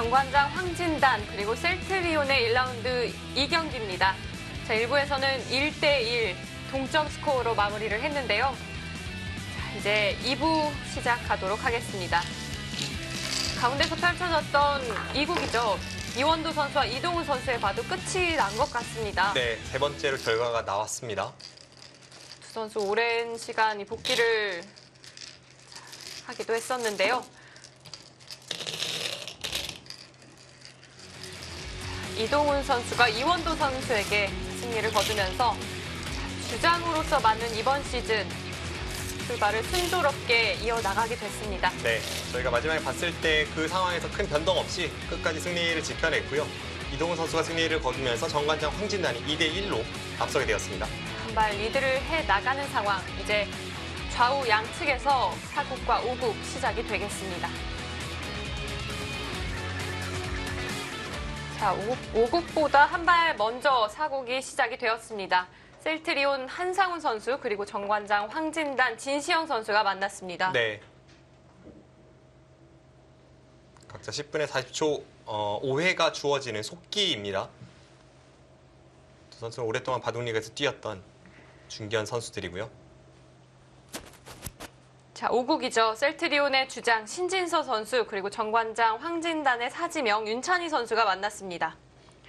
정관장 황진단 그리고 셀트리온의 1라운드 2경기입니다. 자, 1부에서는 1대1 동점 스코어로 마무리를 했는데요. 자, 이제 2부 시작하도록 하겠습니다. 가운데서 펼쳐졌던 2국이죠. 이원도 선수와 이동훈 선수의 봐도 끝이 난 것 같습니다. 네, 세 번째로 결과가 나왔습니다. 두 선수 오랜 시간 이 복귀를 하기도 했었는데요. 이동훈 선수가 이원도 선수에게 승리를 거두면서 주장으로서 맞는 이번 시즌 출발을 순조롭게 이어나가게 됐습니다. 네, 저희가 마지막에 봤을 때 그 상황에서 큰 변동 없이 끝까지 승리를 지켜냈고요. 이동훈 선수가 승리를 거두면서 정관장 황진단이 2대1로 앞서게 되었습니다. 한 발 리드를 해나가는 상황. 이제 좌우 양측에서 4국과 5국 시작이 되겠습니다. 자, 5국보다 한 발 먼저 4국이 시작이 되었습니다. 셀트리온 한상훈 선수 그리고 정관장 황진단 진시영 선수가 만났습니다. 네. 각자 10분에 40초 5회가 주어지는 속기입니다. 두 선수는 오랫동안 바둑리그에서 뛰었던 중견 선수들이고요. 자, 5국이죠. 셀트리온의 주장 신진서 선수 그리고 정관장 황진단의 사지명 윤찬희 선수가 만났습니다.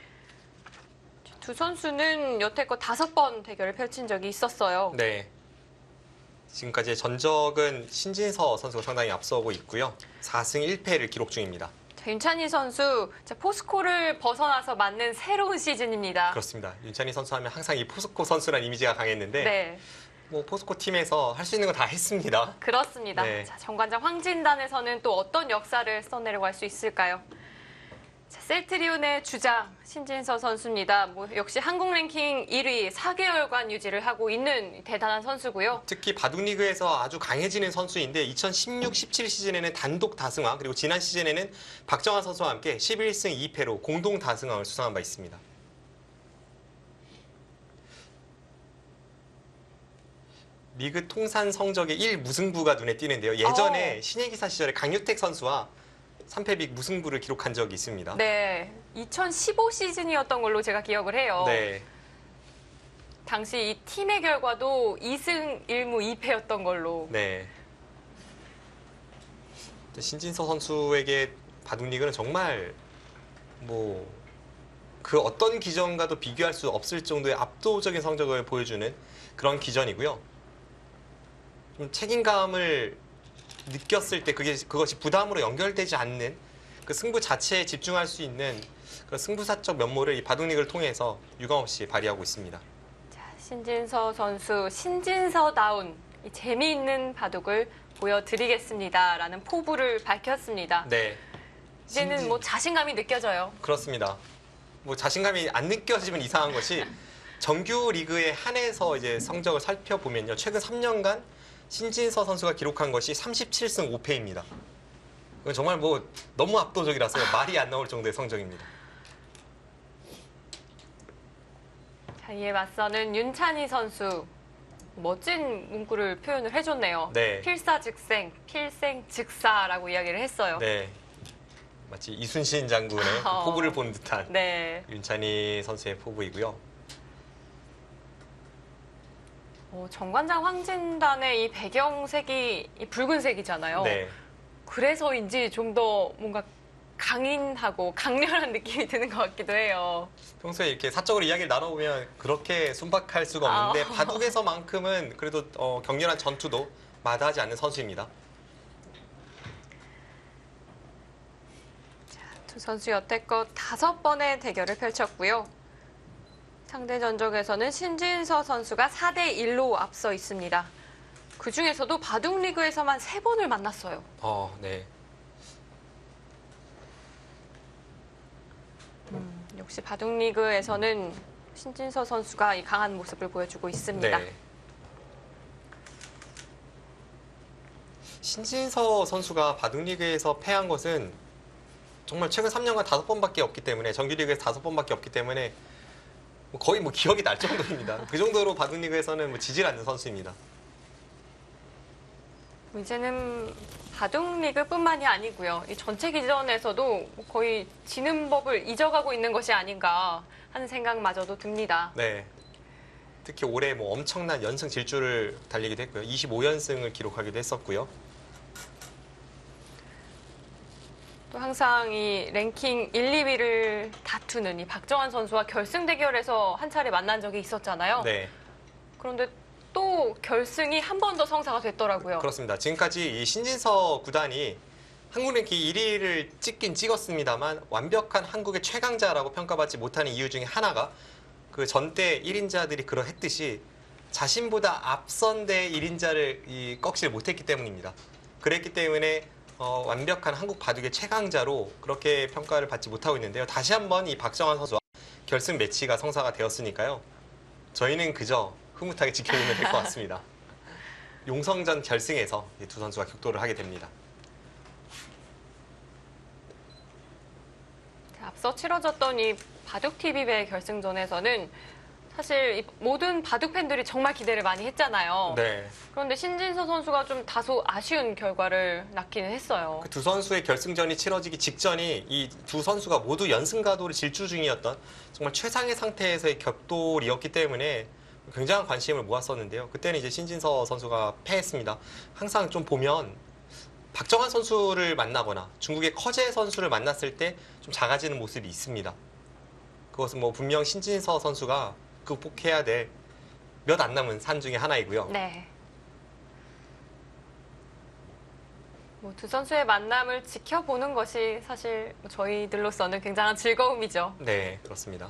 두 선수는 여태껏 5번 대결을 펼친 적이 있었어요. 네. 지금까지의 전적은 신진서 선수가 상당히 앞서고 있고요. 4승 1패를 기록 중입니다. 자, 윤찬희 선수 포스코를 벗어나서 맞는 새로운 시즌입니다. 그렇습니다. 윤찬희 선수 하면 항상 이 포스코 선수라는 이미지가 강했는데 네. 뭐 포스코 팀에서 할 수 있는 거 다 했습니다. 그렇습니다. 네. 자, 정관장 황진단에서는 또 어떤 역사를 써내려고 할 수 있을까요? 자, 셀트리온의 주장 신진서 선수입니다. 뭐 역시 한국 랭킹 1위 4개월간 유지를 하고 있는 대단한 선수고요. 특히 바둑리그에서 아주 강해지는 선수인데 2016-17 시즌에는 단독 다승왕 그리고 지난 시즌에는 박정환 선수와 함께 11승 2패로 공동 다승왕을 수상한 바 있습니다. 리그 통산 성적의 1무승부가 눈에 띄는데요. 예전에 신예기사 시절에 강유택 선수와 3패빅 무승부를 기록한 적이 있습니다. 네, 2015 시즌이었던 걸로 제가 기억을 해요. 네. 당시 이 팀의 결과도 2승 1무 2패였던 걸로. 네. 신진서 선수에게 바둑리그는 정말 뭐 그 어떤 기전과도 비교할 수 없을 정도의 압도적인 성적을 보여주는 그런 기전이고요. 좀 책임감을 느꼈을 때 그것이 부담으로 연결되지 않는 그 승부 자체에 집중할 수 있는 그런 승부사적 면모를 이 바둑리그를 통해서 유감없이 발휘하고 있습니다. 자, 신진서 선수, 신진서다운 이 재미있는 바둑을 보여드리겠습니다라는 포부를 밝혔습니다. 네. 이제는 뭐 자신감이 느껴져요. 그렇습니다. 뭐 자신감이 안 느껴지면 이상한 것이 정규 리그에 한해서 이제 성적을 살펴보면요. 최근 3년간 신진서 선수가 기록한 것이 37승 5패입니다. 이건 정말 뭐 너무 압도적이라서 말이 안 나올 정도의 성적입니다. 자, 이에 맞서는 윤찬희 선수. 멋진 문구를 표현을 해줬네요. 네. 필사즉생, 필생즉사라고 이야기를 했어요. 네. 마치 이순신 장군의 그 포부를 본 듯한 네. 윤찬희 선수의 포부이고요. 정관장 황진단의 이 배경색이 이 붉은색이잖아요. 네. 그래서인지 좀 더 뭔가 강인하고 강렬한 느낌이 드는 것 같기도 해요. 평소에 이렇게 사적으로 이야기를 나눠보면 그렇게 순박할 수가 없는데 바둑에서만큼은 그래도 격렬한 전투도 마다하지 않는 선수입니다. 자, 두 선수 여태껏 5번의 대결을 펼쳤고요. 상대 전적에서는 신진서 선수가 4대1로 앞서 있습니다. 그중에서도 바둑리그에서만 3번을 만났어요. 네. 역시 바둑리그에서는 신진서 선수가 이 강한 모습을 보여주고 있습니다. 네. 신진서 선수가 바둑리그에서 패한 것은 정말 최근 3년간 5번밖에 없기 때문에 정규리그에서 5번밖에 없기 때문에 거의 뭐 기억이 날 정도입니다. 그 정도로 바둑리그에서는 뭐 지질 않는 선수입니다. 이제는 바둑리그뿐만이 아니고요. 이 전체 기전에서도 거의 지는 법을 잊어가고 있는 것이 아닌가 하는 생각마저도 듭니다. 네. 특히 올해 뭐 엄청난 연승 질주를 달리기도 했고요. 25연승을 기록하기도 했었고요. 또 항상 이 랭킹 1, 2위를 다투는 이 박정환 선수와 결승 대결에서 한 차례 만난 적이 있었잖아요. 네. 그런데 또 결승이 한 번 더 성사가 됐더라고요. 그렇습니다. 지금까지 이 신진서 구단이 한국 랭킹 1위를 찍긴 찍었습니다만 완벽한 한국의 최강자라고 평가받지 못하는 이유 중에 하나가 그 전대 1인자들이 그러했듯이 자신보다 앞선 대 1인자를 꺾질 못했기 때문입니다. 그랬기 때문에 완벽한 한국 바둑의 최강자로 그렇게 평가를 받지 못하고 있는데요. 다시 한번 이 박정환 선수와 결승 매치가 성사가 되었으니까요. 저희는 그저 흐뭇하게 지켜보면 될 것 같습니다. 용성전 결승에서 이 두 선수가 격돌을 하게 됩니다. 앞서 치러졌던 이 바둑TV배 결승전에서는 사실 이 모든 바둑 팬들이 정말 기대를 많이 했잖아요. 네. 그런데 신진서 선수가 좀 다소 아쉬운 결과를 낳기는 했어요. 그 두 선수의 결승전이 치러지기 직전이 이 두 선수가 모두 연승가도를 질주 중이었던 정말 최상의 상태에서의 격돌이었기 때문에 굉장한 관심을 모았었는데요. 그때는 이제 신진서 선수가 패했습니다. 항상 좀 보면 박정환 선수를 만나거나 중국의 커제 선수를 만났을 때 좀 작아지는 모습이 있습니다. 그것은 뭐 분명 신진서 선수가 극복해야 될 몇 안 남은 산 중에 하나이고요. 네. 뭐 두 선수의 만남을 지켜보는 것이 사실 저희들로서는 굉장한 즐거움이죠. 네, 그렇습니다.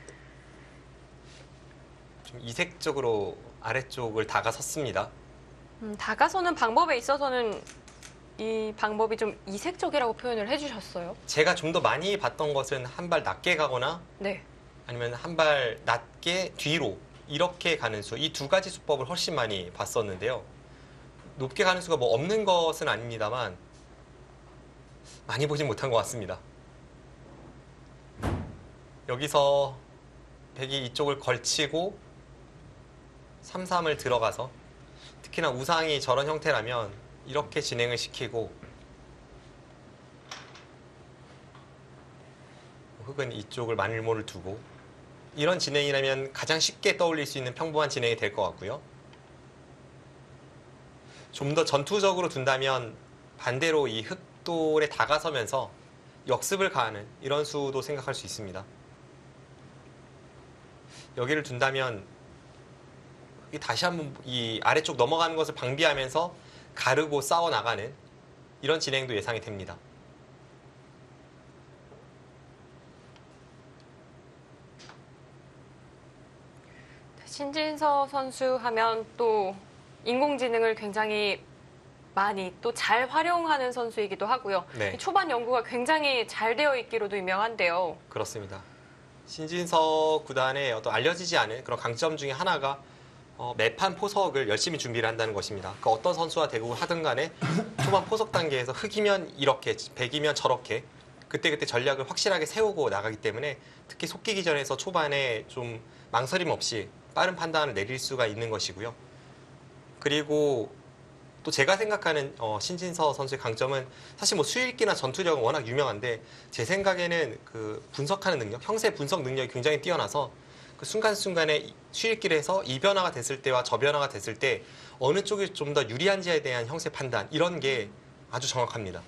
좀 이색적으로 아래쪽을 다가섰습니다. 다가서는 방법에 있어서는 이 방법이 좀 이색적이라고 표현을 해주셨어요. 제가 좀 더 많이 봤던 것은 한 발 낮게 가거나 네. 아니면 한 발 낮게 뒤로 이렇게 가는 수, 이 두 가지 수법을 훨씬 많이 봤었는데요. 높게 가는 수가 뭐 없는 것은 아닙니다만 많이 보진 못한 것 같습니다. 여기서 백이 이쪽을 걸치고 3-3을 들어가서 특히나 우상이 저런 형태라면 이렇게 진행을 시키고 흑은 이쪽을 만일모를 두고 이런 진행이라면 가장 쉽게 떠올릴 수 있는 평범한 진행이 될 것 같고요. 좀 더 전투적으로 둔다면 반대로 이 흑돌에 다가서면서 역습을 가하는 이런 수도 생각할 수 있습니다. 여기를 둔다면 다시 한번 이 아래쪽 넘어가는 것을 방비하면서 가르고 싸워 나가는 이런 진행도 예상이 됩니다. 신진서 선수 하면 또 인공지능을 굉장히 많이 또 잘 활용하는 선수이기도 하고요. 네. 초반 연구가 굉장히 잘 되어 있기로도 유명한데요. 그렇습니다. 신진서 구단의 어떤 알려지지 않은 그런 강점 중에 하나가 매판 포석을 열심히 준비를 한다는 것입니다. 그 어떤 선수와 대국을 하든 간에 초반 포석 단계에서 흑이면 이렇게, 백이면 저렇게 그때그때 전략을 확실하게 세우고 나가기 때문에 특히 속기기 전에서 초반에 좀 망설임 없이 빠른 판단을 내릴 수가 있는 것이고요. 그리고 또 제가 생각하는 신진서 선수의 강점은 사실 뭐 수일기나 전투력은 워낙 유명한데 제 생각에는 그 분석하는 능력, 형세 분석 능력이 굉장히 뛰어나서 그 순간순간에 수일기를 해서 이 변화가 됐을 때와 저 변화가 됐을 때 어느 쪽이 좀 더 유리한지에 대한 형세 판단 이런 게 아주 정확합니다.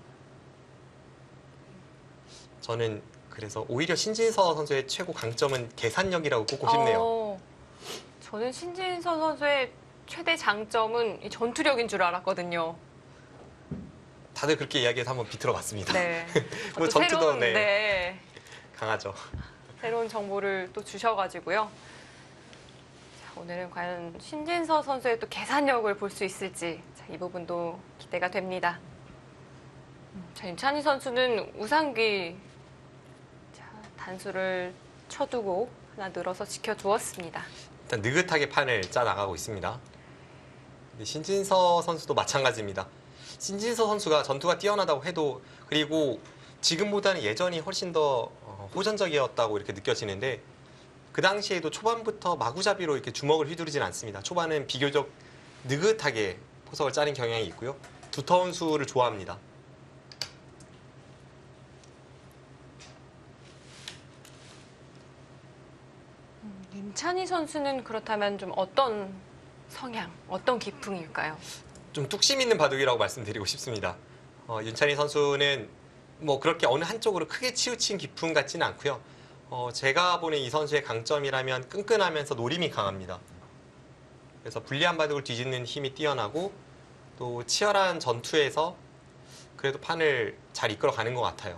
저는 그래서 오히려 신진서 선수의 최고 강점은 계산력이라고 꼽고 싶네요. 저는 신진서 선수의 최대 장점은 이 전투력인 줄 알았거든요. 다들 그렇게 이야기해서 한번 비틀어 봤습니다. 네. 뭐 또 전투도 새로운, 네, 강하죠. 새로운 정보를 또 주셔가지고요. 자, 오늘은 과연 신진서 선수의 또 계산력을 볼 수 있을지 자, 이 부분도 기대가 됩니다. 자, 임찬희 선수는 우상귀 자, 단수를 쳐두고 하나 늘어서 지켜두었습니다. 일단 느긋하게 판을 짜 나가고 있습니다. 신진서 선수도 마찬가지입니다. 신진서 선수가 전투가 뛰어나다고 해도 그리고 지금보다는 예전이 훨씬 더 호전적이었다고 이렇게 느껴지는데 그 당시에도 초반부터 마구잡이로 이렇게 주먹을 휘두르진 않습니다. 초반은 비교적 느긋하게 포석을 짜는 경향이 있고요. 두터운 수를 좋아합니다. 윤찬희 선수는 그렇다면 좀 어떤 성향, 어떤 기풍일까요? 좀 뚝심 있는 바둑이라고 말씀드리고 싶습니다. 윤찬희 선수는 뭐 그렇게 어느 한쪽으로 크게 치우친 기풍 같지는 않고요. 제가 보는 이 선수의 강점이라면 끈끈하면서 노림이 강합니다. 그래서 불리한 바둑을 뒤집는 힘이 뛰어나고 또 치열한 전투에서 그래도 판을 잘 이끌어가는 것 같아요.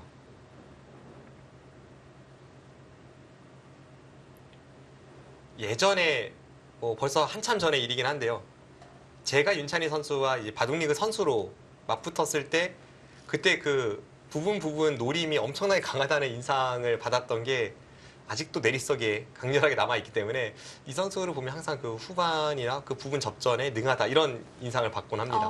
예전에 벌써 한참 전의 일이긴 한데요. 제가 윤찬희 선수와 이제 바둑리그 선수로 맞붙었을 때 그때 그 부분 노림이 엄청나게 강하다는 인상을 받았던 게 아직도 내리석에 강렬하게 남아있기 때문에 이 선수를 보면 항상 그 후반이나 그 부분 접전에 능하다 이런 인상을 받곤 합니다.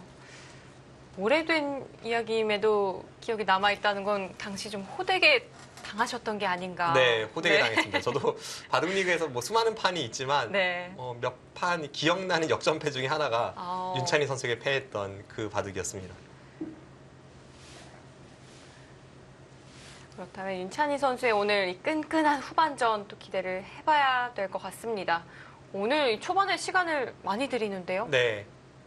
오래된 이야기임에도 기억이 남아있다는 건 당시 좀 호되게 당하셨던 게 아닌가. 네, 호되게 당했습니다. 저도 바둑리그에서 뭐 수많은 판이 있지만 네. 몇 판 기억나는 역전패 중에 하나가 윤찬희 선수에게 패했던 그 바둑이었습니다. 그렇다면 윤찬희 선수의 오늘 이 끈끈한 후반전 또 기대를 해봐야 될 것 같습니다. 오늘 초반에 시간을 많이 들이는데요. 네.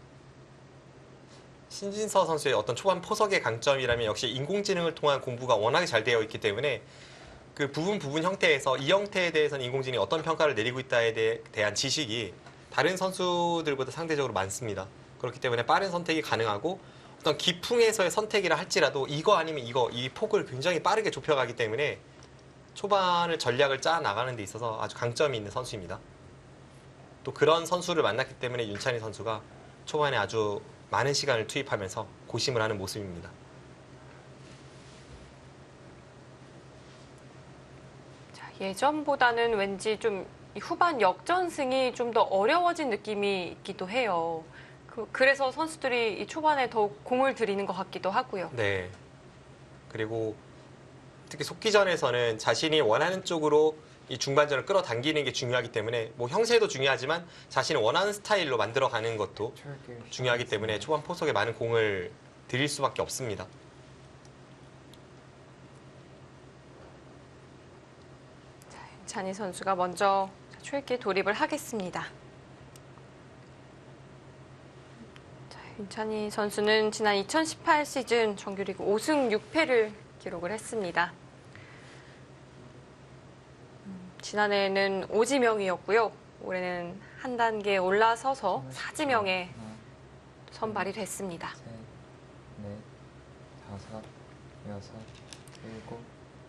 신진서 선수의 어떤 초반 포석의 강점이라면 역시 인공지능을 통한 공부가 워낙에 잘 되어 있기 때문에 그 부분 형태에서 이 형태에 대해서는 인공지능이 어떤 평가를 내리고 있다에 대한 지식이 다른 선수들보다 상대적으로 많습니다. 그렇기 때문에 빠른 선택이 가능하고 어떤 기풍에서의 선택이라 할지라도 이거 아니면 이거 이 폭을 굉장히 빠르게 좁혀가기 때문에 초반을 전략을 짜 나가는 데 있어서 아주 강점이 있는 선수입니다. 또 그런 선수를 만났기 때문에 윤찬희 선수가 초반에 아주 많은 시간을 투입하면서 고심을 하는 모습입니다. 자, 예전보다는 왠지 좀 이 후반 역전승이 좀 더 어려워진 느낌이 있기도 해요. 그래서 선수들이 이 초반에 더욱 공을 들이는 것 같기도 하고요. 네. 그리고 특히 속기전에서는 자신이 원하는 쪽으로 이 중반전을 끌어당기는 게 중요하기 때문에 뭐 형세도 중요하지만 자신이 원하는 스타일로 만들어가는 것도 중요하기 때문에 초반 포석에 많은 공을 들일 수밖에 없습니다. 자, 윤찬희 선수가 먼저 초읽기에 돌입을 하겠습니다. 자, 윤찬희 선수는 지난 2018 시즌 정규리그 5승 6패를 기록을 했습니다. 지난해에는 5지명이었고요. 올해는 한 단계 올라서서 4지명에 선발이 됐습니다. 셋, 넷, 다섯, 여섯, 일곱,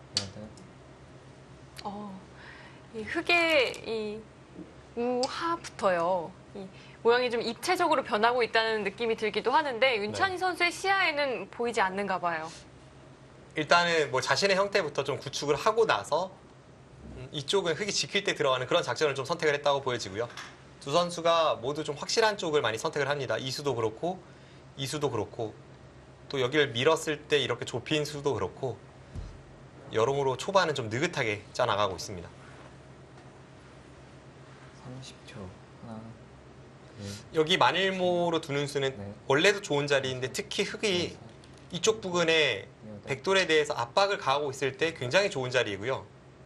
여덟. 이 흙의 이 우하부터요. 이 모양이 좀 입체적으로 변하고 있다는 느낌이 들기도 하는데 윤찬희 네. 선수의 시야에는 보이지 않는가 봐요. 일단은 뭐 자신의 형태부터 좀 구축을 하고 나서 이쪽은 흙이 지킬 때 들어가는 그런 작전을 좀 선택을 했다고 보여지고요. 두 선수가 모두 좀 확실한 쪽을 많이 선택을 합니다. 이수도 그렇고 이수도 그렇고 또 여기를 밀었을 때 이렇게 좁힌 수도 그렇고 여러모로 초반은 좀 느긋하게 짜나가고 있습니다. 30초. 하나, 둘, 여기 만일모로 두는 수는 네. 원래도 좋은 자리인데 특히 흙이 여섯, 이쪽 부근에 여덟. 백돌에 대해서 압박을 가하고 있을 때 굉장히 좋은 자리이고요.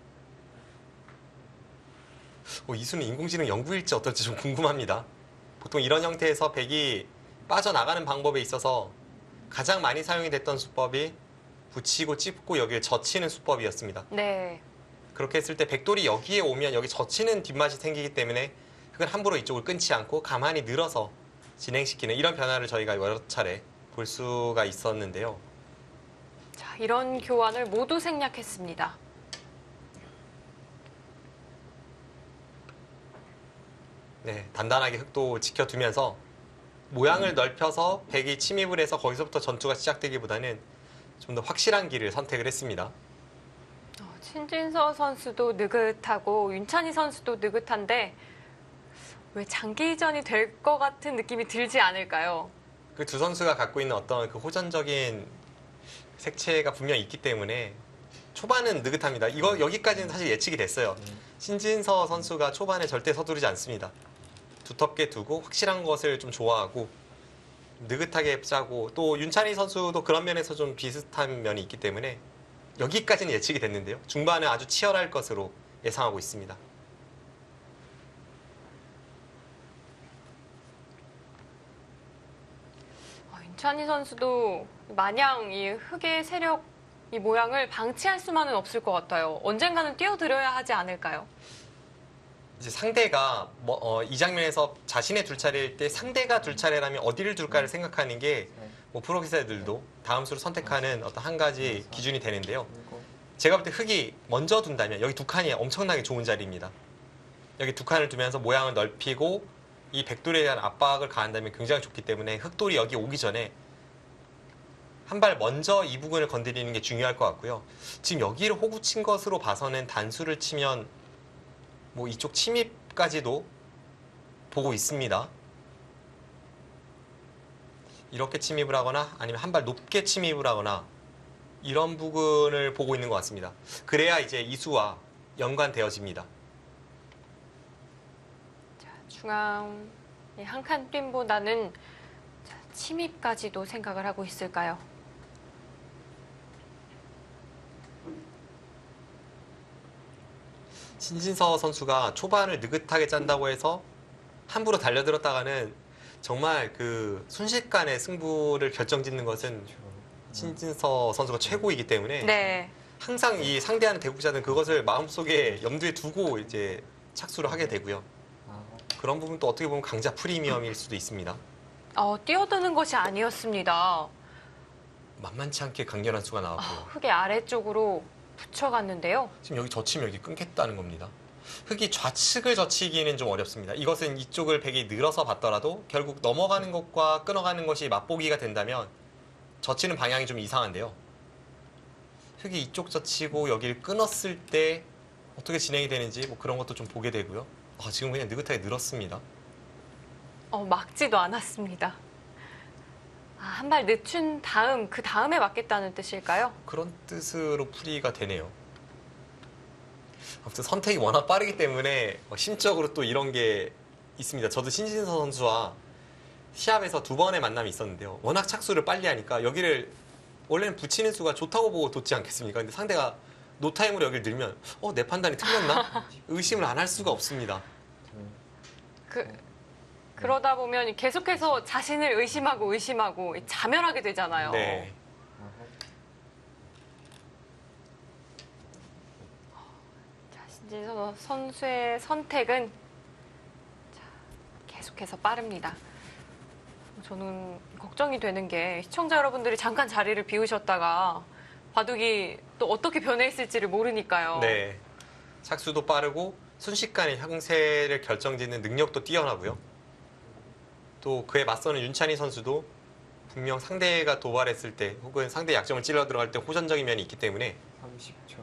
이수는 인공지능 연구일지 어떨지 좀 궁금합니다. 보통 이런 형태에서 백이 빠져나가는 방법에 있어서 가장 많이 사용이 됐던 수법이 붙이고 찝고 여기를 젖히는 수법이었습니다. 네. 그렇게 했을 때 백돌이 여기에 오면 여기 젖히는 뒷맛이 생기기 때문에 흙은 함부로 이쪽을 끊지 않고 가만히 늘어서 진행시키는 이런 변화를 저희가 여러 차례 볼 수가 있었는데요. 자, 이런 교환을 모두 생략했습니다. 네, 단단하게 흙도 지켜두면서 모양을 넓혀서 백이 침입을 해서 거기서부터 전투가 시작되기보다는 좀 더 확실한 길을 선택을 했습니다. 신진서 선수도 느긋하고 윤찬희 선수도 느긋한데 왜 장기전이 될 것 같은 느낌이 들지 않을까요? 그 두 선수가 갖고 있는 어떤 그 호전적인 색채가 분명히 있기 때문에 초반은 느긋합니다. 이거 여기까지는 사실 예측이 됐어요. 신진서 선수가 초반에 절대 서두르지 않습니다. 두텁게 두고 확실한 것을 좀 좋아하고 느긋하게 짜고 또 윤찬희 선수도 그런 면에서 좀 비슷한 면이 있기 때문에 여기까지는 예측이 됐는데요. 중반은 아주 치열할 것으로 예상하고 있습니다. 윤찬희 선수도 마냥 이 흑의 세력 이 모양을 방치할 수만은 없을 것 같아요. 언젠가는 뛰어들어야 하지 않을까요? 이제 상대가 이 장면에서 자신의 둘 차례일 때 상대가 둘 차례라면 어디를 둘까를 생각하는 게 뭐 프로 기사들도 다음 수를 선택하는 어떤 한 가지 기준이 되는데요. 제가 볼 때 흑이 먼저 둔다면 여기 두 칸이 엄청나게 좋은 자리입니다. 여기 두 칸을 두면서 모양을 넓히고 이 백돌에 대한 압박을 가한다면 굉장히 좋기 때문에 흑돌이 여기 오기 전에 한 발 먼저 이 부분을 건드리는 게 중요할 것 같고요. 지금 여기를 호구 친 것으로 봐서는 단수를 치면 뭐 이쪽 침입까지도 보고 있습니다. 이렇게 침입을 하거나 아니면 한 발 높게 침입을 하거나 이런 부분을 보고 있는 것 같습니다. 그래야 이제 이수와 연관되어집니다. 중앙 한 칸 뛴보다는 침입까지도 생각을 하고 있을까요? 신진서 선수가 초반을 느긋하게 짠다고 해서 함부로 달려들었다가는 정말 그 순식간에 승부를 결정짓는 것은 신진서 선수가 최고이기 때문에 네. 항상 이 상대하는 대국자는 그것을 마음속에 염두에 두고 이제 착수를 하게 되고요. 그런 부분도 어떻게 보면 강자 프리미엄일 수도 있습니다. 뛰어드는 것이 아니었습니다. 만만치 않게 강렬한 수가 나왔고요. 흑의 아래쪽으로 붙여갔는데요. 지금 여기 젖히면 여기 끊겠다는 겁니다. 흑이 좌측을 젖히기는 좀 어렵습니다. 이것은 이쪽을 백이 늘어서 봤더라도 결국 넘어가는 것과 끊어가는 것이 맛보기가 된다면 젖히는 방향이 좀 이상한데요. 흑이 이쪽 젖히고 여기를 끊었을 때 어떻게 진행이 되는지 뭐 그런 것도 좀 보게 되고요. 지금 그냥 느긋하게 늘었습니다. 막지도 않았습니다. 한 발 늦춘 다음 그 다음에 맞겠다는 뜻일까요? 그런 뜻으로 풀이가 되네요. 아무튼 선택이 워낙 빠르기 때문에 심적으로 또 이런 게 있습니다. 저도 신진서 선수와 시합에서 두 번의 만남이 있었는데요. 워낙 착수를 빨리 하니까 여기를 원래는 붙이는 수가 좋다고 보고 뒀지 않겠습니까? 근데 상대가 노타임으로 여기를 늘면 내 판단이 틀렸나? 의심을 안 할 수가 없습니다. 그러다 보면 계속해서 자신을 의심하고 자멸하게 되잖아요. 네. 신진서 선수의 선택은 계속해서 빠릅니다. 저는 걱정이 되는 게 시청자 여러분들이 잠깐 자리를 비우셨다가 바둑이 또 어떻게 변해있을지를 모르니까요. 네. 착수도 빠르고 순식간에 형세를 결정짓는 능력도 뛰어나고요. 또 그에 맞서는 윤찬희 선수도 분명 상대가 도발했을 때 혹은 상대 약점을 찔러 들어갈 때 호전적인 면이 있기 때문에 30초.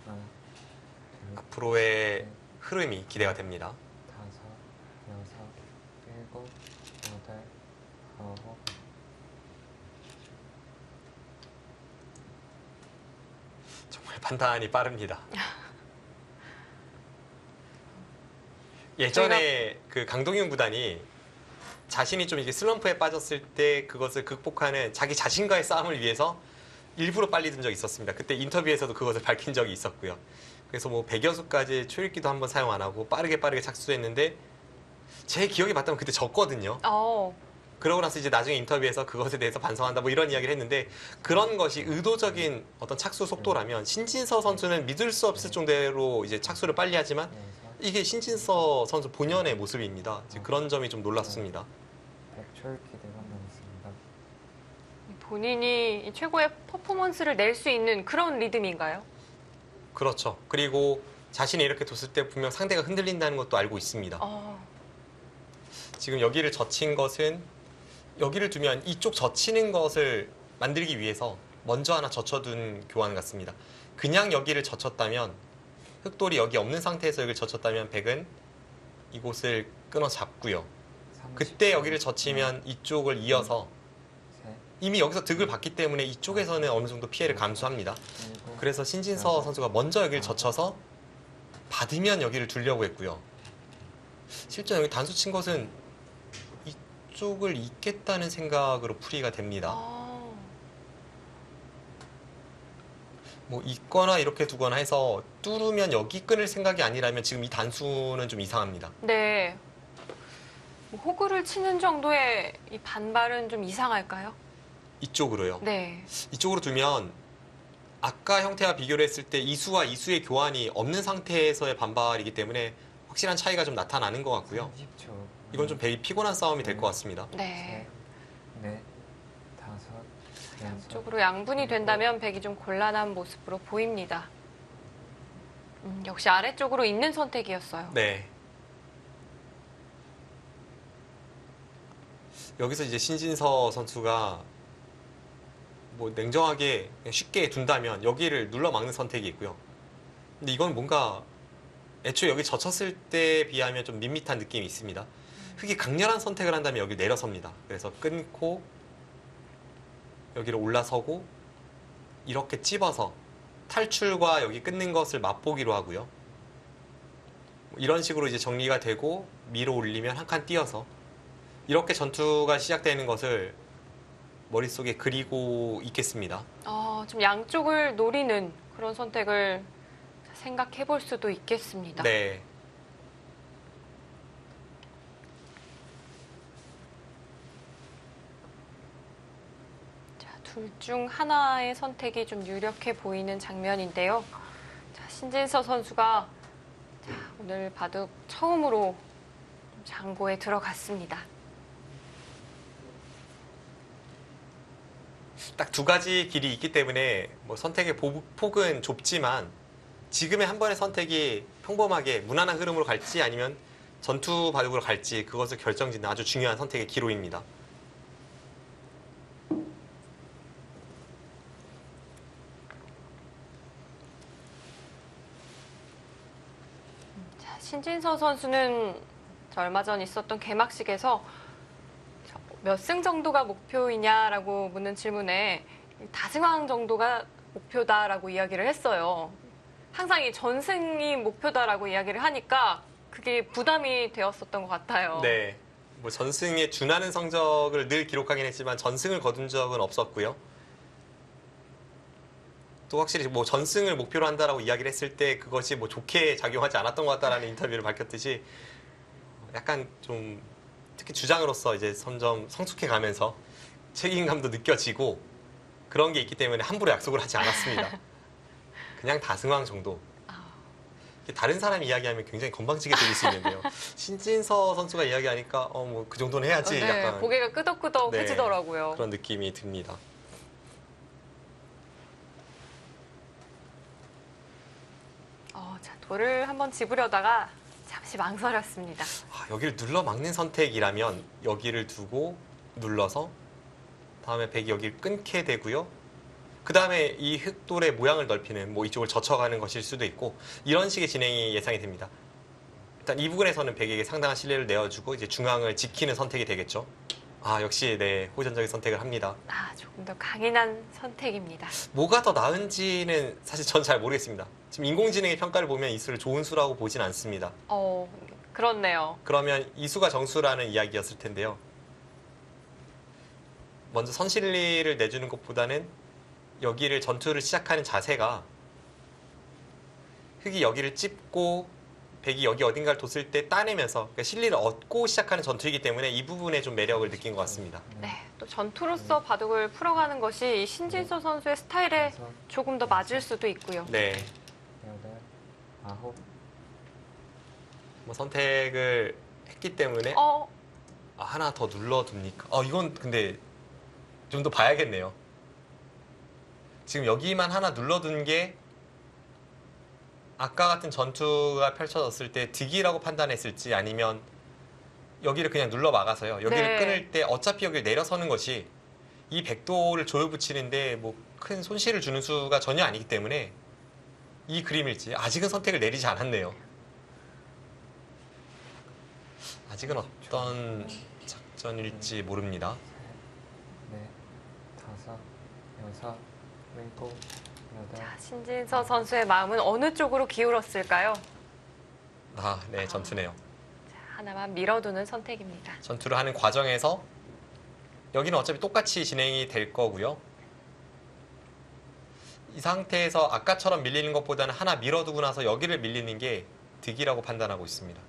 앞으로의 흐름이 기대가 됩니다. 5, 6, 7, 8, 9. 정말 판단이 빠릅니다. 예전에 그 강동윤 구단이 자신이 좀 이게 슬럼프에 빠졌을 때 그것을 극복하는 자기 자신과의 싸움을 위해서 일부러 빨리 든 적이 있었습니다. 그때 인터뷰에서도 그것을 밝힌 적이 있었고요. 그래서 뭐 100여 수까지 초읽기도 한번 사용 안 하고 빠르게 착수했는데 제 기억이 맞다면 그때 졌거든요. 그러고 나서 이제 나중에 인터뷰에서 그것에 대해서 반성한다 뭐 이런 이야기를 했는데 그런 것이 의도적인 어떤 착수 속도라면 신진서 선수는 믿을 수 없을 정도로 이제 착수를 빨리 하지만 이게 신진서 선수 본연의 모습입니다. 그런 점이 좀 놀랐습니다. 100초읽기 대관만 있습니다. 본인이 최고의 퍼포먼스를 낼 수 있는 그런 리듬인가요? 그렇죠. 그리고 자신이 이렇게 뒀을 때 분명 상대가 흔들린다는 것도 알고 있습니다. 지금 여기를 젖힌 것은 여기를 두면 이쪽 젖히는 것을 만들기 위해서 먼저 하나 젖혀둔 교환 같습니다. 그냥 여기를 젖혔다면 흑돌이 여기 없는 상태에서 여기를 젖혔다면 백은 이곳을 끊어 잡고요. 그때 여기를 젖히면 이쪽을 이어서 이미 여기서 득을 봤기 때문에 이쪽에서는 어느 정도 피해를 감수합니다. 그래서 신진서 선수가 먼저 여기를 젖혀서 받으면 여기를 두려고 했고요. 실제 여기 단수 친 것은 아래쪽을 잇겠다는 생각으로 풀이가 됩니다. 뭐 잇거나 이렇게 두거나 해서 뚫으면 여기 끊을 생각이 아니라면 지금 이 단수는 좀 이상합니다. 네. 뭐 호구를 치는 정도의 이 반발은 좀 이상할까요? 이쪽으로요. 네. 이쪽으로 두면 아까 형태와 비교를 했을 때 이수와 이수의 교환이 없는 상태에서의 반발이기 때문에 확실한 차이가 좀 나타나는 것 같고요. 30초. 이건 좀 되게 피곤한 싸움이 될 것 같습니다. 네. 넷, 다섯, 여섯. 양쪽으로 양분이 된다면 백이 좀 곤란한 모습으로 보입니다. 역시 아래쪽으로 있는 선택이었어요. 네. 여기서 이제 신진서 선수가 뭐 냉정하게 그냥 쉽게 둔다면 여기를 눌러 막는 선택이 있고요. 근데 이건 뭔가 애초에 여기 젖혔을 때에 비하면 좀 밋밋한 느낌이 있습니다. 흙이 강렬한 선택을 한다면 여기 내려섭니다. 그래서 끊고 여기를 올라서고 이렇게 찝어서 탈출과 여기 끊는 것을 맛보기로 하고요. 이런 식으로 이제 정리가 되고 밀어 올리면 한 칸 띄어서 이렇게 전투가 시작되는 것을 머릿속에 그리고 있겠습니다. 좀 양쪽을 노리는 그런 선택을 생각해 볼 수도 있겠습니다. 네. 둘 중 하나의 선택이 좀 유력해 보이는 장면인데요. 자, 신진서 선수가 오늘 바둑 처음으로 장고에 들어갔습니다. 딱 두 가지 길이 있기 때문에 뭐 선택의 폭은 좁지만 지금의 한 번의 선택이 평범하게 무난한 흐름으로 갈지 아니면 전투 바둑으로 갈지 그것을 결정짓는 아주 중요한 선택의 기로입니다. 신진서 선수는 얼마 전 있었던 개막식에서 몇 승 정도가 목표이냐라고 묻는 질문에 다승왕 정도가 목표다라고 이야기를 했어요. 항상 이 전승이 목표다라고 이야기를 하니까 그게 부담이 되었었던 것 같아요. 네. 뭐 전승에 준하는 성적을 늘 기록하긴 했지만 전승을 거둔 적은 없었고요. 또 확실히 뭐 전승을 목표로 한다라고 이야기를 했을 때 그것이 뭐 좋게 작용하지 않았던 것 같다라는 인터뷰를 밝혔듯이 약간 좀 특히 주장으로서 이제 점점 성숙해 가면서 책임감도 느껴지고 그런 게 있기 때문에 함부로 약속을 하지 않았습니다. 그냥 다승왕 정도. 다른 사람이 이야기하면 굉장히 건방지게 들릴 수 있는데요. 신진서 선수가 이야기하니까 뭐 그 정도는 해야지 네, 약간 고개가 끄덕끄덕해지더라고요. 그런 느낌이 듭니다. 자, 돌을 한번 집으려다가 잠시 망설였습니다. 여기를 눌러 막는 선택이라면 여기를 두고 눌러서 다음에 백이 여기를 끊게 되고요. 그 다음에 이 흑돌의 모양을 넓히는 뭐 이쪽을 젖혀가는 것일 수도 있고 이런 식의 진행이 예상이 됩니다. 일단 이 부분에서는 백에게 상당한 신뢰를 내어주고 이제 중앙을 지키는 선택이 되겠죠. 역시 네 호전적인 선택을 합니다. 조금 더 강인한 선택입니다. 뭐가 더 나은지는 사실 전 잘 모르겠습니다. 지금 인공지능의 평가를 보면 이 수를 좋은 수라고 보진 않습니다. 그렇네요. 그러면 이 수가 정수라는 이야기였을 텐데요. 먼저 선실리를 내주는 것보다는 여기를 전투를 시작하는 자세가 흑이 여기를 찝고 백이 여기 어딘가를 뒀을 때 따내면서 그러니까 실리를 얻고 시작하는 전투이기 때문에 이 부분에 좀 매력을 느낀 것 같습니다. 네, 또 전투로서 바둑을 풀어가는 것이 이 신진서 선수의 스타일에 조금 더 맞을 수도 있고요. 네. 여덟, 아홉. 뭐 선택을 했기 때문에 하나 더 눌러둡니까? 이건 근데 좀 더 봐야겠네요. 지금 여기만 하나 눌러둔 게 아까 같은 전투가 펼쳐졌을 때 득이라고 판단했을지 아니면 여기를 그냥 눌러 막아서요. 여기를 네. 끊을 때 어차피 여기를 내려서는 것이 이 백도를 조여붙이는데 뭐 큰 손실을 주는 수가 전혀 아니기 때문에 이 그림일지 아직은 선택을 내리지 않았네요. 아직은 어떤 작전일지 모릅니다. 넷, 다섯, 여섯, 일곱, 여덟. 신진서 선수의 마음은 어느 쪽으로 기울었을까요? 네, 전투네요. 하나만 밀어두는 선택입니다. 전투를 하는 과정에서 여기는 어차피 똑같이 진행이 될 거고요. 이 상태에서 아까처럼 밀리는 것보다는 하나 밀어두고 나서 여기를 밀리는 게 득이라고 판단하고 있습니다.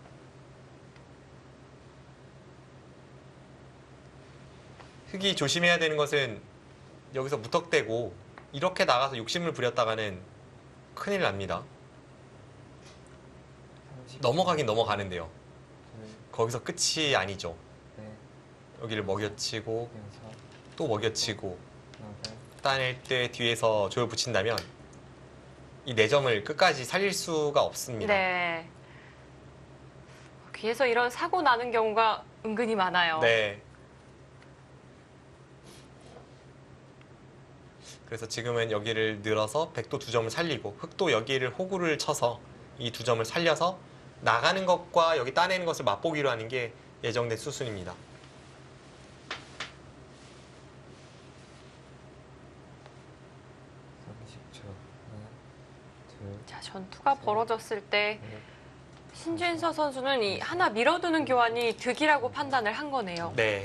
흑이 조심해야 되는 것은 여기서 무턱대고 이렇게 나가서 욕심을 부렸다가는 큰일 납니다. 30초. 넘어가긴 넘어가는데요. 둘, 거기서 끝이 아니죠. 넷, 여기를 먹여치고 여섯, 또 먹여치고 여덟, 따낼 때 뒤에서 조여 붙인다면 이 4점을 끝까지 살릴 수가 없습니다. 네. 귀에서 이런 사고 나는 경우가 은근히 많아요. 네. 그래서 지금은 여기를 늘어서 백도 2점을 살리고 흑도 여기를 호구를 쳐서 이 2점을 살려서 나가는 것과 여기 따내는 것을 맛보기로 하는 게 예정된 수순입니다. 자, 전투가 벌어졌을 때 넷, 신진서 선수는 이 하나 밀어두는 교환이 득이라고 판단을 한 거네요. 네.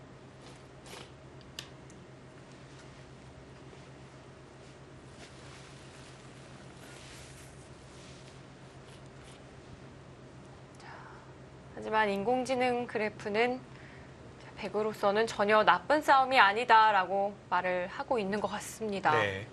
하지만 인공지능 그래프는 백으로서는 전혀 나쁜 싸움이 아니다라고 말을 하고 있는 것 같습니다. 네.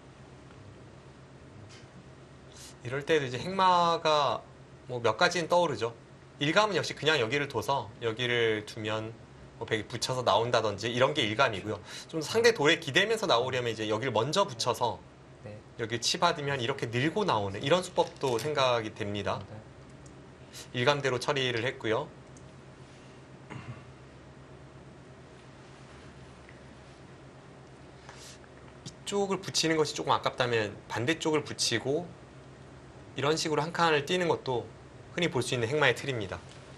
이럴 때도 이제 행마가 뭐 몇 가지는 떠오르죠. 일감은 역시 그냥 여기를 둬서 여기를 두면 뭐 백이 붙여서 나온다든지 이런 게 일감이고요. 좀 상대 돌에 기대면서 나오려면 이제 여기를 먼저 붙여서 넷, 여기 치받으면 이렇게 밀고 나오는 이런 수법도 생각이 됩니다. 여덟, 일감대로 처리를 했고요. 이쪽을 붙이는 것이 조금 아깝다면 반대쪽을 붙이고 이런 식으로 한 칸을 띄는 것도 흔히 볼 수 있는 행마의 틀입니다.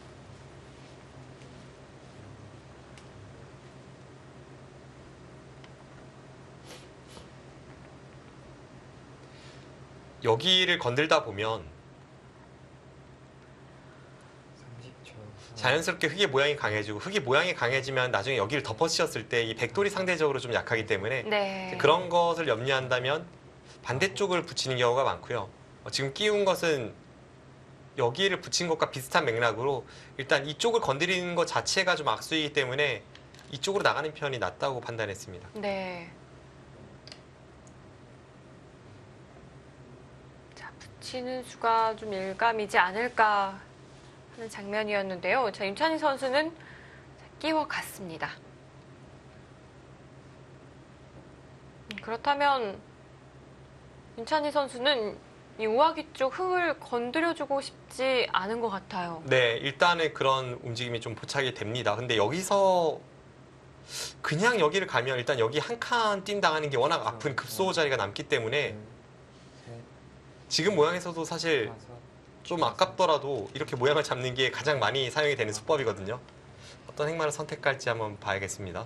여기를 건들다 보면 30초. 자연스럽게 흙의 모양이 강해지고 흙의 모양이 강해지면 나중에 여기를 덮어씌웠을 때 이 백돌이 상대적으로 좀 약하기 때문에 네. 그런 것을 염려한다면 반대쪽을 붙이는 경우가 많고요. 지금 끼운 것은 여기를 붙인 것과 비슷한 맥락으로 일단 이쪽을 건드리는 것 자체가 좀 악수이기 때문에 이쪽으로 나가는 편이 낫다고 판단했습니다. 네. 자, 붙이는 수가 좀 일감이지 않을까 하는 장면이었는데요. 자, 임찬희 선수는 끼워갔습니다. 그렇다면 임찬희 선수는 이 우아기 쪽 흙을 건드려주고 싶지 않은 것 같아요. 네, 일단은 그런 움직임이 좀 포착이 됩니다. 근데 여기서 그냥 여기를 가면 일단 여기 한 칸 뛴당하는 게 워낙 아픈 급소 자리가 남기 때문에 둘, 셋, 지금 모양에서도 사실 다섯, 좀 아깝더라도 이렇게 모양을 잡는 게 가장 많이 사용이 되는 수법이거든요. 어떤 행마를 선택할지 한번 봐야겠습니다.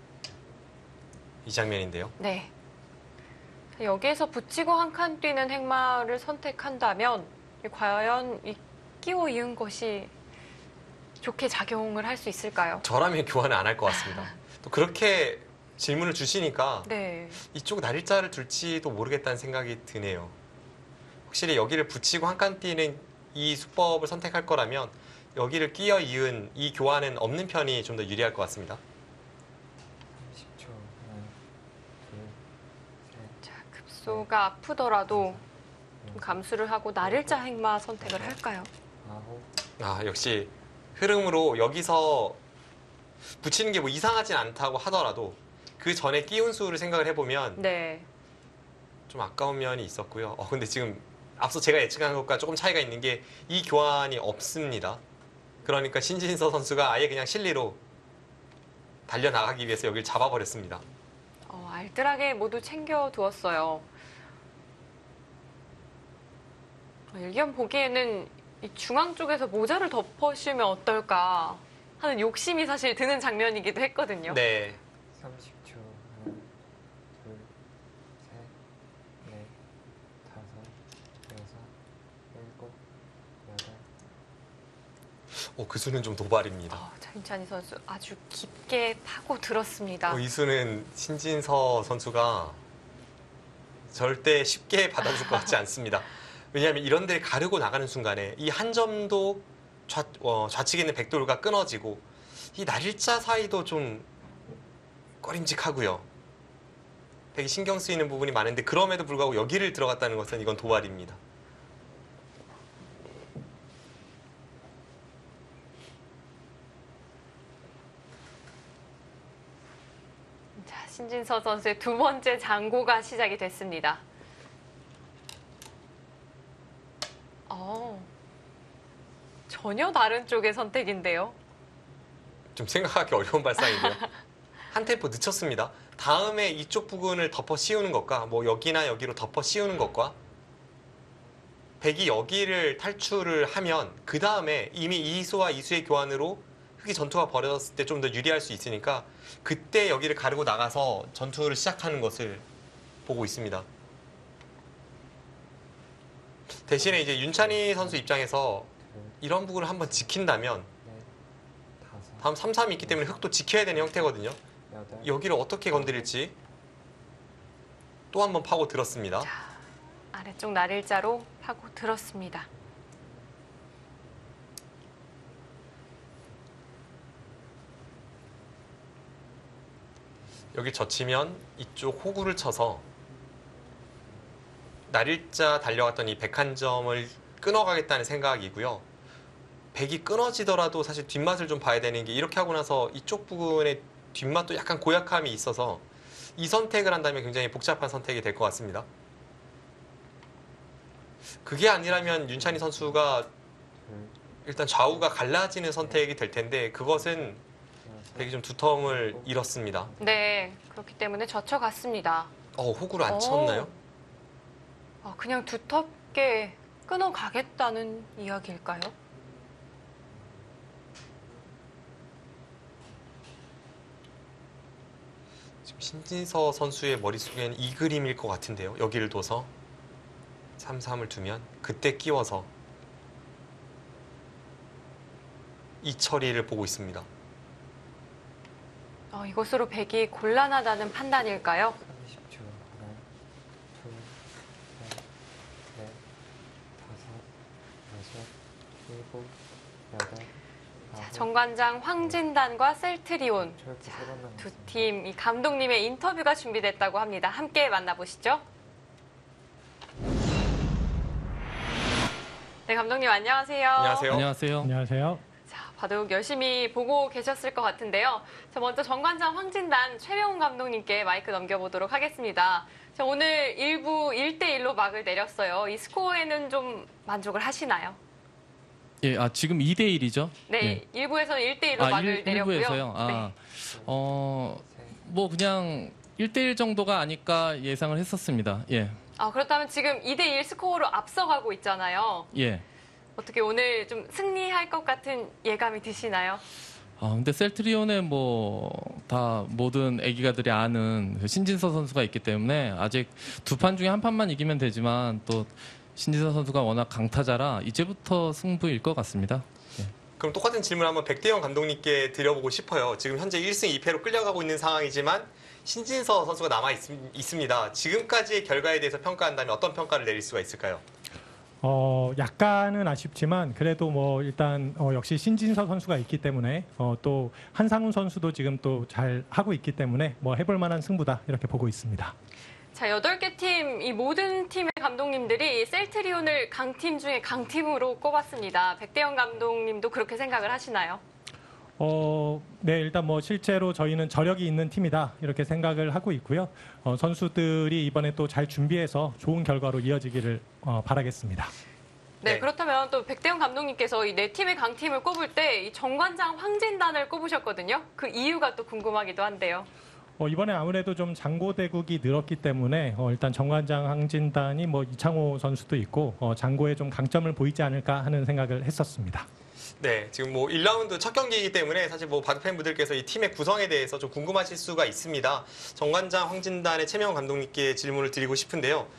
이 장면인데요. 네. 자, 여기에서 붙이고 한 칸 뛰는 행마를 선택한다면 과연 이 끼워 이은 것이 좋게 작용을 할 수 있을까요? 저라면 교환을 안 할 것 같습니다. 또 그렇게 질문을 주시니까 네. 이쪽 날일자를 둘지도 모르겠다는 생각이 드네요. 확실히 여기를 붙이고 한 칸 뛰는 이 수법을 선택할 거라면 여기를 끼어 이은 이 교환은 없는 편이 좀 더 유리할 것 같습니다. 30초. 하나, 둘, 셋, 자, 급소가 아프더라도 좀 감수를 하고 날일자 행마 선택을 할까요? 아홉, 아, 역시 흐름으로 여기서 붙이는 게 뭐 이상하진 않다고 하더라도 그 전에 끼운 수를 생각을 해보면 네. 좀 아까운 면이 있었고요. 근데 지금 앞서 제가 예측한 것과 조금 차이가 있는 게 이 교환이 없습니다. 그러니까 신진서 선수가 아예 그냥 실리로 달려나가기 위해서 여기를 잡아버렸습니다. 알뜰하게 모두 챙겨두었어요. 일견 보기에는 이 중앙 쪽에서 모자를 덮어씌우면 어떨까 하는 욕심이 사실 드는 장면이기도 했거든요. 네. 30초. 하나, 둘, 셋, 넷, 다섯, 여섯, 일곱, 여덟. 그 수는 좀 도발입니다. 자, 윤찬희 선수 아주 깊게 파고 들었습니다. 이 수는 신진서 선수가 절대 쉽게 받아줄 것 같지 않습니다. 왜냐하면 이런 데를 가르고 나가는 순간에 이 한 점도 좌측에 있는 백돌과 끊어지고 이 날일자 사이도 좀 꺼림직하고요. 되게 신경 쓰이는 부분이 많은데 그럼에도 불구하고 여기를 들어갔다는 것은 이건 도발입니다. 자, 신진서 선수의 두 번째 장고가 시작이 됐습니다. 전혀 다른 쪽의 선택인데요. 좀 생각하기 어려운 발상인데요. 한 템포 늦췄습니다. 다음에 이쪽 부분을 덮어 씌우는 것과 뭐 여기나 여기로 덮어 씌우는 것과 백이 여기를 탈출을 하면 그 다음에 이미 이수와 이수의 교환으로 흑이 전투가 벌어졌을 때 좀 더 유리할 수 있으니까 그때 여기를 가르고 나가서 전투를 시작하는 것을 보고 있습니다. 대신에 이제 윤찬희 선수 입장에서 이런 부분을 한번 지킨다면 다음 3-3이 있기 때문에 흑도 지켜야 되는 형태거든요. 여기를 어떻게 건드릴지 또 한 번 파고 들었습니다. 자, 아래쪽 날일자로 파고 들었습니다. 여기 젖히면 이쪽 호구를 쳐서 날일자 달려갔던 이 101점을 끊어가겠다는 생각이고요. 백이 끊어지더라도 사실 뒷맛을 좀 봐야 되는 게 이렇게 하고 나서 이쪽 부분에 뒷맛도 약간 고약함이 있어서 이 선택을 한다면 굉장히 복잡한 선택이 될 것 같습니다. 그게 아니라면 윤찬희 선수가 일단 좌우가 갈라지는 선택이 될 텐데 그것은 백이 좀 두텀을 잃었습니다. 네, 그렇기 때문에 젖혀갔습니다. 호구를 안 쳤나요? 그냥 두텁게 끊어가겠다는 이야기일까요? 지금 신진서 선수의 머릿속에는 이 그림일 것 같은데요. 여기를 둬서 3-3을 두면 그때 끼워서 이 처리를 보고 있습니다. 이것으로 백이 곤란하다는 판단일까요? 30초. 하나, 둘, 셋, 넷, 다섯, 여섯, 일곱, 여덟, 아홉. 정관장 황진단과 셀트리온. 저렇게 세번 남았습니다. 두 팀 이 감독님의 인터뷰가 준비됐다고 합니다. 함께 만나보시죠. 네, 감독님 안녕하세요. 안녕하세요. 안녕하세요. 안녕하세요. 자, 바둑 열심히 보고 계셨을 것 같은데요. 자, 먼저 정관장 황진단 최명훈 감독님께 마이크 넘겨보도록 하겠습니다. 자, 오늘 1부 1대1로 막을 내렸어요. 이 스코어에는 좀 만족을 하시나요? 예, 지금 2대1이죠? 네, 1부에서는 1대1로 막을 내렸고요. 1부에서요? 네. 뭐 그냥 1대1 정도가 아닐까 예상을 했었습니다. 예. 그렇다면 지금 2대1 스코어로 앞서가고 있잖아요. 예. 어떻게 오늘 좀 승리할 것 같은 예감이 드시나요? 근데 셀트리온에 다 모든 애기가들이 아는 그 신진서 선수가 있기 때문에 아직 두 판 중에 한 판만 이기면 되지만 또 신진서 선수가 워낙 강타자라 이제부터 승부일 것 같습니다. 예. 그럼 똑같은 질문 한번 백대영 감독님께 드려보고 싶어요. 지금 현재 1승 2패로 끌려가고 있는 상황이지만 신진서 선수가 남아 있습니다. 지금까지의 결과에 대해서 평가한다면 어떤 평가를 내릴 수가 있을까요? 약간은 아쉽지만 그래도 뭐 일단 역시 신진서 선수가 있기 때문에 또 한상훈 선수도 지금 또 잘 하고 있기 때문에 뭐 해볼 만한 승부다 이렇게 보고 있습니다. 자, 8개 팀, 이 모든 팀의 감독님들이 셀트리온을 강팀 중에 강팀으로 꼽았습니다. 백대영 감독님도 그렇게 생각을 하시나요? 네, 일단 뭐 실제로 저희는 저력이 있는 팀이다 이렇게 생각을 하고 있고요. 선수들이 이번에 또 잘 준비해서 좋은 결과로 이어지기를 바라겠습니다. 네, 네. 그렇다면 또 백대영 감독님께서 이 네 팀의 강팀을 꼽을 때 이 정관장 황진단을 꼽으셨거든요. 그 이유가 또 궁금하기도 한데요. 이번에 아무래도 좀 장고대국이 늘었기 때문에 일단 정관장 황진단이 뭐 이창호 선수도 있고 장고에 좀 강점을 보이지 않을까 하는 생각을 했었습니다. 네, 지금 뭐 1라운드 첫 경기이기 때문에 사실 뭐 바둑 팬분들께서 이 팀의 구성에 대해서 좀 궁금하실 수가 있습니다. 정관장 황진단의 최명훈 감독님께 질문을 드리고 싶은데요.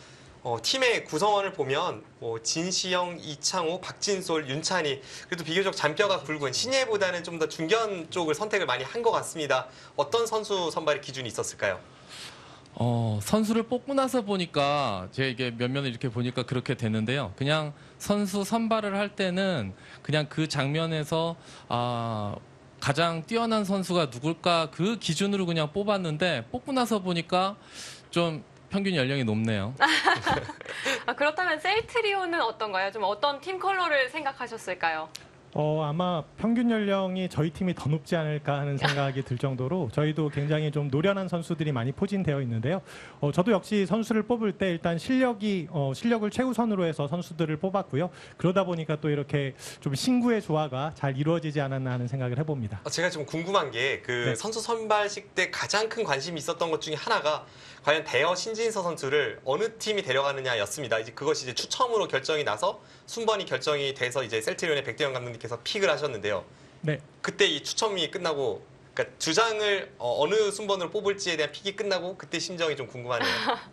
팀의 구성원을 보면 뭐 진시영, 이창호, 박진솔, 윤찬희 그래도 비교적 잔뼈가 굵은 신예보다는 좀 더 중견 쪽을 선택을 많이 한 것 같습니다. 어떤 선수 선발의 기준이 있었을까요? 선수를 뽑고 나서 보니까 제가 이게 면면을 이렇게 보니까 그렇게 되는데요. 그냥 선수 선발을 할 때는 그냥 그 장면에서 가장 뛰어난 선수가 누굴까 그 기준으로 그냥 뽑았는데 뽑고 나서 보니까 좀 평균 연령이 높네요. 그렇다면 셀트리온은 어떤가요? 좀 어떤 팀 컬러를 생각하셨을까요? 아마 평균 연령이 저희 팀이 더 높지 않을까 하는 생각이 들 정도로 저희도 굉장히 좀 노련한 선수들이 많이 포진되어 있는데요. 저도 역시 선수를 뽑을 때 일단 실력을 최우선으로 해서 선수들을 뽑았고요. 그러다 보니까 또 이렇게 좀 신구의 조화가 잘 이루어지지 않았나 하는 생각을 해봅니다. 제가 좀 궁금한 게 그 네. 선수 선발식 때 가장 큰 관심이 있었던 것 중에 하나가 과연 대여 신진서 선수를 어느 팀이 데려가느냐였습니다. 이제 그것이 이제 추첨으로 결정이 나서 순번이 결정이 돼서 이제 셀트리온의 백대현 감독님께서 픽을 하셨는데요. 네. 그때 이 추첨이 끝나고 그러니까 주장을 어느 순번으로 뽑을지에 대한 픽이 끝나고 그때 심정이 좀 궁금하네요.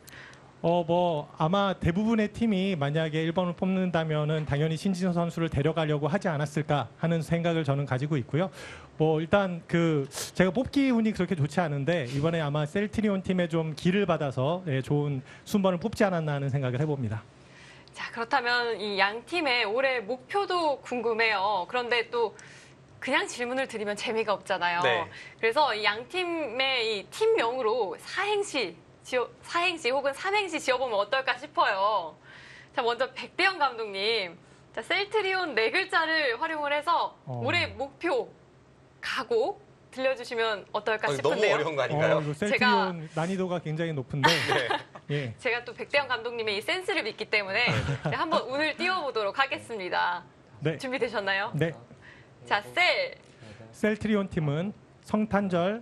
아마 대부분의 팀이 만약에 1번을 뽑는다면은 당연히 신진서 선수를 데려가려고 하지 않았을까 하는 생각을 저는 가지고 있고요. 일단 제가 뽑기 운이 그렇게 좋지 않은데 이번에 아마 셀트리온 팀에 좀 기를 받아서 좋은 순번을 뽑지 않았나 하는 생각을 해봅니다. 자, 그렇다면 이 양 팀의 올해 목표도 궁금해요. 그런데 또 그냥 질문을 드리면 재미가 없잖아요. 네. 그래서 이 양 팀의 이 팀명으로 사행시 혹은 삼행시 지어보면 어떨까 싶어요. 자, 먼저 백대현 감독님. 자, 셀트리온 4글자를 활용을 해서 올해 목표, 각오 들려주시면 어떨까 너무 싶은데요. 어려운 거 아닌가요? 이거 셀트리온 난이도가 굉장히 높은데 예. 제가 또 백대현 감독님의 이 센스를 믿기 때문에 한번 운을 띄워보도록 하겠습니다. 네. 준비되셨나요? 네. 자, 셀트리온 팀은 성탄절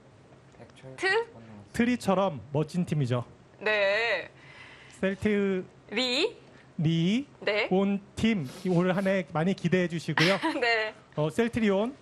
트리처럼 멋진 팀이죠. 네. 셀트리온 네. 팀 올 한 해 많이 기대해 주시고요. 네. 셀트리온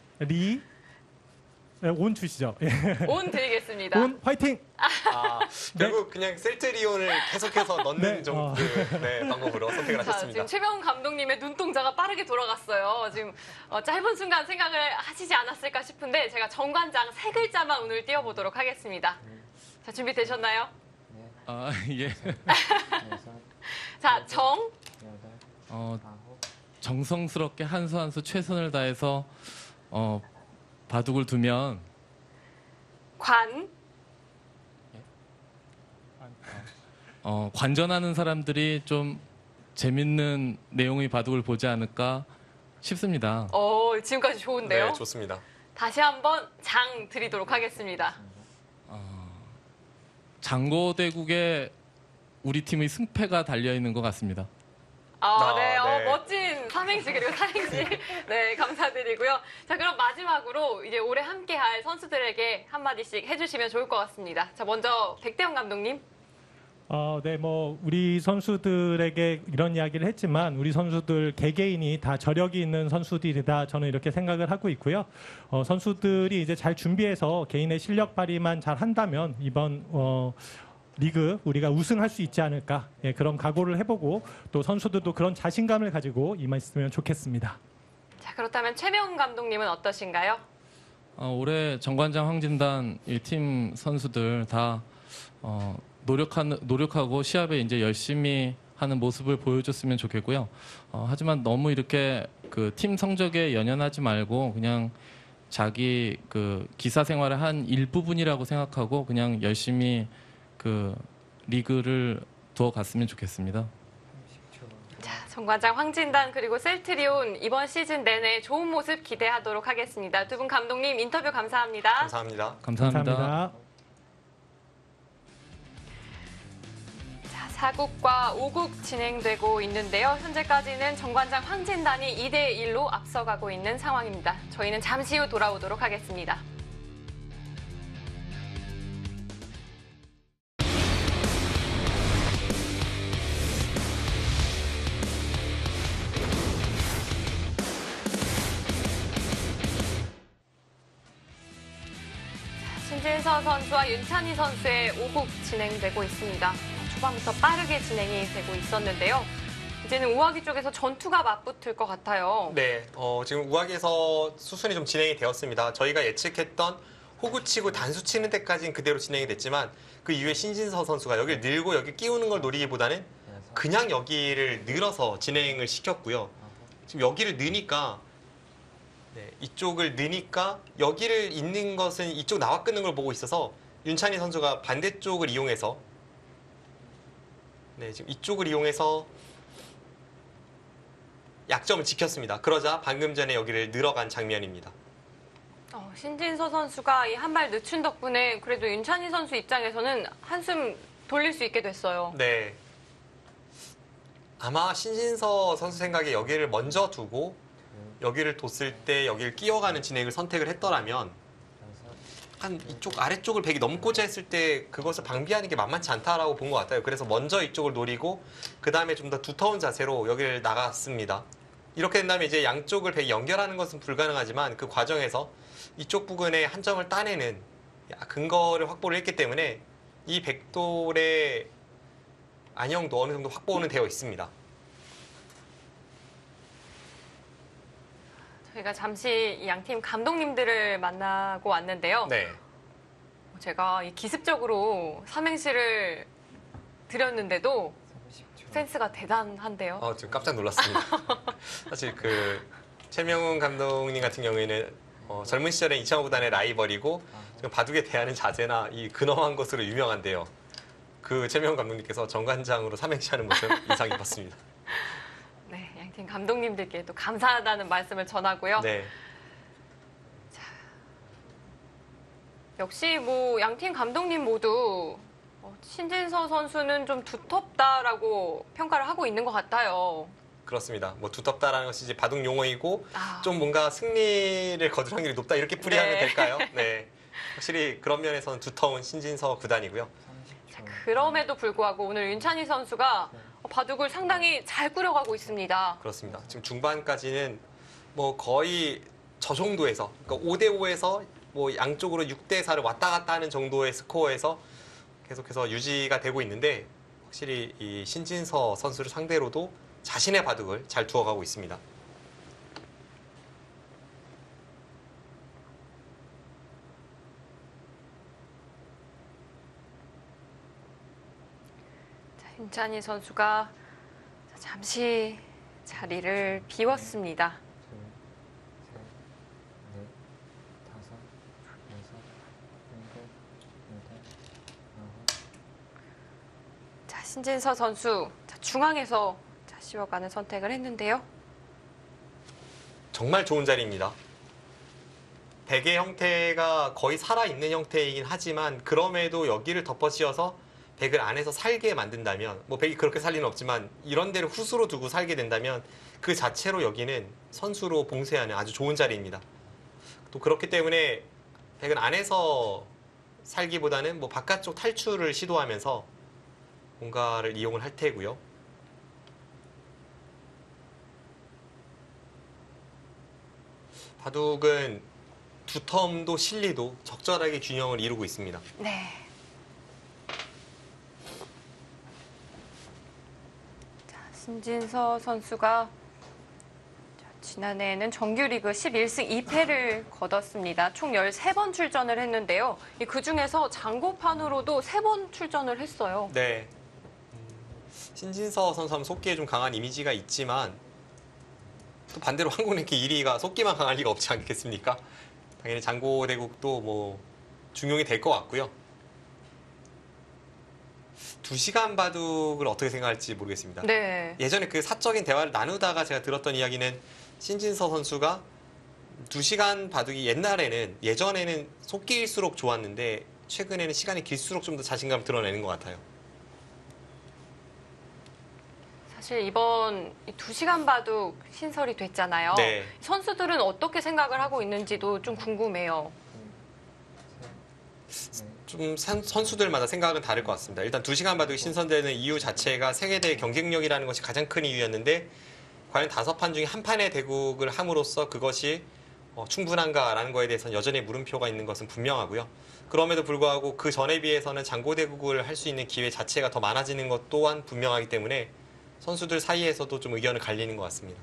온 주시죠. 예. 온 드리겠습니다. 온 화이팅! 결국 그냥 셀트리온을 계속해서 넣는 네, 좀 방법으로 선택을 자, 하셨습니다. 지금 최병훈 감독님의 눈동자가 빠르게 돌아갔어요. 지금 짧은 순간 생각을 하시지 않았을까 싶은데 제가 정관장 3글자만 운을 띄워보도록 하겠습니다. 자, 준비되셨나요? 예. 자, 정성스럽게 한 수 한 수 최선을 다해서 바둑을 두면 관전하는 사람들이 좀 재밌는 내용의 바둑을 보지 않을까 싶습니다. 지금까지 좋은데요? 네, 좋습니다. 다시 한번 장 드리도록 하겠습니다. 장고대국에 우리 팀의 승패가 달려 있는 것 같습니다. 네. 네. 멋진 삼행시 그리고 사행시. 네, 감사드리고요. 자, 그럼 마지막으로 이제 올해 함께할 선수들에게 한마디씩 해주시면 좋을 것 같습니다. 자, 먼저 백대현 감독님. 네, 우리 선수들에게 이런 이야기를 했지만 우리 선수들 개개인이 다 저력이 있는 선수들이다 저는 이렇게 생각을 하고 있고요. 선수들이 이제 잘 준비해서 개인의 실력 발휘만 잘 한다면 이번 리그 우리가 우승할 수 있지 않을까 그런 각오를 해보고 또 선수들도 그런 자신감을 가지고 임했으면 좋겠습니다. 자, 그렇다면 최명훈 감독님은 어떠신가요? 올해 정관장 황진단 이 팀 선수들 다 노력하고 시합에 이제 열심히 하는 모습을 보여줬으면 좋겠고요. 하지만 너무 이렇게 그 팀 성적에 연연하지 말고 그냥 자기 그 기사 생활의 한 일부분이라고 생각하고 그냥 열심히 그 리그를 두어 갔으면 좋겠습니다. 자, 정관장 황진단 그리고 셀트리온 이번 시즌 내내 좋은 모습 기대하도록 하겠습니다. 두 분 감독님 인터뷰 감사합니다. 감사합니다. 감사합니다. 자, 4국과 5국 진행되고 있는데요. 현재까지는 정관장 황진단이 2대1로 앞서가고 있는 상황입니다. 저희는 잠시 후 돌아오도록 하겠습니다. 신진서 선수와 윤찬희 선수의 5국 진행되고 있습니다. 초반부터 빠르게 진행이 되고 있었는데요. 이제는 우아기 쪽에서 전투가 맞붙을 것 같아요. 네, 지금 우악에서 수순이 좀 진행이 되었습니다. 저희가 예측했던 호구 치고 단수 치는 데까지는 그대로 진행이 됐지만 그 이후에 신진서 선수가 여기를 늘고 여기 끼우는 걸 노리기보다는 그냥 여기를 늘어서 진행을 시켰고요. 지금 여기를 느니까 네, 이쪽을 느니까 여기를 잇는 것은 이쪽 나와 끊는 걸 보고 있어서 윤찬희 선수가 반대쪽을 이용해서 네, 지금 이쪽을 이용해서 약점을 지켰습니다. 그러자 방금 전에 여기를 늘어간 장면입니다. 신진서 선수가 이 한 발 늦춘 덕분에 그래도 윤찬희 선수 입장에서는 한숨 돌릴 수 있게 됐어요. 네. 아마 신진서 선수 생각에 여기를 먼저 두고 여기를 뒀을 때 여기를 끼어가는 진행을 선택을 했더라면 한 이쪽 아래쪽을 백이 넘고자 했을 때 그것을 방비하는 게 만만치 않다라고 본 것 같아요. 그래서 먼저 이쪽을 노리고 그 다음에 좀 더 두터운 자세로 여기를 나갔습니다. 이렇게 된다면 이제 양쪽을 백이 연결하는 것은 불가능하지만 그 과정에서 이쪽 부근에 한 점을 따내는 근거를 확보를 했기 때문에 이 백돌의 안형도 어느 정도 확보는 되어 있습니다. 저희가 잠시 이 양팀 감독님들을 만나고 왔는데요. 네. 제가 이 기습적으로 삼행시를 드렸는데도 30초. 센스가 대단한데요. 지금 깜짝 놀랐습니다. 사실 그 최명훈 감독님 같은 경우에는 젊은 시절에 이창호 구단의 라이벌이고 지금 바둑에 대하는 자세나 이 근엄한 것으로 유명한데요. 그 최명훈 감독님께서 정관장으로 삼행시하는 모습 인상 깊었습니다. 네, 양팀 감독님들께 또 감사하다는 말씀을 전하고요. 네. 역시 뭐 양팀 감독님 모두 신진서 선수는 좀 두텁다라고 평가를 하고 있는 것 같아요. 그렇습니다. 뭐 두텁다라는 것이 이제 바둑 용어이고 아. 좀 뭔가 승리를 거둘 확률이 높다 이렇게 풀이하면 네. 될까요? 네. 확실히 그런 면에서는 두터운 신진서 구단이고요. 30초. 그럼에도 불구하고 오늘 윤찬희 선수가 바둑을 상당히 잘 꾸려가고 있습니다. 그렇습니다. 지금 중반까지는 뭐 거의 저 정도에서 그러니까 5대5에서 뭐 양쪽으로 6대4를 왔다 갔다 하는 정도의 스코어에서 계속해서 유지가 되고 있는데 확실히 이 신진서 선수를 상대로도 자신의 바둑을 잘 두어가고 있습니다. 윤찬희 선수가 잠시 자리를 비웠습니다. 둘, 셋, 넷, 다섯, 여섯, 일곱, 여덟, 아홉. 자, 신진서 선수 중앙에서 씌워가는 선택을 했는데요. 정말 좋은 자리입니다. 백의 형태가 거의 살아있는 형태이긴 하지만 그럼에도 여기를 덮어씌워서 백을 안에서 살게 만든다면 뭐 백이 그렇게 살 리는 없지만 이런 데를 후수로 두고 살게 된다면 그 자체로 여기는 선수로 봉쇄하는 아주 좋은 자리입니다. 또 그렇기 때문에 백은 안에서 살기보다는 뭐 바깥쪽 탈출을 시도하면서 뭔가를 이용을 할 테고요. 바둑은 두텀도 실리도 적절하게 균형을 이루고 있습니다. 네. 자, 신진서 선수가 지난해에는 정규리그 11승 2패를 거뒀습니다. 총 13번 출전을 했는데요. 그 중에서 장고판으로도 3번 출전을 했어요. 네. 신진서 선수 하면 속기에 좀 강한 이미지가 있지만 또 반대로 한국랭킹 1위가 속기만 강할 리가 없지 않겠습니까? 당연히 장고대국도 뭐 중용이 될 것 같고요. 2시간 바둑을 어떻게 생각할지 모르겠습니다. 네. 예전에 그 사적인 대화를 나누다가 제가 들었던 이야기는 신진서 선수가 2시간 바둑이 예전에는 속기일수록 좋았는데 최근에는 시간이 길수록 좀 더 자신감을 드러내는 것 같아요. 사실 이번 2시간 바둑 신설이 됐잖아요. 네. 선수들은 어떻게 생각을 하고 있는지도 좀 궁금해요. 좀 선수들마다 생각은 다를 것 같습니다. 일단 2시간 바둑이 신선되는 이유 자체가 세계대회 경쟁력이라는 것이 가장 큰 이유였는데 과연 5판 중에 한 판의 대국을 함으로써 그것이 충분한가라는 거에 대해서는 여전히 물음표가 있는 것은 분명하고요. 그럼에도 불구하고 그 전에 비해서는 장고대국을 할 수 있는 기회 자체가 더 많아지는 것 또한 분명하기 때문에 선수들 사이에서도 좀 의견을 갈리는 것 같습니다.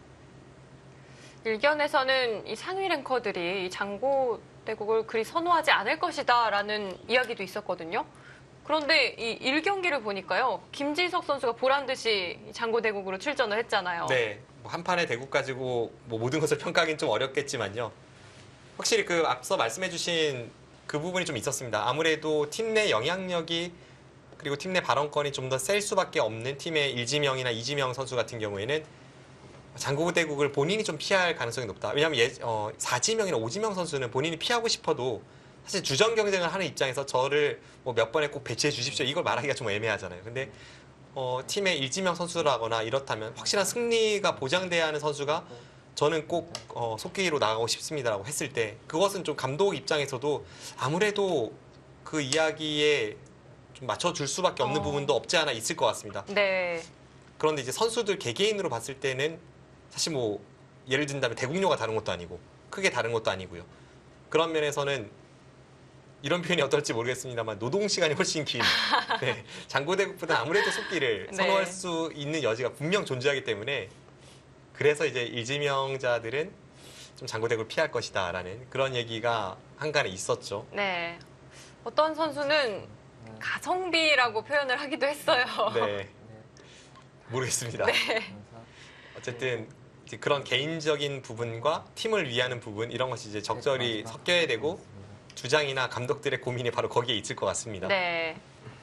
일견에서는 이 상위 랭커들이 이 장고대국을 그리 선호하지 않을 것이다라는 이야기도 있었거든요. 그런데 이 1경기를 보니까요. 김지석 선수가 보란 듯이 이 장고대국으로 출전을 했잖아요. 네, 뭐 한 판의 대국 가지고 뭐 모든 것을 평가하기는 좀 어렵겠지만요. 확실히 그 앞서 말씀해주신 그 부분이 좀 있었습니다. 아무래도 팀 내 영향력이 그리고 팀 내 발언권이 좀 더 셀 수밖에 없는 팀의 일지명이나 이지명 선수 같은 경우에는 장고대국을 본인이 좀 피할 가능성이 높다. 왜냐하면 4지명이나 5지명 선수는 본인이 피하고 싶어도 사실 주전 경쟁을 하는 입장에서 저를 뭐 몇 번에 꼭 배치해 주십시오. 이걸 말하기가 좀 애매하잖아요. 근데 팀의 일지명 선수라거나 이렇다면 확실한 승리가 보장돼야 하는 선수가 저는 꼭 속기로 나가고 싶습니다라고 했을 때 그것은 좀 감독 입장에서도 아무래도 그 이야기에 좀 맞춰줄 수밖에 없는 부분도 없지 않아 있을 것 같습니다. 네. 그런데 이제 선수들 개개인으로 봤을 때는 사실 뭐 예를 든다면 대국료가 다른 것도 아니고 크게 다른 것도 아니고요. 그런 면에서는 이런 표현이 어떨지 모르겠습니다만 노동 시간이 훨씬 긴 네, 장고대국보다 아무래도 속기를 네. 선호할 수 있는 여지가 분명 존재하기 때문에 그래서 이제 일지명자들은 좀 장고대국을 피할 것이다라는 그런 얘기가 한간에 있었죠. 네. 어떤 선수는 가성비라고 표현을 하기도 했어요. 네, 모르겠습니다. 어쨌든 이제 그런 개인적인 부분과 팀을 위하는 부분 이런 것이 이제 적절히 섞여야 되고 주장이나 감독들의 고민이 바로 거기에 있을 것 같습니다. 네.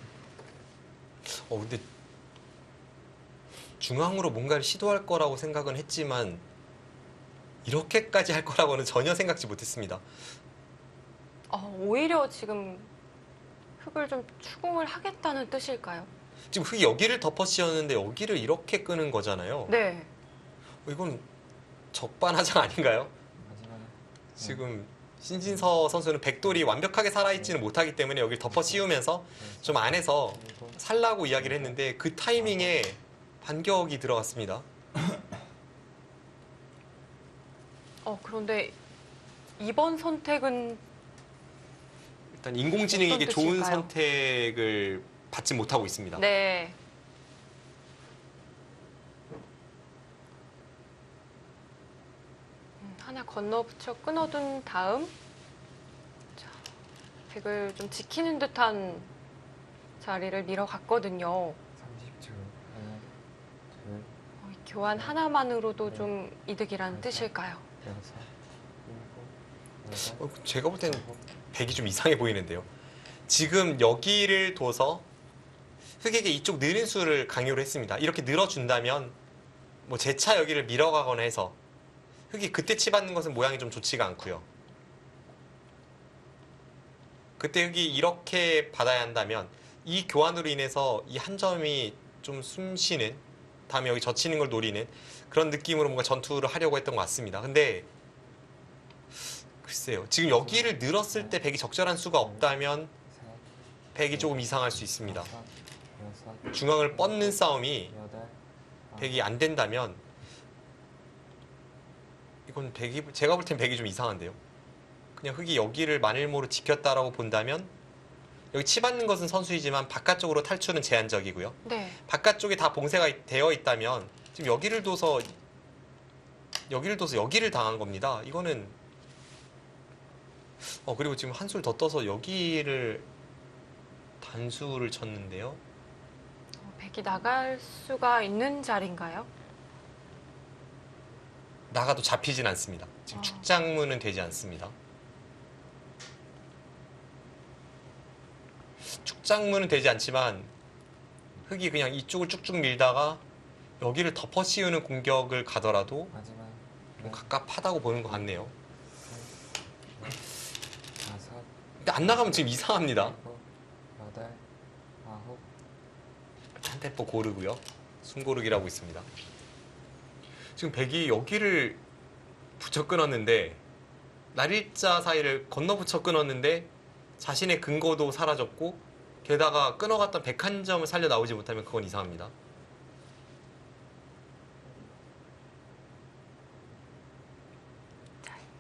근데 중앙으로 뭔가를 시도할 거라고 생각은 했지만 이렇게까지 할 거라고는 전혀 생각지 못했습니다. 오히려 지금 흙을 좀 추궁을 하겠다는 뜻일까요? 지금 흙이 여기를 덮어 씌웠는데 여기를 이렇게 끄는 거잖아요. 네. 이건 적반하장 아닌가요? 지금 신진서 선수는 백돌이 완벽하게 살아있지는 못하기 때문에 여기를 덮어 씌우면서 좀 안에서 살라고 이야기를 했는데 그 타이밍에 반격이 들어갔습니다. 그런데 이번 선택은 일단 인공지능에게 어떤 좋은 뜻일까요? 선택을 받지 못하고 있습니다. 네. 하나 건너붙여 끊어둔 다음 자, 백을 좀 지키는 듯한 자리를 밀어갔거든요. 30초. 하나, 둘, 이 교환 하나만으로도 좀 이득이라는 뜻일까요? 여섯, 일곱, 여덟, 제가 볼 때는 아홉, 백이 좀 이상해 보이는데요. 지금 여기를 둬서 흑에게 이쪽 느린 수를 강요를 했습니다. 이렇게 늘어준다면 뭐 재차 여기를 밀어가거나 해서 흑이 그때 치받는 것은 모양이 좀 좋지가 않고요. 그때 흑이 이렇게 받아야 한다면 이 교환으로 인해서 이 한 점이 좀 숨쉬는 다음에 여기 젖히는 걸 노리는 그런 느낌으로 뭔가 전투를 하려고 했던 것 같습니다. 근데 글쎄요. 지금 여기를 늘었을 때 백이 적절한 수가 없다면 셋, 백이 조금 이상할 수 있습니다. 다섯, 여섯, 중앙을 뻗는 싸움이 여덟, 아홉, 백이 안 된다면 이건 백이 제가 볼 땐 백이 좀 이상한데요. 그냥 흑이 여기를 만일모로 지켰다라고 본다면 여기 치받는 것은 선수이지만 바깥쪽으로 탈출은 제한적이고요. 네. 바깥쪽에 다 봉쇄가 되어 있다면 지금 여기를 둬서 여기를 당한 겁니다. 이거는 그리고 지금 한술 더 떠서 여기를 단수를 쳤는데요. 백이 나갈 수가 있는 자리인가요? 나가도 잡히진 않습니다. 지금 축장문은 되지 않습니다. 축장문은 되지 않지만 흑이 그냥 이쪽을 쭉쭉 밀다가 여기를 덮어 씌우는 공격을 가더라도 마지막. 좀 갑갑하다고 보는 것 같네요. 다섯, 근데 안 나가면 지금 이상합니다. 일곱, 여덟, 아홉, 한 템포 고르고요. 숨고르기라고 있습니다. 지금 백이 여기를 붙여 끊었는데 날일자 사이를 건너 붙여 끊었는데 자신의 근거도 사라졌고 게다가 끊어갔던 백 한 점을 살려 나오지 못하면 그건 이상합니다.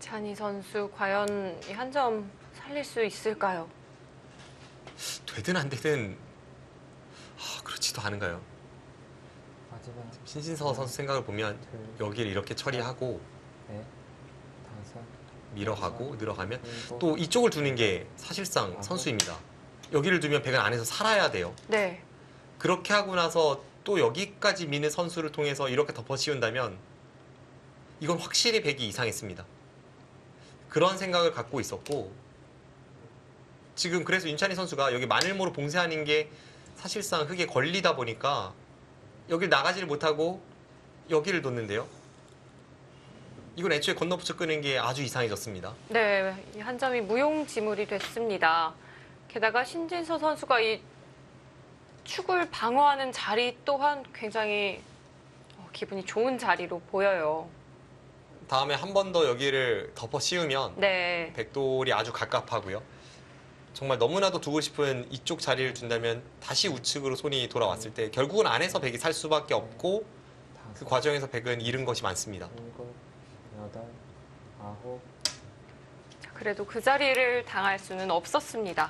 윤찬희 선수 과연 이 한 점 살릴 수 있을까요? 되든 안 되든 그렇지도 않은가요? 마지막 신진서 선수 생각을 보면 여기를 이렇게 처리하고 넷, 다섯, 밀어가고 늘어가면 일곱, 또 이쪽을 두는 게 사실상 선수입니다. 여기를 두면 백은 안에서 살아야 돼요. 네. 그렇게 하고 나서 또 여기까지 미는 선수를 통해서 이렇게 덮어씌운다면 이건 확실히 백이 이상했습니다. 그런 생각을 갖고 있었고 지금 그래서 윤찬희 선수가 여기 마늘모로 봉쇄하는 게 사실상 흙에 걸리다 보니까 여길 나가지를 못하고 여기를 뒀는데요. 이건 애초에 건너붙여 끄는 게 아주 이상해졌습니다. 네, 이 한 점이 무용지물이 됐습니다. 게다가 신진서 선수가 이 축을 방어하는 자리 또한 굉장히 기분이 좋은 자리로 보여요. 다음에 한 번 더 여기를 덮어 씌우면 네, 백돌이 아주 갑갑하고요. 정말 너무나도 두고 싶은 이쪽 자리를 둔다면 다시 우측으로 손이 돌아왔을 때 결국은 안에서 백이 살 수밖에 없고 그 다섯, 과정에서 백은 잃은 것이 많습니다. 일곱, 여덟, 아홉, 자, 그래도 그 자리를 당할 수는 없었습니다.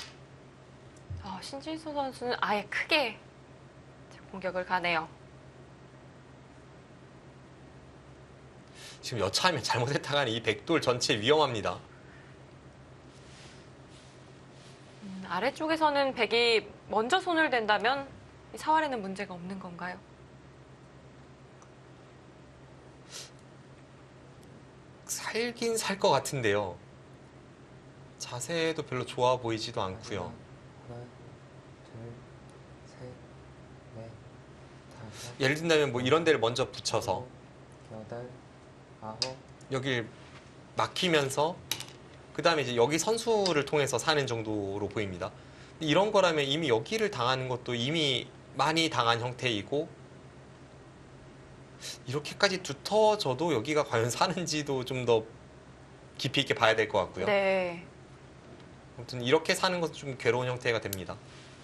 신진서 선수는 아예 크게 공격을 가네요. 지금 여차하면 잘못했다가는 이 백돌 전체 위험합니다. 아래쪽에서는 백이 먼저 손을 댄다면 이 사활에는 문제가 없는 건가요? 살긴 살 것 같은데요. 자세도 별로 좋아 보이지도 않고요. 하나, 둘, 셋, 넷, 다섯, 예를 든다면 뭐 이런 데를 먼저 붙여서 여덟, 아홉, 여길 막히면서 그 다음에 이제 여기 선수를 통해서 사는 정도로 보입니다. 이런 거라면 이미 여기를 당하는 것도 이미 많이 당한 형태이고 이렇게까지 두터워져도 여기가 과연 사는지도 좀 더 깊이 있게 봐야 될 것 같고요. 네. 아무튼 이렇게 사는 것은 좀 괴로운 형태가 됩니다.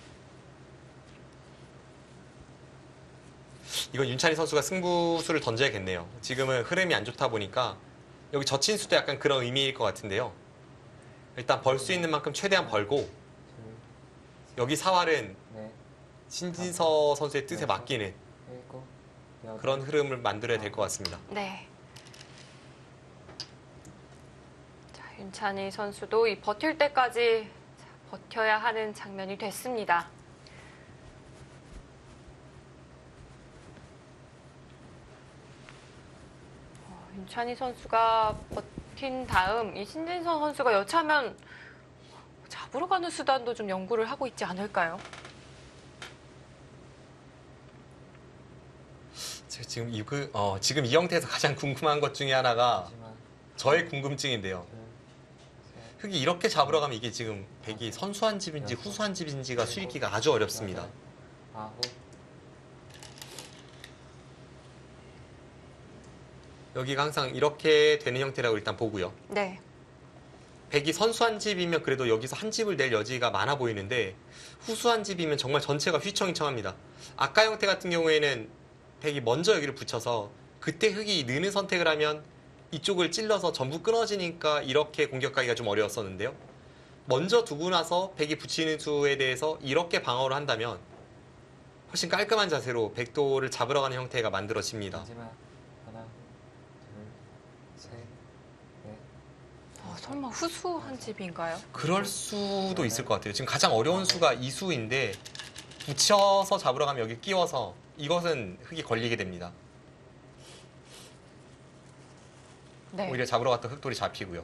이건 윤찬희 선수가 승부수를 던져야겠네요. 지금은 흐름이 안 좋다 보니까 여기 젖힌 수도 약간 그런 의미일 것 같은데요. 일단 벌 수 있는 만큼 최대한 벌고 둘, 여기 사활은 넷, 신진서 선수의 뜻에 맡기는 일곱, 여덟, 그런 흐름을 만들어야 될 것 같습니다. 네. 자, 윤찬희 선수도 이 버틸 때까지 버텨야 하는 장면이 됐습니다. 윤찬희 선수가 버틴 다음 이 신진서 선수가 여차하면 잡으러 가는 수단도 좀 연구를 하고 있지 않을까요? 제가 지금 이 형태에서 가장 궁금한 것 중에 하나가 마지막, 저의 궁금증인데요. 둘, 셋, 흙이 이렇게 잡으러 가면 이게 지금 백이 선수한 집인지 후수한 집인지가 수익기가 아주 어렵습니다. 여덟, 아홉, 여기가 항상 이렇게 되는 형태라고 일단 보고요. 네. 백이 선수한 집이면 그래도 여기서 한 집을 낼 여지가 많아 보이는데 후수한 집이면 정말 전체가 휘청휘청합니다. 아까 형태 같은 경우에는 백이 먼저 여기를 붙여서 그때 흙이 느는 선택을 하면 이쪽을 찔러서 전부 끊어지니까 이렇게 공격하기가 좀 어려웠었는데요. 먼저 두고 나서 백이 붙이는 수에 대해서 이렇게 방어를 한다면 훨씬 깔끔한 자세로 백도를 잡으러 가는 형태가 만들어집니다. 마지막, 하나, 둘, 셋, 넷, 설마 후수한 집인가요? 그럴 수도 있을 것 같아요. 지금 가장 어려운 수가 이 수인데 붙여서 잡으러 가면 여기 끼워서 이것은 흙이 걸리게 됩니다. 네. 오히려 잡으러 갔던 흙돌이 잡히고요.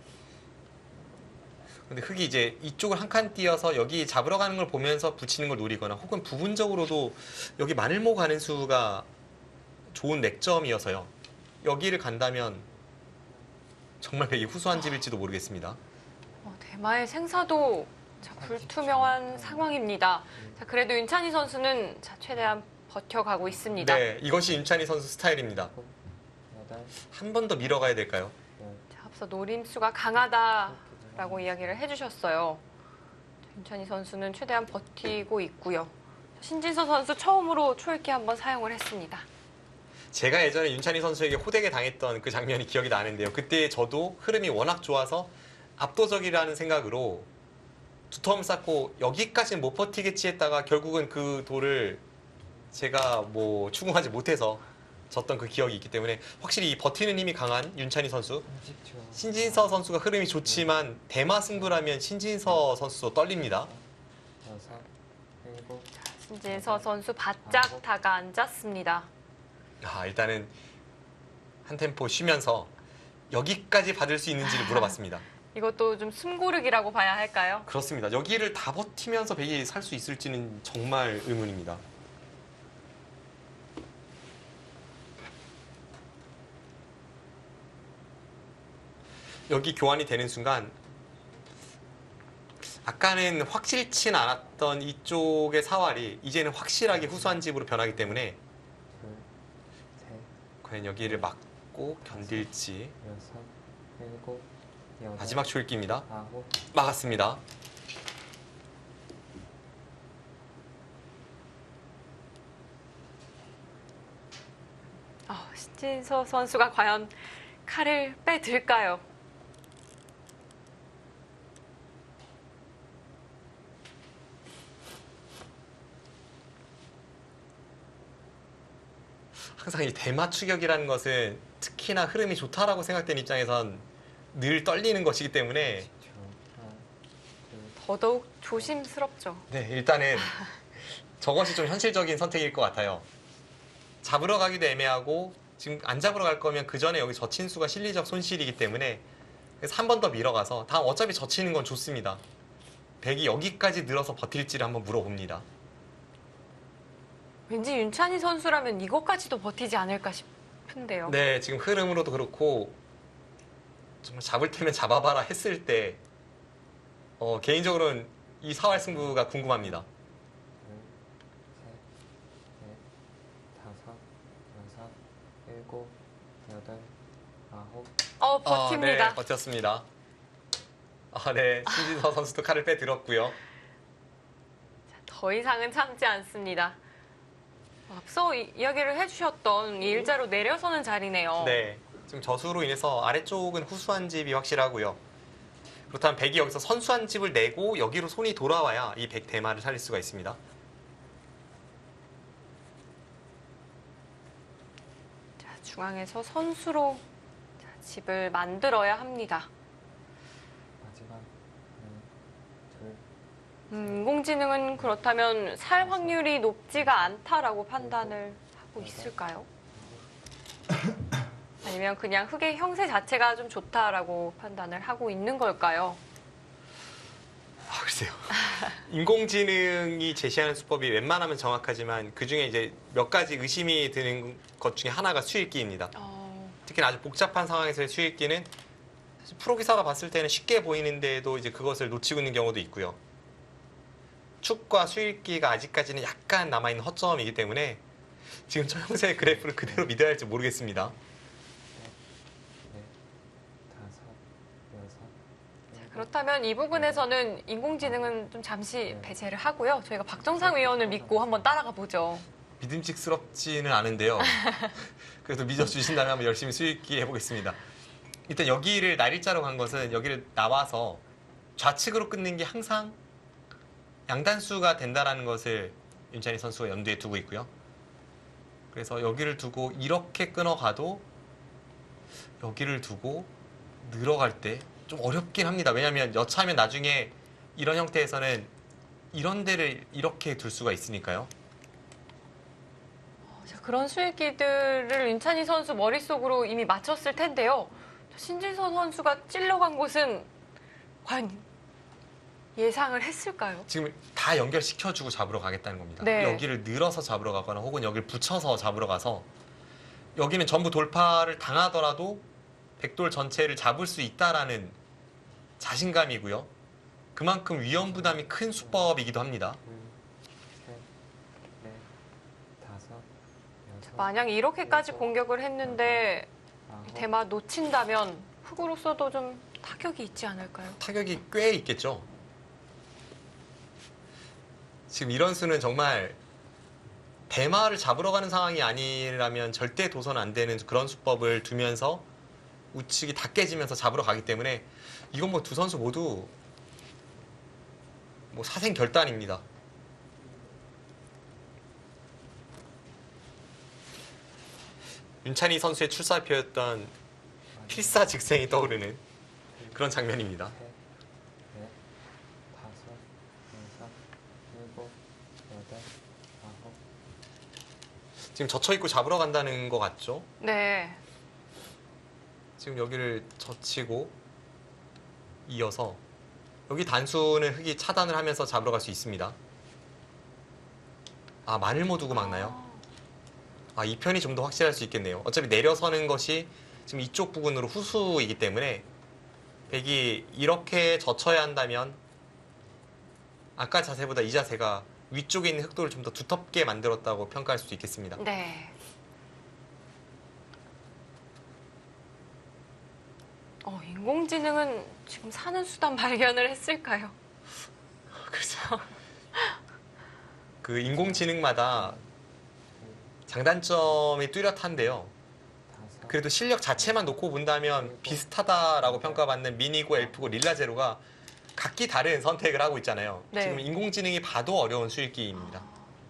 근데 흙이 이제 이쪽을 한 칸 띄어서 여기 잡으러 가는 걸 보면서 붙이는 걸 노리거나 혹은 부분적으로도 여기 마늘모 가는 수가 좋은 맥점이어서요. 여기를 간다면 정말 백이 후수한 집일지도 모르겠습니다. 대마의 생사도 불투명한 상황입니다. 자, 그래도 윤찬희 선수는 최대한 버텨가고 있습니다. 네, 이것이 윤찬희 선수 스타일입니다. 일곱, 여덟, 한 번 더 밀어가야 될까요? 열, 자, 앞서 노림수가 강하다라고 이야기를 해주셨어요. 윤찬희 선수는 최대한 버티고 있고요. 신진서 선수 처음으로 초읽기 한번 사용을 했습니다. 제가 예전에 윤찬희 선수에게 호되게 당했던 그 장면이 기억이 나는데요. 그때 저도 흐름이 워낙 좋아서 압도적이라는 생각으로 두텀 쌓고 여기까지는 못 버티겠지 했다가 결국은 그 돌을 제가 뭐 추궁하지 못해서 졌던 그 기억이 있기 때문에 확실히 이 버티는 힘이 강한 윤찬희 선수. 30초. 신진서 선수가 흐름이 좋지만 대마 승부라면 신진서 선수도 떨립니다. 6, 7, 신진서 선수 바짝 다가 앉았습니다. 일단은 한 템포 쉬면서 여기까지 받을 수 있는지를 물어봤습니다. 이것도 좀 숨고르기라고 봐야 할까요? 그렇습니다. 여기를 다 버티면서 백이 살 수 있을지는 정말 의문입니다. 여기 교환이 되는 순간 아까는 확실치 않았던 이쪽의 사활이 이제는 확실하게 후수한 집으로 변하기 때문에 2, 3, 과연 여기를 막고 견딜지. 6, 7, 8, 마지막 초읽기입니다. 9. 막았습니다. 신진서 선수가 과연 칼을 빼들까요? 항상 이 대마 추격이라는 것은 특히나 흐름이 좋다라고 생각된 입장에선 늘 떨리는 것이기 때문에 10초. 하나, 둘, 더더욱 조심스럽죠. 네, 일단은 저것이 좀 현실적인 선택일 것 같아요. 잡으러 가기도 애매하고 지금 안 잡으러 갈 거면 그 전에 여기 젖힌 수가 실리적 손실이기 때문에 그래서 한 번 더 밀어가서 다음 어차피 젖히는 건 좋습니다. 백이 여기까지 늘어서 버틸지를 한번 물어봅니다. 왠지 윤찬희 선수라면 이것까지도 버티지 않을까 싶은데요. 네, 지금 흐름으로도 그렇고 정말 잡을 테면 잡아봐라 했을 때 개인적으로는 이 사활 승부가 궁금합니다. 둘, 셋, 넷, 다섯, 여섯, 일곱, 여덟, 아홉. 버팁니다. 네, 버텼습니다. 네, 신진서 선수도 칼을 빼들었고요. 더 이상은 참지 않습니다. 앞서 이야기를 해주셨던 이 일자로 내려서는 자리네요. 네, 지금 저수로 인해서 아래쪽은 후수한 집이 확실하고요. 그렇다면 백이 여기서 선수한 집을 내고 여기로 손이 돌아와야 이 백 대마를 살릴 수가 있습니다. 자, 중앙에서 선수로 집을 만들어야 합니다. 마지막 하나, 둘, 인공지능은 그렇다면 살 확률이 높지가 않다라고 판단을 하고 있을까요? 아니면 그냥 흙의 형세 자체가 좀 좋다라고 판단을 하고 있는 걸까요? 글쎄요. 인공지능이 제시하는 수법이 웬만하면 정확하지만 그 중에 이제 몇 가지 의심이 드는 것 중에 하나가 수읽기입니다. 특히 아주 복잡한 상황에서의 수읽기는 사실 프로 기사가 봤을 때는 쉽게 보이는데도 이제 그것을 놓치고 있는 경우도 있고요. 축과 수읽기가 아직까지는 약간 남아있는 허점이기 때문에 지금 저 형태의 그래프를 그대로 믿어야 할지 모르겠습니다. 넷, 다섯, 여섯. 일곱, 그렇다면 이 부분에서는 인공지능은 좀 잠시 배제를 하고요. 저희가 박정상 위원을 믿고 한번 따라가 보죠. 믿음직스럽지는 않은데요. 그래도 믿어주신다면 한번 열심히 수익기 해보겠습니다. 일단 여기를 날일자로 간 것은 여기를 나와서 좌측으로 끊는 게 항상 양단수가 된다는 것을 윤찬희 선수가 염두에 두고 있고요. 그래서 여기를 두고 이렇게 끊어가도 여기를 두고 늘어갈 때 좀 어렵긴 합니다. 왜냐하면 여차하면 나중에 이런 형태에서는 이런 데를 이렇게 둘 수가 있으니까요. 자, 그런 수익기들을 윤찬희 선수 머릿속으로 이미 맞췄을 텐데요. 신진서 선수가 찔러간 곳은 과연 예상을 했을까요? 지금 다 연결시켜주고 잡으러 가겠다는 겁니다. 네. 여기를 늘어서 잡으러 가거나 혹은 여기를 붙여서 잡으러 가서 여기는 전부 돌파를 당하더라도 백돌 전체를 잡을 수 있다라는 자신감이고요. 그만큼 위험 부담이 큰 수법이기도 합니다. 둘, 셋, 넷, 다섯, 여섯. 만약 이렇게까지 공격을 했는데 아홉. 대마 놓친다면 흑으로서도 좀 타격이 있지 않을까요? 타격이 꽤 있겠죠. 지금 이런 수는 정말 대마를 잡으러 가는 상황이 아니라면 절대 도선 안 되는 그런 수법을 두면서 우측이 다 깨지면서 잡으러 가기 때문에 이건 뭐 두 선수 모두 뭐 사생결단입니다. 윤찬희 선수의 출사표였던 필사즉생이 떠오르는 그런 장면입니다. 셋, 넷, 다섯, 여섯, 일곱, 여덟, 아홉. 지금 젖혀 있고 잡으러 간다는 것 같죠? 네. 지금 여기를 젖히고 이어서 여기 단수는 흙이 차단을 하면서 잡으러 갈 수 있습니다. 아, 마늘모 두고 막나요? 아, 이 편이 좀 더 확실할 수 있겠네요. 어차피 내려서는 것이 지금 이쪽 부분으로 후수이기 때문에 백이 이렇게 젖혀야 한다면 아까 자세보다 이 자세가 위쪽에 있는 흑도를 좀 더 두텁게 만들었다고 평가할 수도 있겠습니다. 네. 인공지능은 지금 사는 수단 발견을 했을까요? 그렇죠. 그 인공지능마다 장단점이 뚜렷한데요. 다섯, 그래도 실력 자체만 놓고 본다면 비슷하다라고 평가받는 미니고, 엘프고, 릴라제로가 각기 다른 선택을 하고 있잖아요. 네. 지금 인공지능이 봐도 어려운 수익기입니다.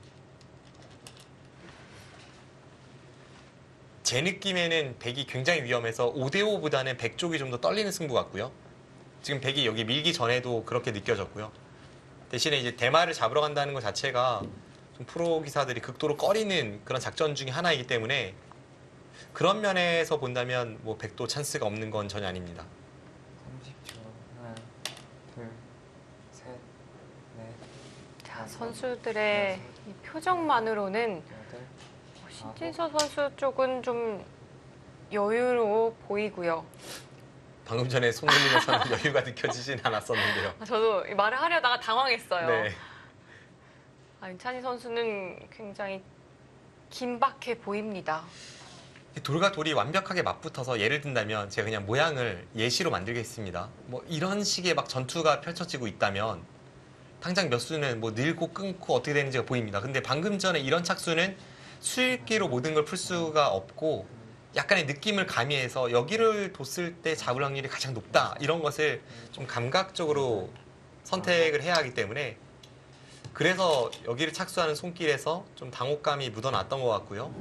제 느낌에는 백이 굉장히 위험해서 5대5보다는 백 쪽이 좀 더 떨리는 승부 같고요. 지금 백이 여기 밀기 전에도 그렇게 느껴졌고요. 대신에 이제 대마를 잡으러 간다는 것 자체가 좀 프로 기사들이 극도로 꺼리는 그런 작전 중에 하나이기 때문에 그런 면에서 본다면 뭐 백도 찬스가 없는 건 전혀 아닙니다. 30초. 하나, 둘, 셋, 넷, 자, 선수들의 이 표정만으로는 여덟, 신진서 선수 쪽은 좀 여유로워 보이고요. 방금 전에 손 돌리면서는 여유가 느껴지진 않았었는데요. 저도 이 말을 하려다가 당황했어요. 네. 윤찬희 선수는 굉장히 긴박해 보입니다. 돌과 돌이 완벽하게 맞붙어서 예를 든다면 제가 그냥 모양을 예시로 만들겠습니다. 뭐 이런 식의 막 전투가 펼쳐지고 있다면 당장 몇 수는 뭐 늘고 끊고 어떻게 되는지가 보입니다. 근데 방금 전에 이런 착수는 수읽기로 모든 걸 풀 수가 없고 약간의 느낌을 가미해서 여기를 뒀을 때 잡을 확률이 가장 높다. 이런 것을 좀 감각적으로 선택을 해야 하기 때문에 그래서 여기를 착수하는 손길에서 좀 당혹감이 묻어났던 것 같고요.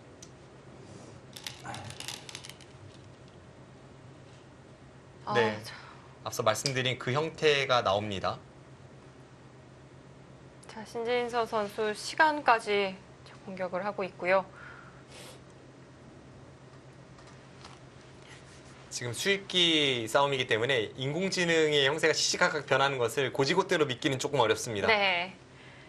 네. 앞서 말씀드린 그 형태가 나옵니다. 자, 신진서 선수 시간까지 공격을 하고 있고요. 지금 수익기 싸움이기 때문에 인공지능의 형태가 시시각각 변하는 것을 고지고대로 믿기는 조금 어렵습니다. 네.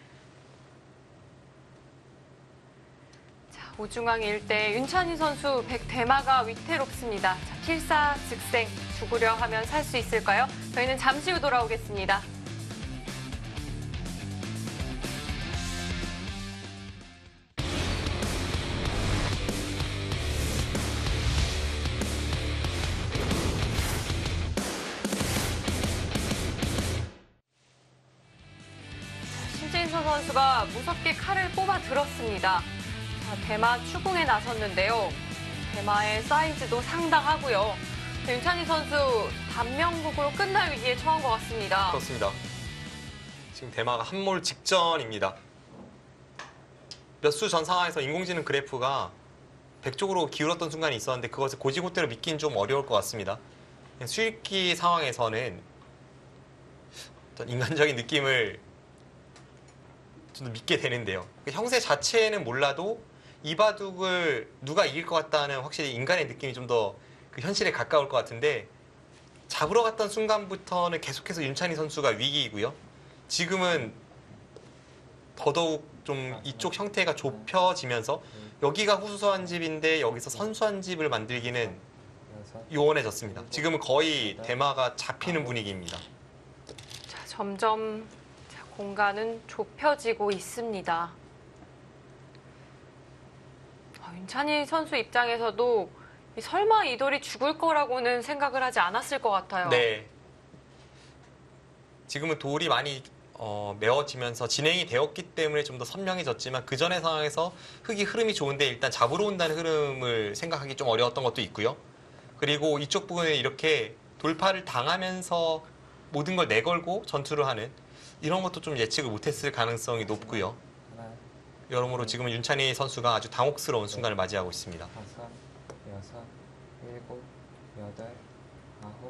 자, 오중앙 일대 윤찬희 선수 백대마가 위태롭습니다. 자, 필사즉생 죽으려 하면 살 수 있을까요? 저희는 잠시 후 돌아오겠습니다. 신진서 선수가 무섭게 칼을 뽑아 들었습니다. 자, 대마 추궁에 나섰는데요. 대마의 사이즈도 상당하고요. 윤찬희 선수 단명국으로 끝날 위기에 처한 것 같습니다. 그렇습니다. 지금 대마가 한몰 직전입니다. 몇 수 전 상황에서 인공지능 그래프가 100쪽으로 기울었던 순간이 있었는데 그것을 고지고대로 믿기는 좀 어려울 것 같습니다. 수익기 상황에서는 어떤 인간적인 느낌을 좀 더 믿게 되는데요. 형세 자체는 몰라도 이 바둑을 누가 이길 것 같다는 확실히 인간의 느낌이 좀 더 그 현실에 가까울 것 같은데 잡으러 갔던 순간부터는 계속해서 윤찬희 선수가 위기이고요. 지금은 더더욱 좀 이쪽 형태가 좁혀지면서 여기가 후수한 집인데 여기서 선수한 집을 만들기는 여섯, 요원해졌습니다. 지금은 거의 대마가 잡히는 분위기입니다. 자, 점점 공간은 좁혀지고 있습니다. 윤찬희 선수 입장에서도 설마 이 돌이 죽을 거라고는 생각을 하지 않았을 것 같아요. 네. 지금은 돌이 많이 메워지면서 진행이 되었기 때문에 좀 더 선명해졌지만 그 전의 상황에서 흙이 흐름이 좋은데 일단 잡으러 온다는 흐름을 생각하기 좀 어려웠던 것도 있고요. 그리고 이쪽 부분에 이렇게 돌파를 당하면서 모든 걸 내걸고 전투를 하는 이런 것도 좀 예측을 못했을 가능성이 높고요. 하나, 여러모로 지금은 윤찬희 선수가 아주 당혹스러운 순간을 맞이하고 있습니다. 다섯, 여섯, 일곱, 여덟, 아홉.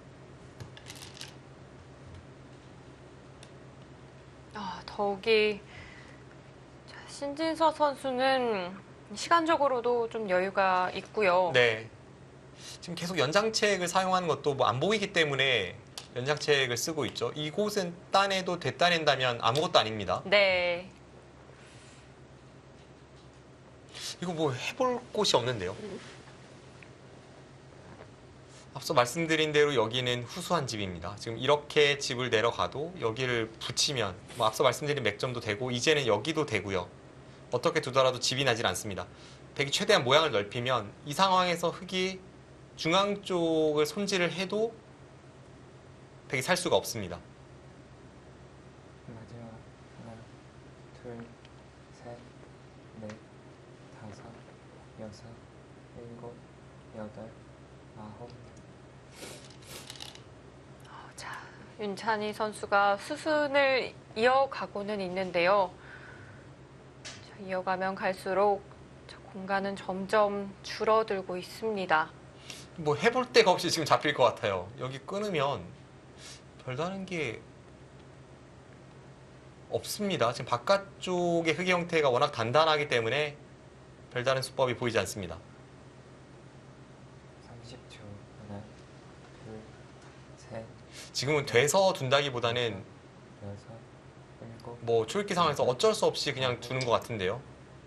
더욱이 자, 신진서 선수는 시간적으로도 좀 여유가 있고요. 네. 지금 계속 연장책을 사용하는 것도 뭐 안 보이기 때문에 연장책을 쓰고 있죠. 이곳은 따내도 되따낸다면 아무것도 아닙니다. 네. 이거 뭐 해볼 곳이 없는데요. 앞서 말씀드린 대로 여기는 후수한 집입니다. 지금 이렇게 집을 내려가도 여기를 붙이면 뭐 앞서 말씀드린 맥점도 되고 이제는 여기도 되고요. 어떻게 두더라도 집이 나질 않습니다. 백이 최대한 모양을 넓히면 이 상황에서 흙이 중앙 쪽을 손질을 해도 백이 살 수가 없습니다. 마지막 하나, 둘, 셋, 넷, 다섯, 여섯, 일곱, 여덟, 아홉. 자, 윤찬희 선수가 수순을 이어가고는 있는데요. 자, 이어가면 갈수록 자, 공간은 점점 줄어들고 있습니다. 뭐 해볼 데가 없이 지금 잡힐 것 같아요. 여기 끊으면 별다른 게 없습니다. 지금 바깥쪽의 흙의 형태가 워낙 단단하기 때문에 별다른 수법이 보이지 않습니다. 30초. 하나, 둘, 셋, 지금은 돼서 둔다기보다는 여섯, 일곱. 뭐 초읽기 상황에서 어쩔 수 없이 그냥 두는 것 같은데요.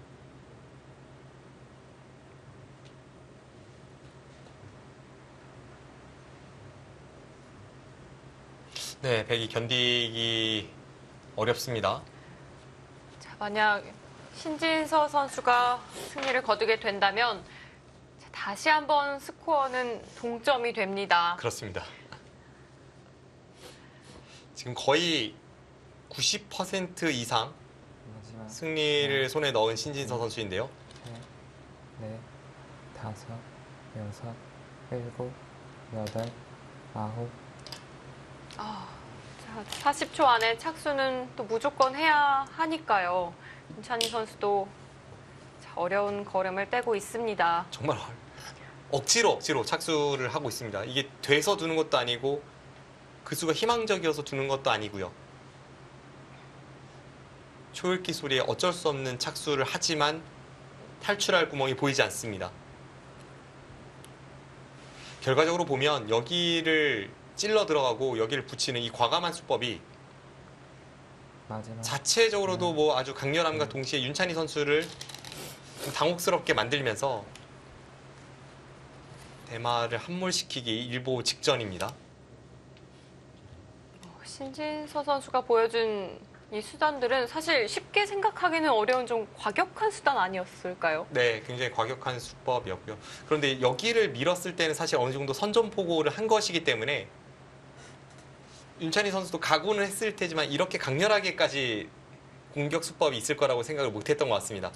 네, 백이 견디기 어렵습니다. 자, 만약 신진서 선수가 승리를 거두게 된다면 자, 다시 한번 스코어는 동점이 됩니다. 그렇습니다. 지금 거의 90% 이상 마지막 승리를 손에 넣은 신진서 선수인데요. 셋, 넷, 다섯, 여섯, 일곱, 여덟, 아홉. 자, 40초 안에 착수는 또 무조건 해야 하니까요. 윤찬희 선수도 자, 어려운 걸음을 떼고 있습니다. 정말 억지로 착수를 하고 있습니다. 이게 돼서 두는 것도 아니고 그 수가 희망적이어서 두는 것도 아니고요. 초읽기 소리에 어쩔 수 없는 착수를 하지만 탈출할 구멍이 보이지 않습니다. 결과적으로 보면 여기를 찔러 들어가고 여기를 붙이는 이 과감한 수법이 마지막 자체적으로도 뭐 아주 강렬함과 동시에 윤찬희 선수를 좀 당혹스럽게 만들면서 대마를 함몰시키기 일보 직전입니다. 신진서 선수가 보여준 이 수단들은 사실 쉽게 생각하기는 어려운 좀 과격한 수단 아니었을까요? 네, 굉장히 과격한 수법이었고요. 그런데 여기를 밀었을 때는 사실 어느 정도 선전포고를 한 것이기 때문에 윤찬희 선수도 각오는 했을 테지만 이렇게 강렬하게까지 공격 수법이 있을 거라고 생각을 못했던 것 같습니다.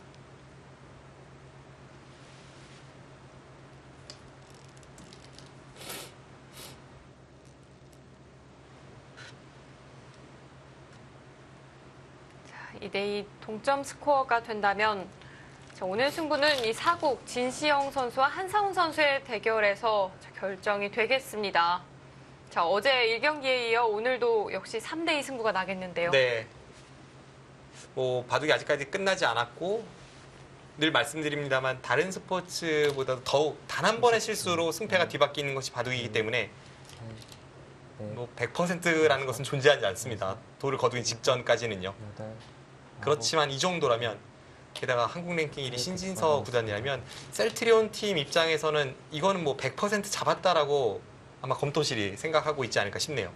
자, 2대2 동점 스코어가 된다면 자, 오늘 승부는 이 사국 진시영 선수와 한상훈 선수의 대결에서 자, 결정이 되겠습니다. 자, 어제 1경기에 이어 오늘도 역시 3대2 승부가 나겠는데요. 네. 뭐 바둑이 아직까지 끝나지 않았고 늘 말씀드립니다만 다른 스포츠보다도 더욱 단 한 번의 실수로 승패가 뒤바뀌는 것이 바둑이기 때문에 넷, 뭐 100%라는 것은 존재하지 않습니다. 도를 거두기 직전까지는요. 여덟, 아홉. 그렇지만 이 정도라면 게다가 한국 랭킹 1위 신진서 구단이라면 셀트리온 팀 입장에서는 이거는 뭐 100% 잡았다라고 아마 검토실이 생각하고 있지 않을까 싶네요.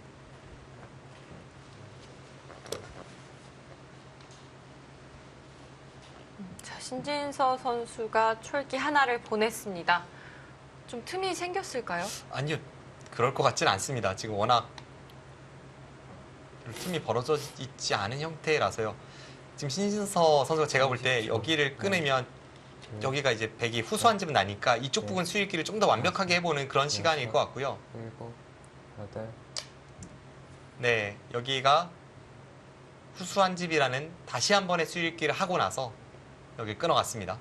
자, 신진서 선수가 초읽기 하나를 보냈습니다. 좀 틈이 생겼을까요? 아니요. 그럴 것 같지는 않습니다. 지금 워낙 틈이 벌어져 있지 않은 형태라서요. 지금 신진서 선수가 제가 볼 때 여기를 끊으면 여기가 이제 백이 후수한 집은 나니까 이쪽 부분 수익기를 좀 더 완벽하게 해보는 그런 시간일 것 같고요. 7, 8, 네, 여기가 후수한 집이라는 다시 한 번의 수익기를 하고 나서 여기 끊어갔습니다.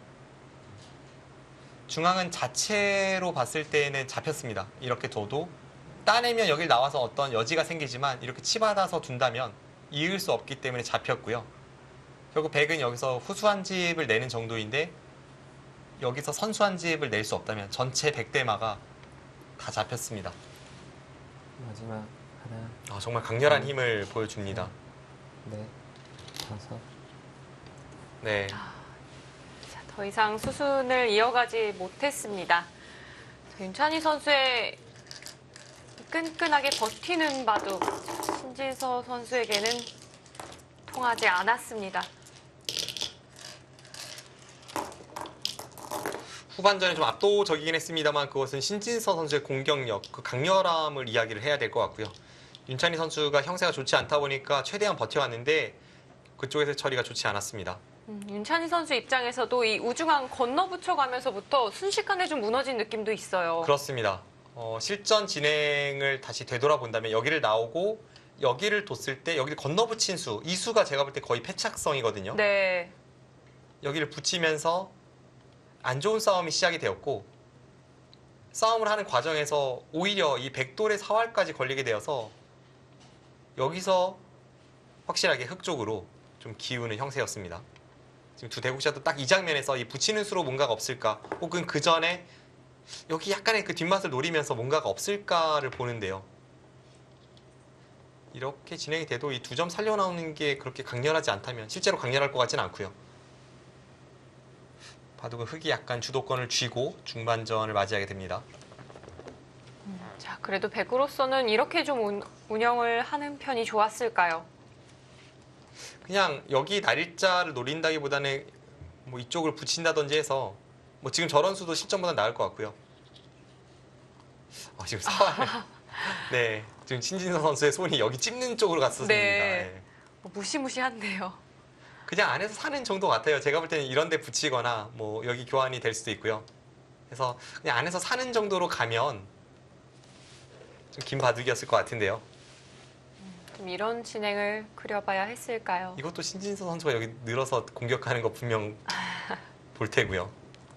중앙은 자체로 봤을 때는 잡혔습니다. 이렇게 둬도 따내면 여길 나와서 어떤 여지가 생기지만 이렇게 치받아서 둔다면 이을 수 없기 때문에 잡혔고요. 결국 백은 여기서 후수한 집을 내는 정도인데 여기서 선수한 집을 낼 수 없다면 전체 백대마가 다 잡혔습니다. 마지막 하나, 정말 강렬한 힘을 보여줍니다. 넷, 다섯. 네, 자, 더 이상 수순을 이어가지 못했습니다. 윤찬희 선수의 끈끈하게 버티는 바둑 신진서 선수에게는 통하지 않았습니다. 후반전에 좀 압도적이긴 했습니다만 그것은 신진서 선수의 공격력, 그 강렬함을 이야기를 해야 될 것 같고요. 윤찬희 선수가 형세가 좋지 않다 보니까 최대한 버텨왔는데 그쪽에서 처리가 좋지 않았습니다. 윤찬희 선수 입장에서도 이 우중앙 건너 붙여가면서부터 순식간에 좀 무너진 느낌도 있어요. 그렇습니다. 실전 진행을 다시 되돌아본다면 여기를 나오고 여기를 뒀을 때 여기를 건너 붙인 수, 이 수가 제가 볼 때 거의 패착성이거든요. 네. 여기를 붙이면서 안 좋은 싸움이 시작이 되었고 싸움을 하는 과정에서 오히려 이 백돌의 사활까지 걸리게 되어서 여기서 확실하게 흙 쪽으로 좀 기우는 형세였습니다. 지금 두 대국자도 딱 이 장면에서 이 붙이는 수로 뭔가가 없을까 혹은 그 전에 여기 약간의 그 뒷맛을 노리면서 뭔가가 없을까를 보는데요. 이렇게 진행이 돼도 이 2점 살려나오는 게 그렇게 강렬하지 않다면 실제로 강렬할 것 같지는 않고요. 바둑은 흙이 약간 주도권을 쥐고 중반전을 맞이하게 됩니다. 자, 그래도 백으로서는 이렇게 좀 운영을 하는 편이 좋았을까요? 그냥 여기 날일자를 노린다기보다는 뭐 이쪽을 붙인다든지 해서 뭐 지금 저런 수도 실전보다 나을 것 같고요. 지금 사활. 네, 지금 신진서 선수의 손이 여기 찝는 쪽으로 갔었습니다. 네. 네. 무시무시한데요. 그냥 안에서 사는 정도 같아요. 제가 볼 때는 이런 데 붙이거나 뭐 여기 교환이 될 수도 있고요. 그래서 그냥 안에서 사는 정도로 가면 좀 긴 바둑이었을 것 같은데요. 좀 이런 진행을 그려봐야 했을까요? 이것도 신진서 선수가 여기 늘어서 공격하는 거 분명 볼 테고요.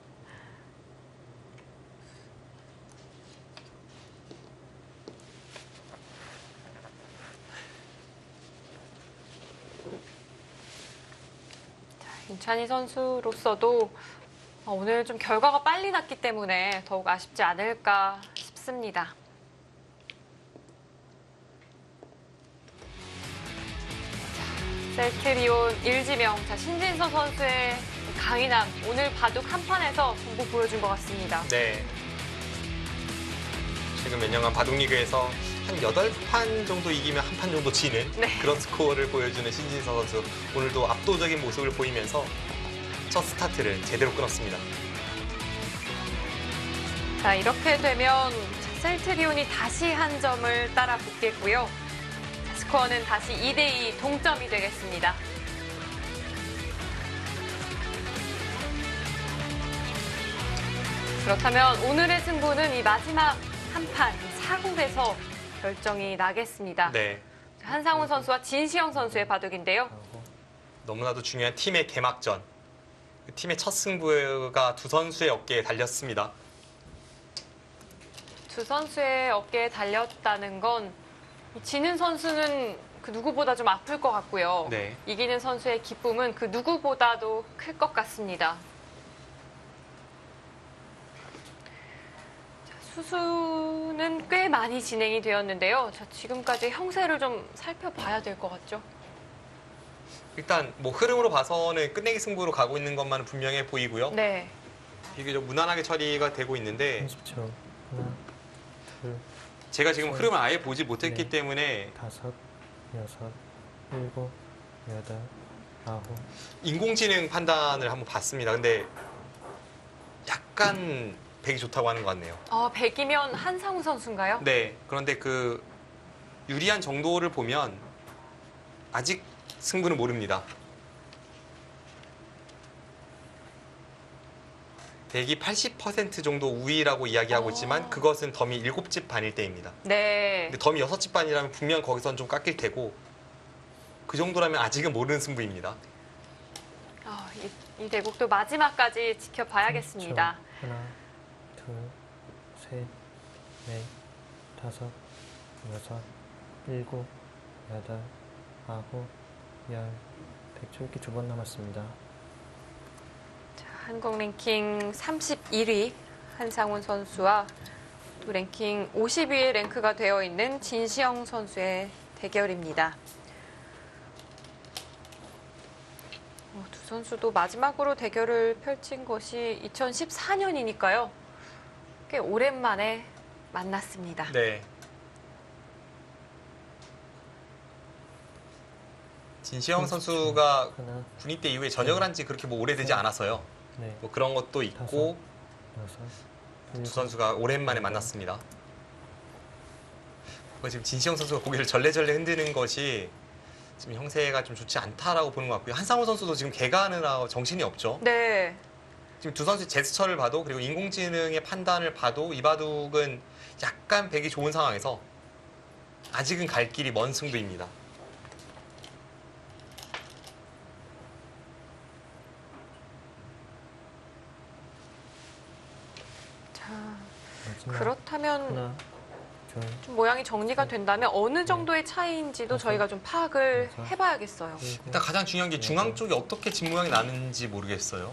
윤찬희 선수로서도 오늘 좀 결과가 빨리 났기 때문에 더욱 아쉽지 않을까 싶습니다. 셀트리온 일지명, 신진서 선수의 강인함, 오늘 바둑 한 판에서 전부 보여준 것 같습니다. 네. 최근 몇 년간 바둑리그에서 한 8판 정도 이기면 한 판 정도 지는 네. 그런 스코어를 보여주는 신진서 선수. 오늘도 압도적인 모습을 보이면서 첫 스타트를 제대로 끊었습니다. 자, 이렇게 되면 셀트리온이 다시 한 점을 따라 붙겠고요. 스코어는 다시 2대2 동점이 되겠습니다. 그렇다면 오늘의 승부는 이 마지막 한 판, 4국에서 결정이 나겠습니다. 네. 한상훈 선수와 진시영 선수의 바둑인데요. 하고, 너무나도 중요한 팀의 개막전. 그 팀의 첫 승부가 두 선수의 어깨에 달렸습니다. 두 선수의 어깨에 달렸다는 건 지는 선수는 그 누구보다 좀 아플 것 같고요. 네. 이기는 선수의 기쁨은 그 누구보다도 클 것 같습니다. 자, 수수는 꽤 많이 진행이 되었는데요. 자, 지금까지 형세를 좀 살펴봐야 될 것 같죠? 일단 뭐 흐름으로 봐서는 끝내기 승부로 가고 있는 것만은 분명해 보이고요. 네. 이게 좀 무난하게 처리가 되고 있는데 30초. 하나, 둘, 제가 지금 흐름을 아예 보지 못했기 네. 때문에 다섯, 여섯, 일곱, 여덟, 아홉. 인공지능 판단을 한번 봤습니다. 근데 약간 백이 좋다고 하는 것 같네요. 100이면 한상훈 선수인가요? 네. 그런데 그 유리한 정도를 보면 아직 승부는 모릅니다. 대기 80% 정도 우위라고 이야기하고 있지만 그것은 덤이 7집 반일 때입니다. 네. 근데 덤이 6집 반이라면 분명 거기선 좀 깎일 테고 그 정도라면 아직은 모르는 승부입니다. 이 대국도 마지막까지 지켜봐야겠습니다. 하나, 둘, 셋, 넷, 다섯, 여섯, 일곱, 여덟, 아홉, 열. 백초읽기 2번 남았습니다. 한국 랭킹 31위 한상훈 선수와 또 랭킹 50위에 랭크가 되어 있는 진시영 선수의 대결입니다. 두 선수도 마지막으로 대결을 펼친 것이 2014년이니까요. 꽤 오랜만에 만났습니다. 네. 진시영 선수가 하나, 군입 대 이후에 전역을 한 지 그렇게 뭐 오래되지 않아서요. 넷, 뭐 그런 것도 있고 여섯, 두 일곱, 선수가 오랜만에 만났습니다. 지금 진시영 선수가 고개를 절레절레 흔드는 것이 지금 형세가 좀 좋지 않다라고 보는 것 같고요. 한상호 선수도 지금 개가하느라 정신이 없죠. 네. 지금 두 선수의 제스처를 봐도 그리고 인공지능의 판단을 봐도 이 바둑은 약간 백이 좋은 상황에서 아직은 갈 길이 먼 승부입니다. 자, 마지막. 그렇다면 하나, 둘, 좀 모양이 정리가 된다면 어느 정도의 차이인지도 저희가 좀 파악을 해봐야겠어요. 일곱, 일단 가장 중요한 게 중앙 쪽이 어떻게 집 모양이 나는지 모르겠어요.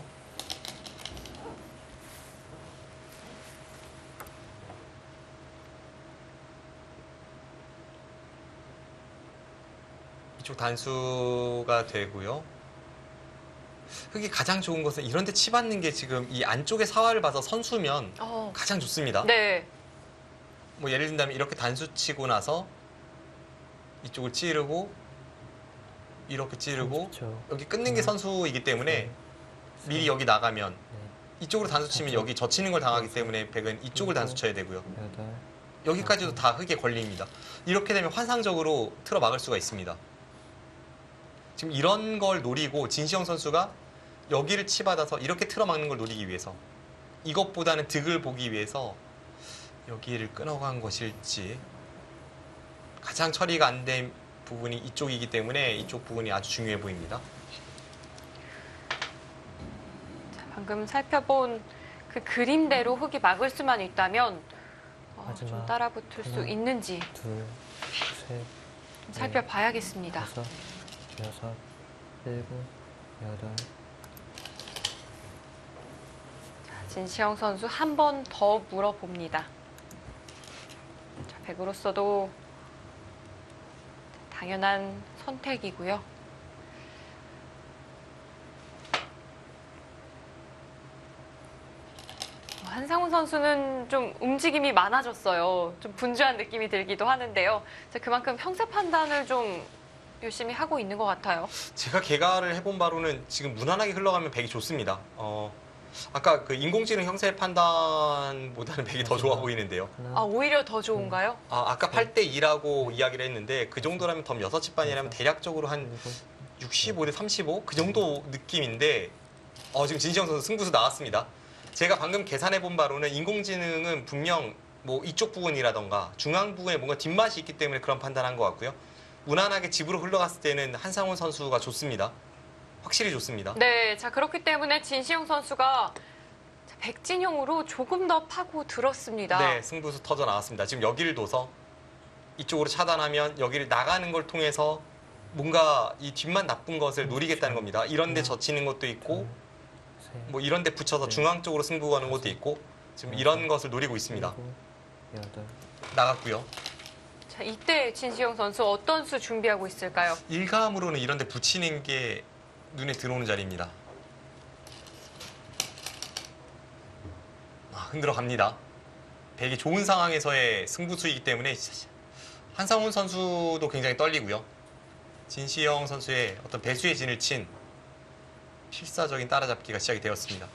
이쪽 단수가 되고요. 흙이 가장 좋은 것은 이런 데 치받는 게 지금 이 안쪽의 사활을 봐서 선수면 가장 좋습니다. 네. 뭐 예를 든다면 이렇게 단수 치고 나서 이쪽을 찌르고 이렇게 찌르고 30초. 여기 끊는 게 선수이기 때문에 미리 여기 나가면 이쪽으로 단수 치면 여기 젖히는 걸 당하기 때문에 백은 이쪽을 단수 쳐야 되고요. 여덟, 여기까지도 다 흙에 걸립니다. 이렇게 되면 환상적으로 틀어 막을 수가 있습니다. 지금 이런 걸 노리고 진시영 선수가 여기를 치받아서 이렇게 틀어 막는 걸 노리기 위해서 이것보다는 득을 보기 위해서 여기를 끊어간 것일지 가장 처리가 안 된 부분이 이쪽이기 때문에 이쪽 부분이 아주 중요해 보입니다. 자, 방금 살펴본 그 그림대로 흙이 막을 수만 있다면 좀 마지막. 따라붙을 수 하나. 있는지 둘, 셋, 좀 살펴봐야겠습니다. 다섯, 여섯, 일곱, 여덟. 진시영 선수 한 번 더 물어봅니다. 자, 백으로서도 당연한 선택이고요. 한상훈 선수는 좀 움직임이 많아졌어요. 좀 분주한 느낌이 들기도 하는데요. 자, 그만큼 형세 판단을 좀 열심히 하고 있는 것 같아요. 제가 개가를 해본 바로는 지금 무난하게 흘러가면 백이 좋습니다. 아까 그 인공지능 형세 판단보다는 백이 더 좋아 보이는데요. 하나, 오히려 더 좋은가요? 아까 8대 2라고 이야기를 했는데 그 정도라면 덤 6집 반이라면 대략적으로 한 일곱, 65대 35? 그 정도 느낌인데 지금 진시영 선수 승부수 나왔습니다. 제가 방금 계산해 본 바로는 인공지능은 분명 뭐 이쪽 부분이라던가 중앙 부분에 뭔가 뒷맛이 있기 때문에 그런 판단한 것 같고요. 무난하게 집으로 흘러갔을 때는 한상훈 선수가 좋습니다. 확실히 좋습니다. 네, 자 그렇기 때문에 진시영 선수가 백진영으로 조금 더 파고 들었습니다. 네, 승부수 터져 나왔습니다. 지금 여기를 둬서 이쪽으로 차단하면 여기를 나가는 걸 통해서 뭔가 이 뒷만 나쁜 것을 노리겠다는 겁니다. 이런 데 젖히는 것도 있고 셋, 뭐 이런 데 붙여서 중앙 쪽으로 승부 가는 것도 있고 지금 이런 것을 노리고 있습니다. 일곱, 여덟. 나갔고요. 자, 이때 진시영 선수 어떤 수 준비하고 있을까요? 일감으로는 이런 데 붙이는 게 눈에 들어오는 자리입니다. 흔들어 갑니다. 백이 좋은 상황에서의 승부수이기 때문에 한상훈 선수도 굉장히 떨리고요. 진시영 선수의 어떤 배수의 진을 친 필사적인 따라잡기가 시작이 되었습니다.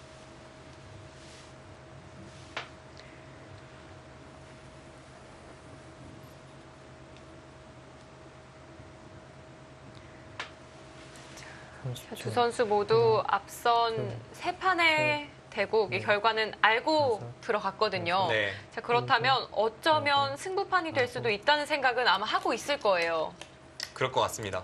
자, 30초. 두 선수 모두 앞선 세 판의 대국 이 결과는 알고 들어갔거든요. 네. 자, 그렇다면 어쩌면 승부판이 될 수도 있다는 생각은 아마 하고 있을 거예요. 그럴 것 같습니다.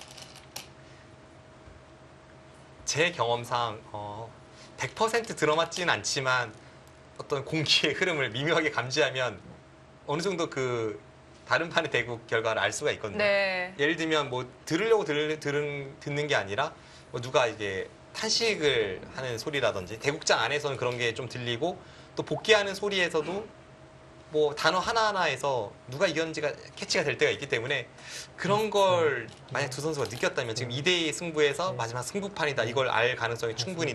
제 경험상 100% 들어맞지는 않지만 어떤 공기의 흐름을 미묘하게 감지하면 어느 정도 그 다른 판의 대국 결과를 알 수가 있거든요. 네. 예를 들면 뭐 들으려고 듣는 게 아니라 뭐 누가 이게 탄식을 하는 소리라든지 대국장 안에서는 그런 게 좀 들리고 또 복귀하는 소리에서도 뭐 단어 하나하나에서 누가 이겼는지가 캐치가 될 때가 있기 때문에 그런 걸 만약 두 선수가 느꼈다면 지금 2대2 승부에서 마지막 승부판이다 이걸 알 가능성이 충분히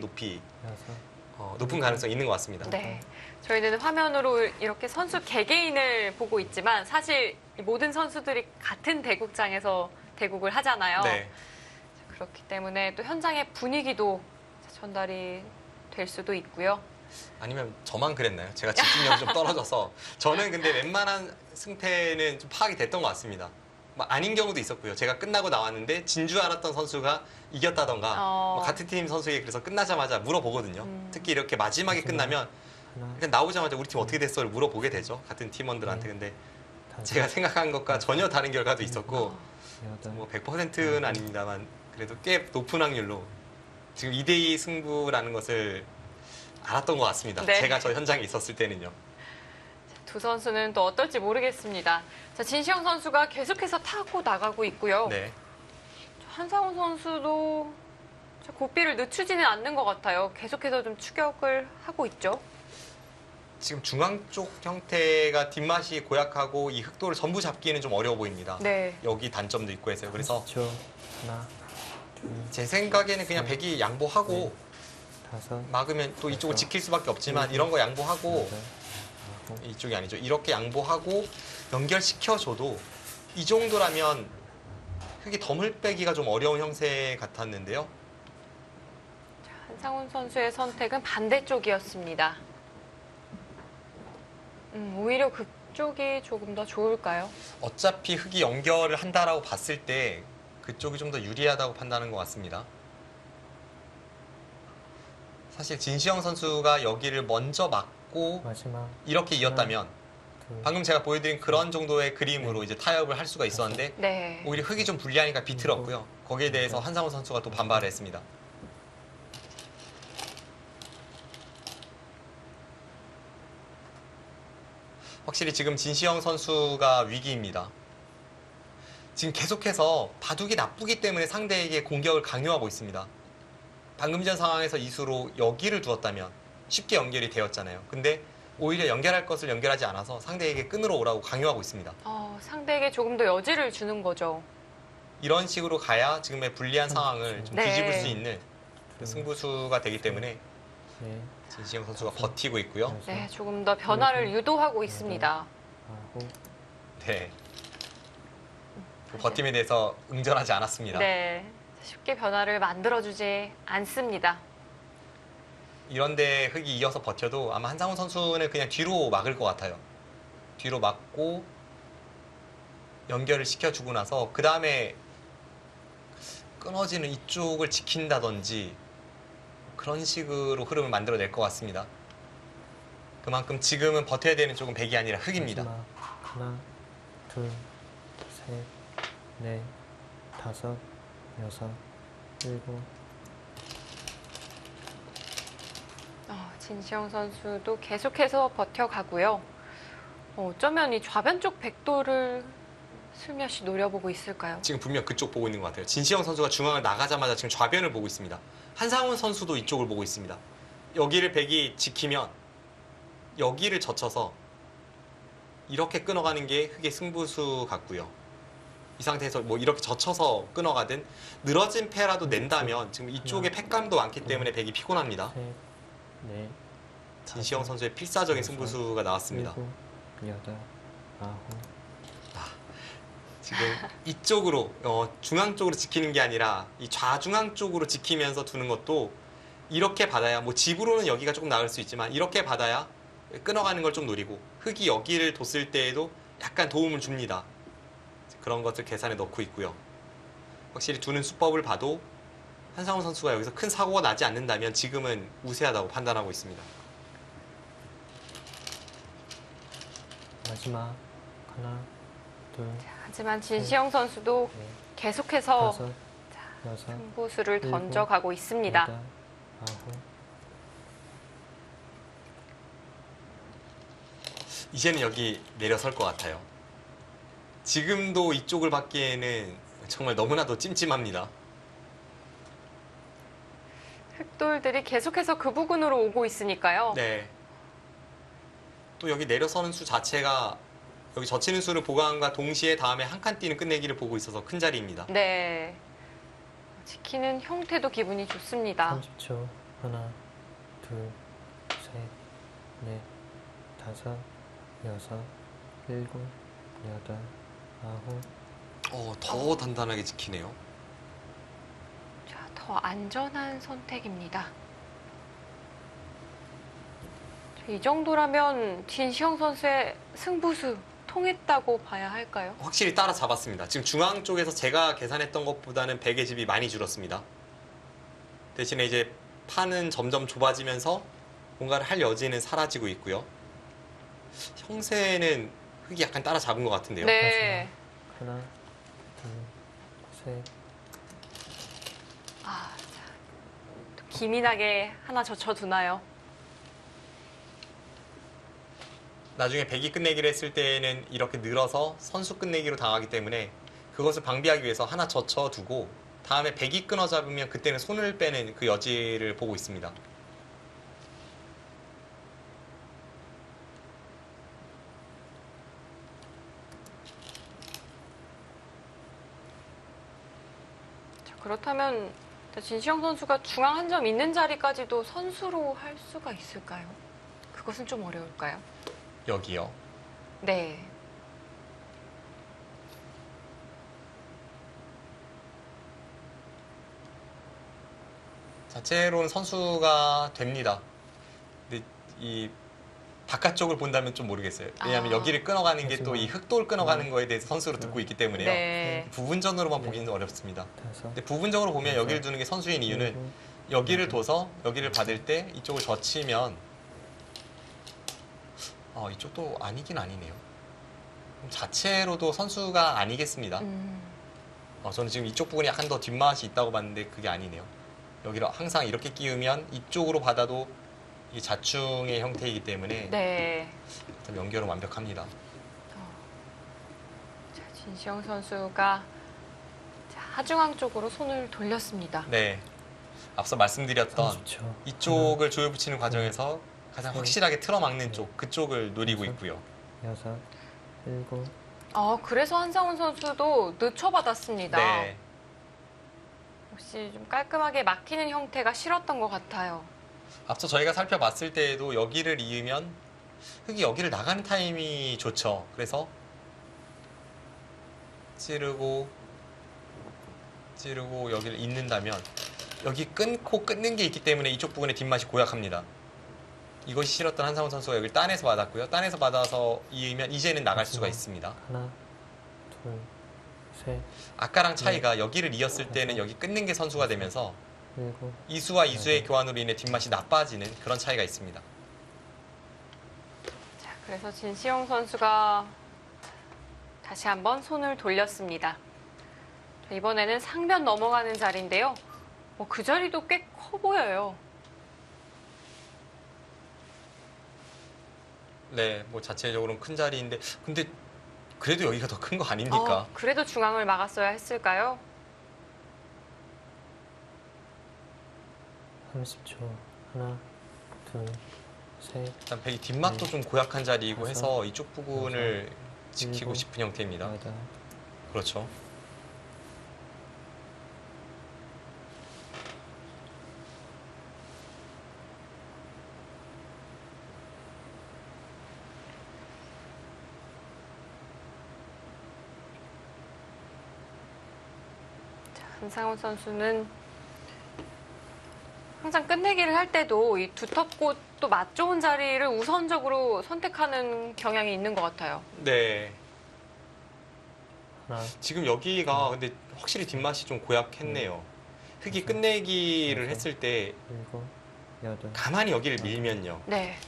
높은 가능성이 있는 것 같습니다. 네. 저희는 화면으로 이렇게 선수 개개인을 보고 있지만 사실 이 모든 선수들이 같은 대국장에서 대국을 하잖아요. 네. 그렇기 때문에 또 현장의 분위기도 전달이 될 수도 있고요. 아니면 저만 그랬나요? 제가 집중력이 좀 떨어져서 저는 근데 웬만한 승패는 좀 파악이 됐던 것 같습니다. 뭐 아닌 경우도 있었고요. 제가 끝나고 나왔는데 진 줄 알았던 선수가 이겼다던가 뭐 같은 팀 선수에게 그래서 끝나자마자 물어보거든요. 특히 이렇게 마지막에 끝나면 일단 나오자마자 우리 팀 어떻게 됐어를 물어보게 되죠. 같은 팀원들한테. 근데 제가 생각한 것과 전혀 다른 결과도 있었고 뭐 100%는 아닙니다만 그래도 꽤 높은 확률로 지금 2대2 승부라는 것을 알았던 것 같습니다. 네. 제가 저 현장에 있었을 때는요. 두 선수는 또 어떨지 모르겠습니다. 자, 진시영 선수가 계속해서 타고 나가고 있고요. 네. 한상훈 선수도 고삐를 늦추지는 않는 것 같아요. 계속해서 좀 추격을 하고 있죠. 지금 중앙 쪽 형태가 뒷맛이 고약하고 이 흑도를 전부 잡기는 좀 어려워 보입니다. 네. 여기 단점도 있고 해서요. 그래서 30초. 하나, 둘, 제 생각에는 그냥 백이 양보하고 다섯, 막으면 또 이쪽을 여섯, 지킬 수밖에 없지만 이런 거 양보하고 여덟, 아홉, 이쪽이 아니죠. 이렇게 양보하고 연결시켜줘도 이 정도라면 흙이 덤을 빼기가 좀 어려운 형태 같았는데요. 한상훈 선수의 선택은 반대쪽이었습니다. 오히려 그쪽이 조금 더 좋을까요? 어차피 흙이 연결을 한다라고 봤을 때 그쪽이 좀 더 유리하다고 판단하는 것 같습니다. 사실 진시영 선수가 여기를 먼저 막고 마지막 이렇게 이었다면 둘, 방금 제가 보여드린 그런 정도의 그림으로 이제 타협을 할 수가 있었는데 네. 오히려 흙이 좀 불리하니까 비틀었고요. 거기에 대해서 한상훈 선수가 또 반발을 했습니다. 확실히 지금 진시영 선수가 위기입니다. 지금 계속해서 바둑이 나쁘기 때문에 상대에게 공격을 강요하고 있습니다. 방금 전 상황에서 이수로 여기를 두었다면 쉽게 연결이 되었잖아요. 근데 오히려 연결할 것을 연결하지 않아서 상대에게 끈으로 오라고 강요하고 있습니다. 상대에게 조금 더 여지를 주는 거죠. 이런 식으로 가야 지금의 불리한 상황을 좀 네. 뒤집을 수 있는 승부수가 되기 때문에 넷, 진시영 선수가 버티고 있고요. 여섯, 네, 조금 더 변화를 유도하고 있습니다. 아홉, 네. 그 버팀에 대해서 응전하지 않았습니다. 네, 쉽게 변화를 만들어주지 않습니다. 이런데 흙이 이어서 버텨도 아마 한상훈 선수는 그냥 뒤로 막을 것 같아요. 뒤로 막고 연결을 시켜주고 나서 그 다음에 끊어지는 이쪽을 지킨다든지 그런 식으로 흐름을 만들어낼 것 같습니다. 그만큼 지금은 버텨야 되는 쪽은 백이 아니라 흙입니다. 마지막 하나, 둘, 셋, 넷, 다섯, 여섯, 일곱. 진시영 선수도 계속해서 버텨가고요. 어쩌면 이 좌변 쪽 백도를 슬며시 노려보고 있을까요? 지금 분명 그쪽 보고 있는 것 같아요. 진시영 선수가 중앙을 나가자마자 지금 좌변을 보고 있습니다. 한상훈 선수도 이쪽을 보고 있습니다. 여기를 백이 지키면 여기를 젖혀서 이렇게 끊어가는 게 흙의 승부수 같고요. 이 상태에서 뭐 이렇게 젖혀서 끊어가든 늘어진 패라도 낸다면 지금 이쪽에 팩감도 많기 때문에 백이 피곤합니다. 셋, 넷, 진시영 선수의 필사적인 승부수가 나왔습니다. 일곱, 여덟, 아홉. 지금 이쪽으로 중앙 쪽으로 지키는 게 아니라 이 좌중앙 쪽으로 지키면서 두는 것도 이렇게 받아야 뭐 집으로는 여기가 조금 나을 수 있지만 이렇게 받아야 끊어가는 걸 좀 노리고 흙이 여기를 뒀을 때에도 약간 도움을 줍니다. 그런 것을 계산에 넣고 있고요. 확실히 두는 수법을 봐도 한상훈 선수가 여기서 큰 사고가 나지 않는다면 지금은 우세하다고 판단하고 있습니다. 마지막 하나, 둘, 하지만 진시영 선수도 넷, 계속해서 다섯, 여섯, 승부수를 일곱, 던져가고 있습니다. 여덟, 아홉. 이제는 여기 내려설 것 같아요. 지금도 이쪽을 받기에는 정말 너무나도 찜찜합니다. 흑돌들이 계속해서 그 부근으로 오고 있으니까요. 네. 또 여기 내려서는 수 자체가 여기 젖히는 수를 보강과 동시에 다음에 한 칸 뛰는 끝내기를 보고 있어서 큰 자리입니다. 네. 지키는 형태도 기분이 좋습니다. 30초. 하나, 둘, 셋, 넷, 다섯, 여섯, 일곱, 여덟, 아홉. 더 단단하게 지키네요. 자, 더 안전한 선택입니다. 자, 이 정도라면 진시영 선수의 승부수 통했다고 봐야 할까요? 확실히 따라잡았습니다. 지금 중앙 쪽에서 제가 계산했던 것보다는 백의 집이 많이 줄었습니다. 대신에 이제 판은 점점 좁아지면서 뭔가를 할 여지는 사라지고 있고요. 형세는 흙이 약간 따라잡은 것 같은데요. 네. 하나, 둘, 셋. 아, 자, 또 기민하게 하나 젖혀두나요? 나중에 백이 끝내기를 했을 때에는 이렇게 늘어서 선수 끝내기로 당하기 때문에 그것을 방비하기 위해서 하나 젖혀두고 다음에 백이 끊어 잡으면 그때는 손을 빼는 그 여지를 보고 있습니다. 자, 그렇다면 진시영 선수가 중앙 한 점 있는 자리까지도 선수로 할 수가 있을까요? 그것은 좀 어려울까요? 여기요. 네. 자체로는 선수가 됩니다. 근데 이 바깥쪽을 본다면 좀 모르겠어요. 왜냐하면 아. 여기를 끊어가는 게 또 이 흑돌 끊어가는 거에 대해서 선수로 듣고 있기 때문에요. 네. 부분전으로만 보기는 어렵습니다. 다섯, 근데 부분적으로 보면 여기를 두는 게 선수인 이유는 일곱, 여기를 둬서 여기를 받을 때 이쪽을 젖히면 이쪽도 아니긴 아니네요. 그럼 자체로도 선수가 아니겠습니다. 저는 지금 이쪽 부분이 약간 더 뒷맛이 있다고 봤는데 그게 아니네요. 여기를 항상 이렇게 끼우면 이쪽으로 받아도 이 자충의 형태이기 때문에 네. 일단 연결은 완벽합니다. 자, 진시영 선수가 자, 하중앙 쪽으로 손을 돌렸습니다. 네. 앞서 말씀드렸던 30초. 이쪽을 조여 붙이는 과정에서 가장 셋, 확실하게 틀어막는 쪽, 그쪽을 노리고 있고요. 여섯, 일곱. 그래서 한상훈 선수도 늦춰받았습니다. 네. 역시 좀 깔끔하게 막히는 형태가 싫었던 것 같아요. 앞서 저희가 살펴봤을 때에도 여기를 이으면 흙이 여기를 나가는 타임이 좋죠. 그래서 찌르고 여기를 잇는다면 여기 끊고 끊는 게 있기 때문에 이쪽 부분의 뒷맛이 고약합니다. 이것이 싫었던 한상훈 선수가 여기를 딴에서 받았고요. 딴에서 받아서 이으면 이제는 나갈 수가 있습니다. 하나, 둘, 셋, 아까랑 차이가 여기를 이었을 때는 여기 끊는 게 선수가 되면서 일곱. 이수와 이수의 교환으로 인해 뒷맛이 나빠지는 그런 차이가 있습니다. 자, 그래서 진시영 선수가 다시 한번 손을 돌렸습니다. 자, 이번에는 상변 넘어가는 자리인데요. 그 자리도 꽤 커 보여요. 네, 뭐 자체적으로는 큰 자리인데 근데 그래도 여기가 더 큰 거 아닙니까? 그래도 중앙을 막았어야 했을까요? 30초. 하나, 둘, 셋, 일단 백이 뒷맛도 좀 고약한 자리이고 다섯, 해서 이쪽 부분을 지키고 일곱, 싶은 형태입니다. 여덟. 그렇죠. 한상훈 선수는 항상 끝내기를 할 때도 이 두텁고 또 맛 좋은 자리를 우선적으로 선택하는 경향이 있는 것 같아요. 네. 하나, 지금 여기가 근데 확실히 뒷맛이 좀 고약했네요. 흙이 끝내기를 했을 때 일곱, 여덟, 가만히 여기를 밀면요. 네.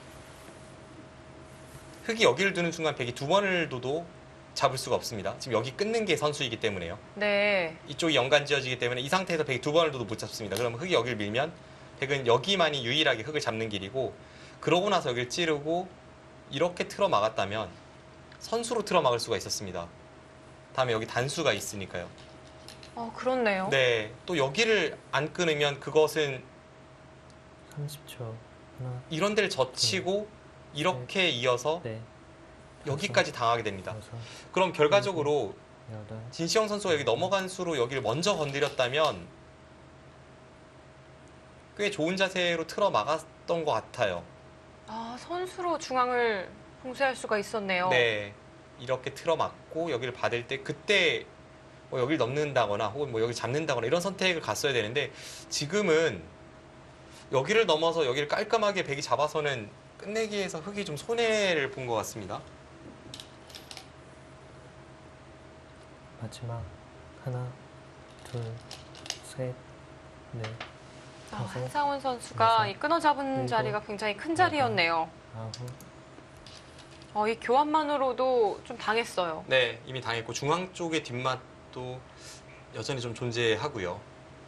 흙이 여기를 두는 순간 백이 두 번을 둬도 잡을 수가 없습니다. 지금 여기 끊는 게 선수이기 때문에요. 네. 이쪽이 연간 지어지기 때문에 이 상태에서 백이 두 번을 둬도 못 잡습니다. 그러면 흙이 여기를 밀면 백은 여기만이 유일하게 흙을 잡는 길이고, 그러고 나서 여기를 찌르고 이렇게 틀어 막았다면 선수로 틀어 막을 수가 있었습니다. 다음에 여기 단수가 있으니까요. 그렇네요. 네, 또 여기를 안 끊으면 그것은 30초. 하나, 이런 데를 젖히고 이렇게 이어서 넷, 여기까지 당하게 됩니다. 다섯, 그럼 결과적으로 여덟, 진시영 선수가 여기 넘어간 수로 여기를 먼저 건드렸다면 꽤 좋은 자세로 틀어 막았던 것 같아요. 선수로 중앙을 봉쇄할 수가 있었네요. 네, 이렇게 틀어 막고 여기를 받을 때 그때 뭐 여기를 넘는다거나 혹은 뭐 여기 잡는다거나 이런 선택을 갔어야 되는데, 지금은 여기를 넘어서 여기를 깔끔하게 백이 잡아서는 끝내기에서 흙이 좀 손해를 본 것 같습니다. 마지막. 하나, 둘, 셋, 넷, 다섯, 한상훈 선수가 여섯, 이 끊어 잡은 일곱, 자리가 굉장히 큰 자리였네요. 아홉, 이 교환만으로도 좀 당했어요. 네, 이미 당했고 중앙 쪽의 뒷맛도 여전히 좀 존재하고요.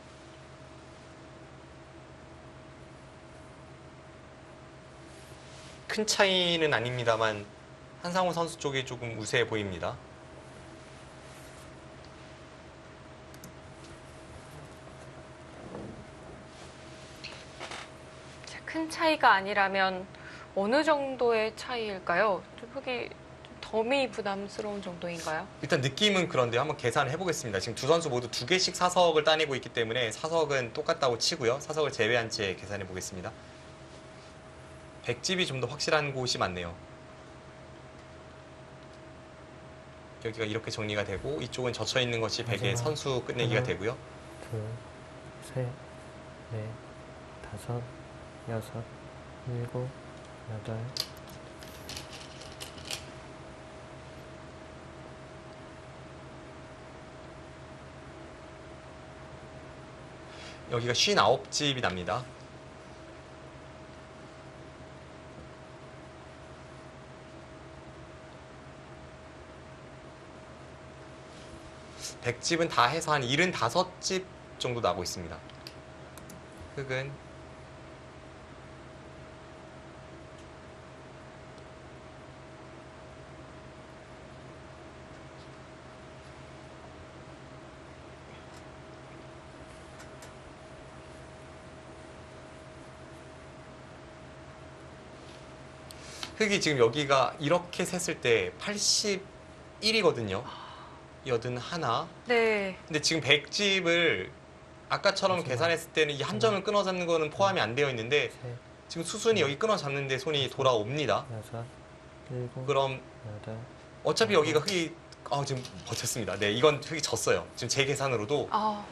큰 차이는 아닙니다만 한상훈 선수 쪽이 조금 우세해 보입니다. 큰 차이가 아니라면 어느 정도의 차이일까요? 좀 흙이 좀 덤이 부담스러운 정도인가요? 일단 느낌은 그런데 한번 계산을 해보겠습니다. 지금 두 선수 모두 2개씩 사석을 따내고 있기 때문에 사석은 똑같다고 치고요. 사석을 제외한 채 계산해 보겠습니다. 백집이 좀 더 확실한 곳이 많네요. 여기가 이렇게 정리가 되고 이쪽은 젖혀 있는 것이 백의 마지막. 선수 끝내기가 하나. 되고요. 둘, 셋, 넷, 다섯, 여섯, 일곱, 여덟, 여기가 59집이 납니다. 백집은 다 해서 한 75집 정도 나고 있습니다. 흙은 흙이 지금 여기가 이렇게 셌을 때 81이거든요. 81. 네. 근데 지금 백집을 아까처럼 마지막. 계산했을 때는 이 한 점을 끊어 잡는 거는 포함이 안 되어 있는데 셋, 지금 수순이 여기 끊어 잡는데 손이 돌아옵니다. 여섯, 일곱, 그럼 여덟, 어차피 여기가 흙이 지금 버텼습니다. 네, 이건 흙이 졌어요. 지금 제 계산으로도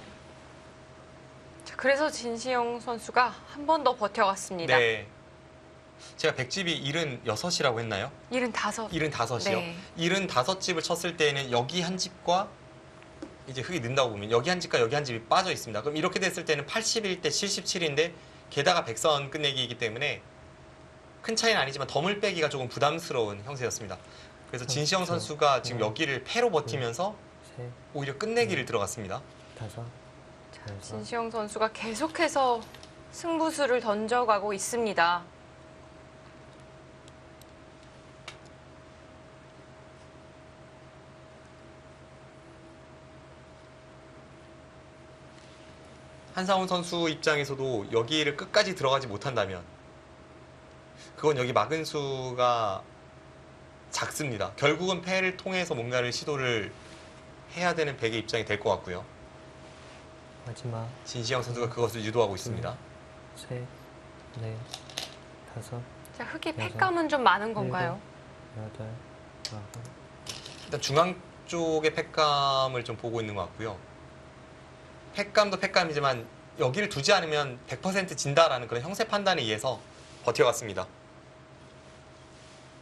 자, 그래서 진시영 선수가 한 번 더 버텨갔습니다. 네. 제가 백집이 76이라고 했나요? 75. 75이요? 네. 75집을 쳤을 때는 여기 한 집과 이제 흙이 는다고 보면 여기 한 집과 여기 한 집이 빠져 있습니다. 그럼 이렇게 됐을 때는 81대 77인데 게다가 백선 끝내기이기 때문에 큰 차이는 아니지만 덤을 빼기가 조금 부담스러운 형세였습니다. 그래서 진시영 선수가 지금 여기를 패로 버티면서 셋, 오히려 끝내기를 들어갔습니다. 다섯, 여섯, 진시영 선수가 계속해서 승부수를 던져가고 있습니다. 한상훈 선수 입장에서도 여기를 끝까지 들어가지 못한다면 그건 여기 막은 수가 작습니다. 결국은 패를 통해서 뭔가를 시도를 해야 되는 백의 입장이 될 것 같고요. 마지막. 진시영 선수가 그것을 유도하고 있습니다. 셋, 넷, 다섯, 자, 흙이 여섯, 팩감은 좀 많은 건가요? 여덟, 아홉, 일단 중앙 쪽의 팩감을 좀 보고 있는 것 같고요. 팩감도 팩감이지만 여기를 두지 않으면 100% 진다라는 그런 형세 판단에 의해서 버텨갔습니다.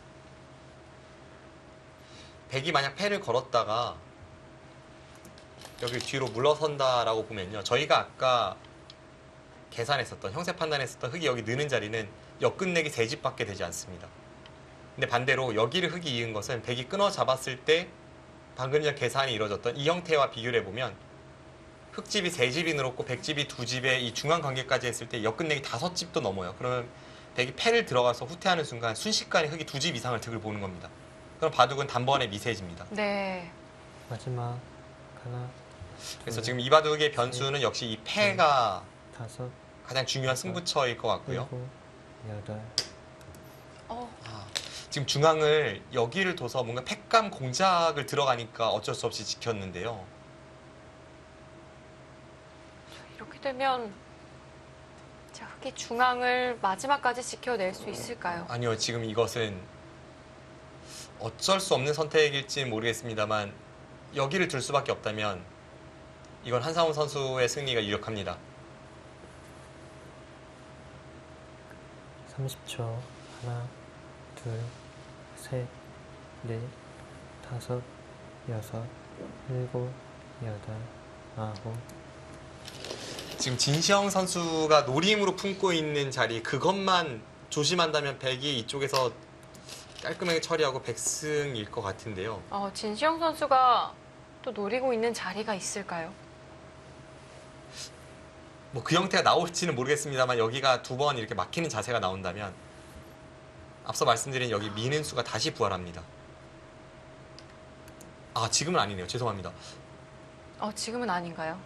백이 만약 패를 걸었다가 여기 뒤로 물러선다라고 보면요. 저희가 아까 계산했었던 형세 판단했었던 흙이 여기 느는 자리는 역끝내기 3집밖에 되지 않습니다. 근데 반대로 여기를 흙이 이은 것은 백이 끊어 잡았을 때 방금 전 계산이 이루어졌던 이 형태와 비교를 해보면 흙집이 3집이 늘었고 백집이 2집에 이 중간 관계까지 했을 때 역끝내기 5집도 넘어요. 그러면 백이 패를 들어가서 후퇴하는 순간 순식간에 흙이 2집 이상을 득을 보는 겁니다. 그럼 바둑은 단번에 미세해집니다. 네. 마지막 하나, 그래서 둘, 지금 이 바둑의 변수는 역시 이 패가 다섯, 가장 중요한 승부처일 것 같고요. 일곱, 여덟. 지금 중앙을 여기를 둬서 뭔가 팩감 공작을 들어가니까 어쩔 수 없이 지켰는데요. 이렇게 되면 자, 흙이 중앙을 마지막까지 지켜낼 수 있을까요? 아니요, 지금 이것은 어쩔 수 없는 선택일지는 모르겠습니다만 여기를 둘 수밖에 없다면 이건 한상훈 선수의 승리가 유력합니다. 30초. 하나, 둘, 셋, 넷, 다섯, 여섯, 일곱, 여덟, 아홉. 지금 진시영 선수가 노림으로 품고 있는 자리 그것만 조심한다면 백이 이쪽에서 깔끔하게 처리하고 백승일 것 같은데요. 진시영 선수가 또 노리고 있는 자리가 있을까요? 뭐 그 형태가 나올지는 모르겠습니다만 여기가 2번 이렇게 막히는 자세가 나온다면 앞서 말씀드린 여기 미는 수가 다시 부활합니다. 아, 지금은 아니네요. 죄송합니다. 지금은 아닌가요?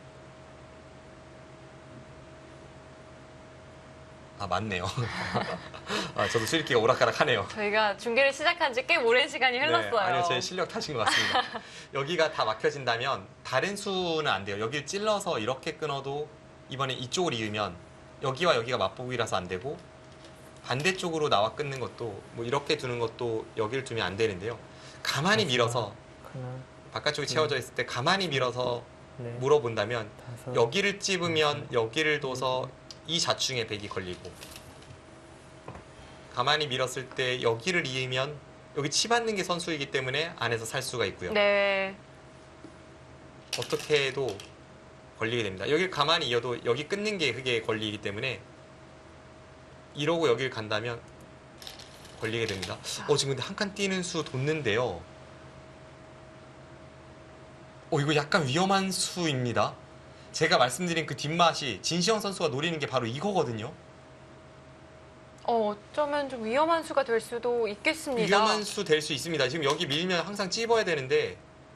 아, 맞네요. 아, 저도 수익기가 오락가락하네요. 저희가 중계를 시작한 지 꽤 오랜 시간이 흘렀어요. 네, 아니요, 제 실력 탓인 것 같습니다. 여기가 다 막혀진다면 다른 수는 안 돼요. 여기를 찔러서 이렇게 끊어도 이번에 이쪽을 이으면 여기와 여기가 맞보기라서 안 되고 반대쪽으로 나와 끊는 것도 뭐 이렇게 두는 것도 여기를 두면 안 되는데요. 가만히 밀어서 하나, 바깥쪽이 채워져 있을 때 가만히 밀어서 넷, 물어본다면 다섯. 여기를 찝으면 여기를 둬서 이 자충에 백이 걸리고 가만히 밀었을 때 여기를 이으면 여기 치받는 게 선수이기 때문에 안에서 살 수가 있고요. 네. 어떻게 해도 걸리게 됩니다. 여기를 가만히 이어도 여기 끊는 게 흙에 걸리기 때문에 이러고 여기를 간다면 걸리게 됩니다. 지금 근데 한 칸 뛰는 수 뒀는데요. 이거 약간 위험한 수입니다. 제가 말씀드린 그 뒷맛이 진시영 선수가 노리는 게 바로 이거거든요. 어쩌면 좀 위험한 수가 될 수도 있겠습니다. 위험한 수 될 수 있습니다. 지금 여기 밀면 항상 찝어야 되는데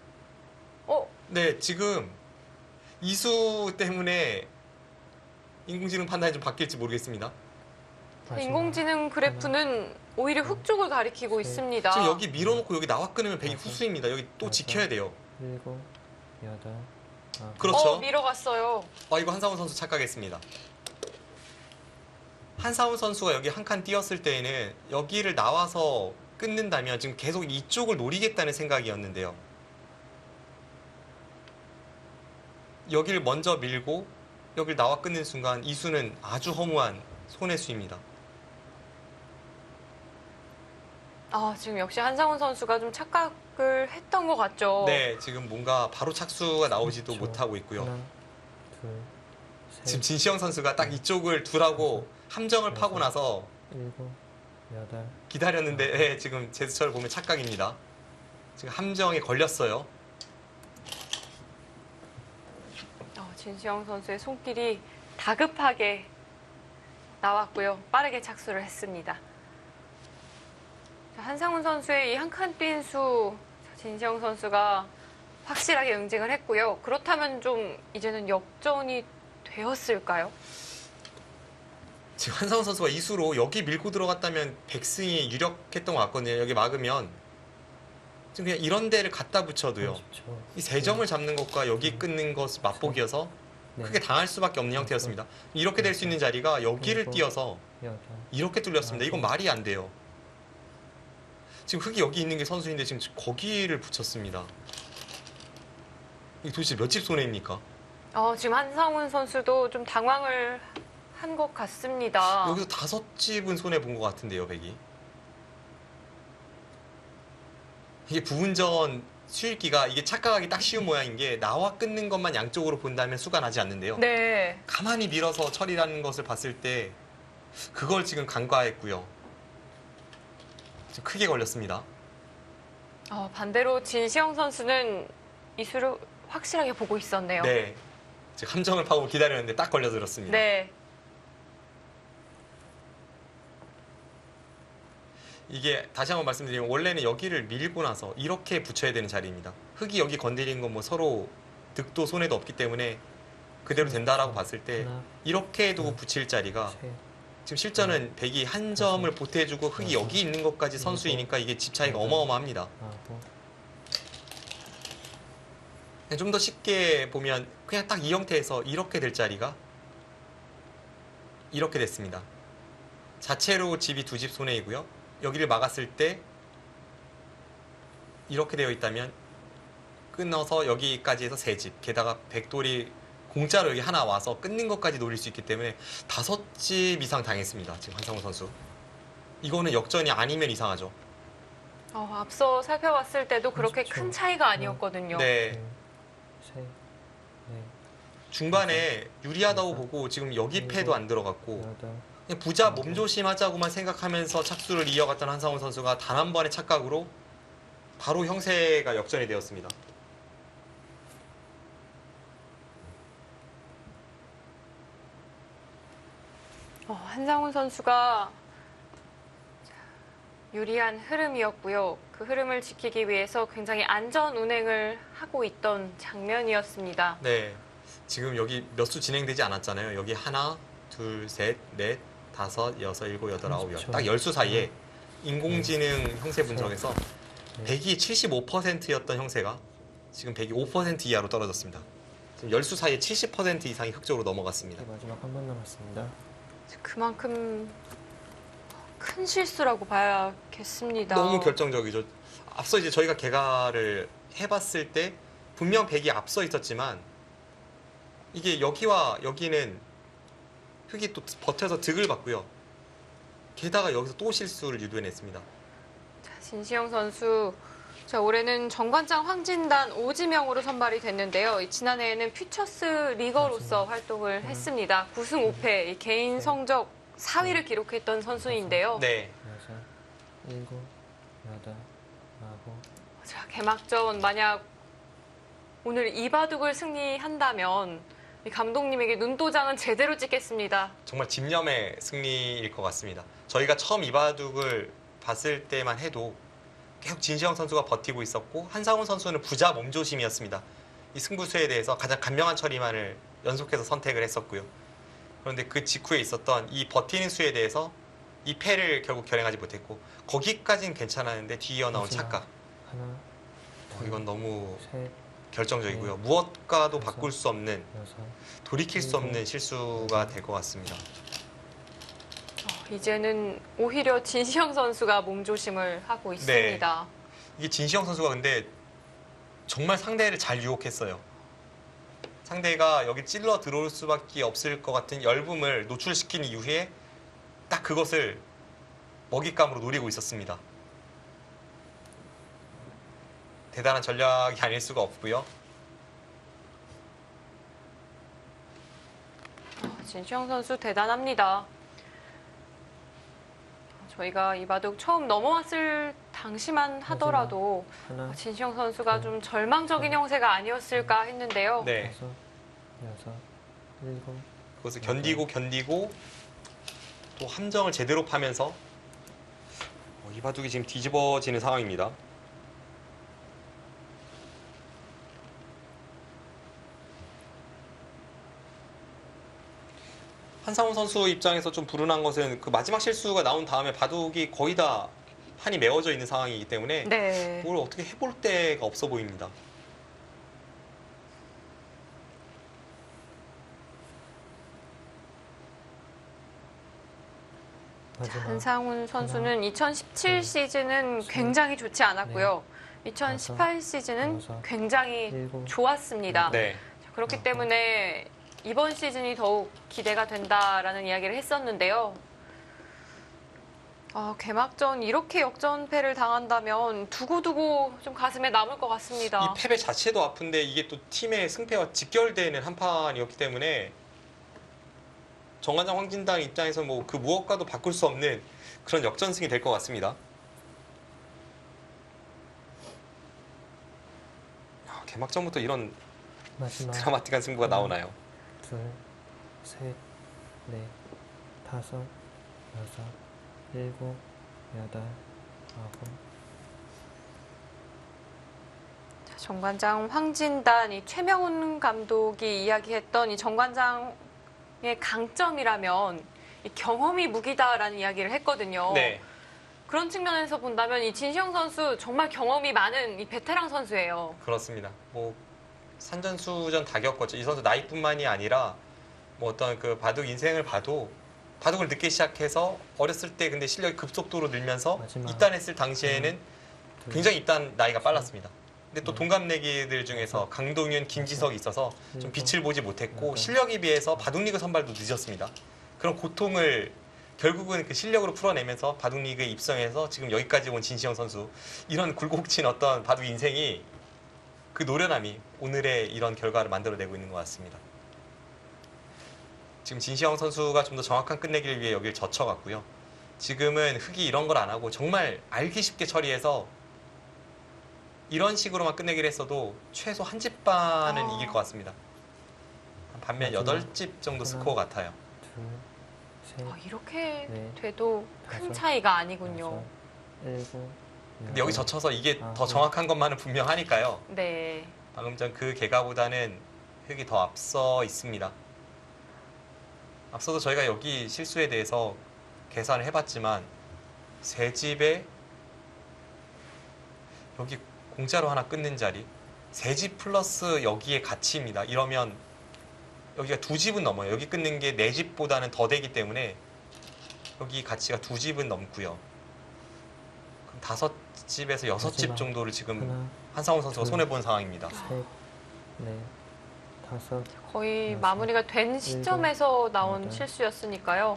네, 지금 이 수 때문에 인공지능 판단이 좀 바뀔지 모르겠습니다. 마지막. 인공지능 그래프는 오히려 흙 쪽을 가리키고 있습니다. 지금 여기 밀어놓고 여기 나와 끊으면 백이 다섯, 후수입니다. 여기 또 여섯. 지켜야 돼요. 일곱, 여덟, 아홉. 그렇죠. 밀어갔어요. 이거 한상훈 선수 착각했습니다. 한상훈 선수가 여기 한 칸 띄었을 때에는 여기를 나와서 끊는다면 지금 계속 이쪽을 노리겠다는 생각이었는데요. 여기를 먼저 밀고 여기를 나와 끊는 순간 이 수는 아주 허무한 손해수입니다. 지금 역시 한상훈 선수가 좀 착각을 했던 것 같죠. 네, 지금 뭔가 바로 착수가 나오지도 그렇죠. 못하고 있고요. 하나, 둘, 셋, 지금 진시영 선수가 딱 이쪽을 두라고 함정을 파고 나서 일곱, 여덟. 기다렸는데 네, 지금 제스처를 보면 착각입니다. 지금 함정에 걸렸어요. 진시영 선수의 손길이 다급하게 나왔고요. 빠르게 착수를 했습니다. 한상훈 선수의 이 한 칸 뛴 수, 진시영 선수가 확실하게 응징을 했고요. 그렇다면 좀 이제는 역전이 되었을까요? 지금 한상훈 선수가 이 수로 여기 밀고 들어갔다면 백승이 유력했던 것 같거든요. 여기 막으면 지금 그냥 이런 데를 갖다 붙여도요. 30초. 이 세 점을 잡는 것과 여기 끊는 것이 맛보기여서 네, 크게 당할 수밖에 없는 형태였습니다. 이렇게 될 수 있는 자리가 여기를 띄어서 여덟. 이렇게 뚫렸습니다. 이건 말이 안 돼요. 지금 흙이 여기 있는 게 선수인데 지금 거기를 붙였습니다. 이게 도대체 몇 집 손해입니까? 지금 한상훈 선수도 좀 당황을 한 것 같습니다. 여기서 5집은 손해 본 것 같은데요, 백이. 이게 부분전 수읽기가 이게 착각하기 딱 쉬운 모양인 게 나와 끊는 것만 양쪽으로 본다면 수가 나지 않는데요. 네. 가만히 밀어서 처리라는 것을 봤을 때 그걸 지금 간과했고요. 좀 크게 걸렸습니다. 반대로 진시영 선수는 이 수를 확실하게 보고 있었네요. 네. 지금 함정을 파고 기다렸는데 딱 걸려들었습니다. 네. 이게 다시 한번 말씀드리면 원래는 여기를 밀고 나서 이렇게 붙여야 되는 자리입니다. 흙이 여기 건드리는 건 뭐 서로 득도 손해도 없기 때문에 그대로 된다라고 봤을 때 하나, 이렇게 두고 붙일 자리가 셋, 지금 실전은 백이 한 점을 보태주고 흙이 여기 있는 것까지 선수이니까 이게 집 차이가 어마어마합니다. 아홉, 좀 더 쉽게 보면 그냥 딱 이 형태에서 이렇게 될 자리가 이렇게 됐습니다. 자체로 집이 두 집 손해이고요. 여기를 막았을 때 이렇게 되어 있다면 끊어서 여기까지 해서 세 집, 게다가 백돌이 공짜로 여기 하나 와서 끊는 것까지 노릴 수 있기 때문에 5집 이상 당했습니다. 지금 한상우 선수. 이거는 역전이 아니면 이상하죠. 앞서 살펴봤을 때도 그렇게 그렇죠. 큰 차이가 아니었거든요. 네. 셋, 넷, 중반에 유리하다고 보고 지금 여기 패도 안 들어갔고 여덟, 그냥 부자 몸조심하자고만 생각하면서 착수를 이어갔던 한상훈 선수가 단 한 번의 착각으로 바로 형세가 역전이 되었습니다. 한상훈 선수가 유리한 흐름이었고요. 그 흐름을 지키기 위해서 굉장히 안전 운행을 하고 있던 장면이었습니다. 네, 지금 여기 몇 수 진행되지 않았잖아요. 여기 하나, 둘, 셋, 넷, 다섯, 여섯, 일곱, 여덟, 아홉, 열. 딱 10수 사이에 인공지능 형세 분석에서 100이 75%였던 형세가 지금 100이 5% 이하로 떨어졌습니다. 지금 10수 사이에 70% 이상이 흑쪽으로 넘어갔습니다. 이제 마지막 한 번 남았습니다. 그만큼 큰 실수라고 봐야겠습니다. 너무 결정적이죠. 앞서 이제 저희가 개가를 해봤을 때 분명 100이 앞서 있었지만 이게 여기와 여기는 흙이 또 버텨서 득을 받고요. 게다가 여기서 또 실수를 유도해냈습니다. 진시영 선수, 올해는 정관장 황진단 오지명으로 선발이 됐는데요. 지난해에는 퓨처스 리거로서 활동을 했습니다. 9승 5패, 이 개인 성적 4위를 기록했던 선수인데요. 네. 여섯, 일곱, 여덟, 아홉, 개막전 만약 오늘 이바둑을 승리한다면 이 감독님에게 눈도장은 제대로 찍겠습니다. 정말 집념의 승리일 것 같습니다. 저희가 처음 이바둑을 봤을 때만 해도 계속 진시영 선수가 버티고 있었고 한상훈 선수는 부자 몸조심이었습니다. 이 승부수에 대해서 가장 간명한 처리만을 연속해서 선택을 했었고요. 그런데 그 직후에 있었던 이 버티는 수에 대해서 이 패를 결국 결행하지 못했고 거기까지는 괜찮았는데 뒤이어 나온 착각. 하나, 이건 너무 셋, 결정적이고요. 무엇과도 바꿀 수 없는 여섯, 돌이킬 수 없는 실수가 될 것 같습니다. 이제는 오히려 진시영 선수가 몸조심을 하고 있습니다. 이게 진시영 선수가 근데 정말 상대를 잘 유혹했어요. 상대가 여기 찔러 들어올 수밖에 없을 것 같은 열붐을 노출시킨 이후에 딱 그것을 먹잇감으로 노리고 있었습니다. 대단한 전략이 아닐 수가 없고요. 진시영 선수 대단합니다. 저희가 이 바둑 처음 넘어왔을 당시만 하더라도 하나, 진시영 선수가 좀 절망적인 형세가 아니었을까 했는데요. 네, 다섯, 여섯, 일곱, 그것을 견디고 또 함정을 제대로 파면서 이 바둑이 지금 뒤집어지는 상황입니다. 한상훈 선수 입장에서 좀 불운한 것은 그 마지막 실수가 나온 다음에 바둑이 거의 다 판이 메워져 있는 상황이기 때문에 네. 뭘 어떻게 해볼 데가 없어 보입니다. 마지막 한상훈 선수는 2017 시즌은 굉장히 좋지 않았고요. 2018 시즌은 굉장히 일곱, 좋았습니다. 네, 그렇기 때문에 이번 시즌이 더욱 기대가 된다라는 이야기를 했었는데요. 개막전 이렇게 역전패를 당한다면 두고두고 좀 가슴에 남을 것 같습니다. 이 패배 자체도 아픈데 이게 또 팀의 승패와 직결되는 한 판이었기 때문에 정관장 황진단 입장에서 뭐 그 무엇과도 바꿀 수 없는 그런 역전승이 될 것 같습니다. 개막전부터 이런 마지막 드라마틱한 승부가 나오나요? 둘, 셋, 넷, 다섯, 여섯, 일곱, 여덟, 아홉. 정관장 황진단, 이 최명훈 감독이 이야기했던 이 정관장의 강점이라면 이 경험이 무기다라는 이야기를 했거든요. 네. 그런 측면에서 본다면 이 진시영 선수 정말 경험이 많은 이 베테랑 선수예요. 그렇습니다. 뭐 산전수전 다 겪었죠. 이 선수 나이뿐만이 아니라 뭐 어떤 그 바둑 인생을 봐도 바둑을 늦게 시작해서 어렸을 때 근데 실력이 급속도로 늘면서 마지막. 입단했을 당시에는 둘, 굉장히 입단 나이가 빨랐습니다. 근데 또 네. 동갑내기들 중에서 강동윤, 김지석이 있어서 좀 일곱, 빛을 보지 못했고 여덟. 실력에 비해서 바둑리그 선발도 늦었습니다. 그런 고통을 결국은 그 실력으로 풀어내면서 바둑리그에 입성해서 지금 여기까지 온 진시영 선수, 이런 굴곡진 어떤 바둑 인생이 그 노련함이 오늘의 이런 결과를 만들어내고 있는 것 같습니다. 지금 진시영 선수가 좀 더 정확한 끝내기를 위해 여기를 젖혀갔고요. 지금은 흑이 이런 걸 안 하고 정말 알기 쉽게 처리해서 이런 식으로만 끝내기를 했어도 최소 한 집 반은 이길 것 같습니다. 반면 마지막. 8집 정도 하나. 스코어 같아요. 둘, 셋, 이렇게 네. 돼도 큰 다섯, 차이가 아니군요. 여섯, 일곱. 근데 여기 젖혀서 이게 아, 더 네. 정확한 것만은 분명하니까요. 네. 방금 전 그 개가보다는 흑이 더 앞서 있습니다. 앞서도 저희가 여기 실수에 대해서 계산을 해봤지만 세 집에 여기 공짜로 하나 끊는 자리, 세 집 플러스 여기에 가치입니다. 이러면 여기가 두 집은 넘어요. 여기 끊는 게 네 집보다는 더 되기 때문에 여기 가치가 두 집은 넘고요. 그럼 다섯 집에서 여섯 집 마지막. 정도를 지금 하나, 한상훈 선수가 둘. 손해 본 상황입니다. 셋, 넷, 다섯, 거의 여섯, 마무리가 된 시점에서 나온 여덟. 실수였으니까요.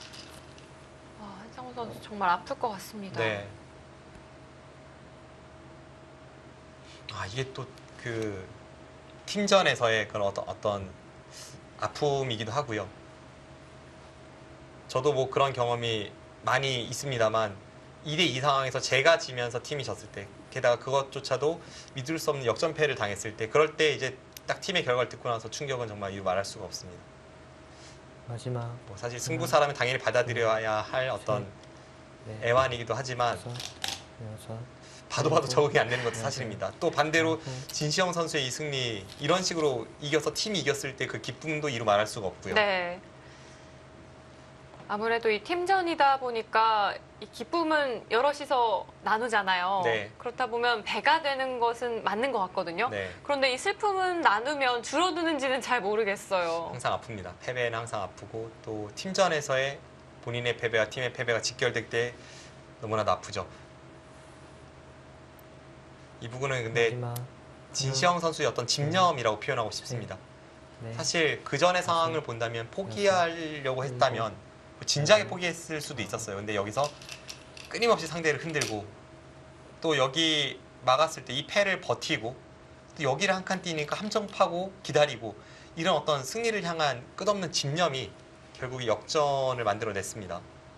한상훈 선수 정말 아플 것 같습니다. 네. 이게 또 그 팀전에서의 그런 어떤 아픔이기도 하고요. 저도 뭐 그런 경험이 많이 있습니다만 2대2 상황에서 제가 지면서 팀이 졌을 때, 게다가 그것조차도 믿을 수 없는 역전패를 당했을 때, 그럴 때 이제 딱 팀의 결과를 듣고 나서 충격은 정말 이루 말할 수가 없습니다. 마지막. 뭐 사실 승부사라면 당연히 받아들여야 할 어떤 넷, 애환이기도 하지만 다섯, 여섯, 봐도 적응이 안 되는 것도 네. 사실입니다. 또 반대로 아홉. 진시영 선수의 이 승리, 이런 식으로 이겨서 팀이 이겼을 때 그 기쁨도 이루 말할 수가 없고요. 네. 아무래도 이 팀전이다 보니까 이 기쁨은 여럿이서 나누잖아요. 네. 그렇다 보면 배가 되는 것은 맞는 것 같거든요. 네. 그런데 이 슬픔은 나누면 줄어드는지는 잘 모르겠어요. 항상 아픕니다. 패배는 항상 아프고 또 팀전에서의 본인의 패배와 팀의 패배가 직결될 때 너무나도 아프죠. 이 부분은 근데 마지막. 진시영 선수의 어떤 집념이라고 표현하고 싶습니다. 넷, 사실 그 전의 상황을 본다면 포기하려고 했다면 진작에 포기했을 수도 있었어요. 근데 여기서 끊임없이 상대를 흔들고 또 여기 막았을 때 이 패를 버티고 또 여기를 한 칸 뛰니까 함정 파고 기다리고, 이런 어떤 승리를 향한 끝없는 집념이 결국 이 역전을 만들어냈습니다.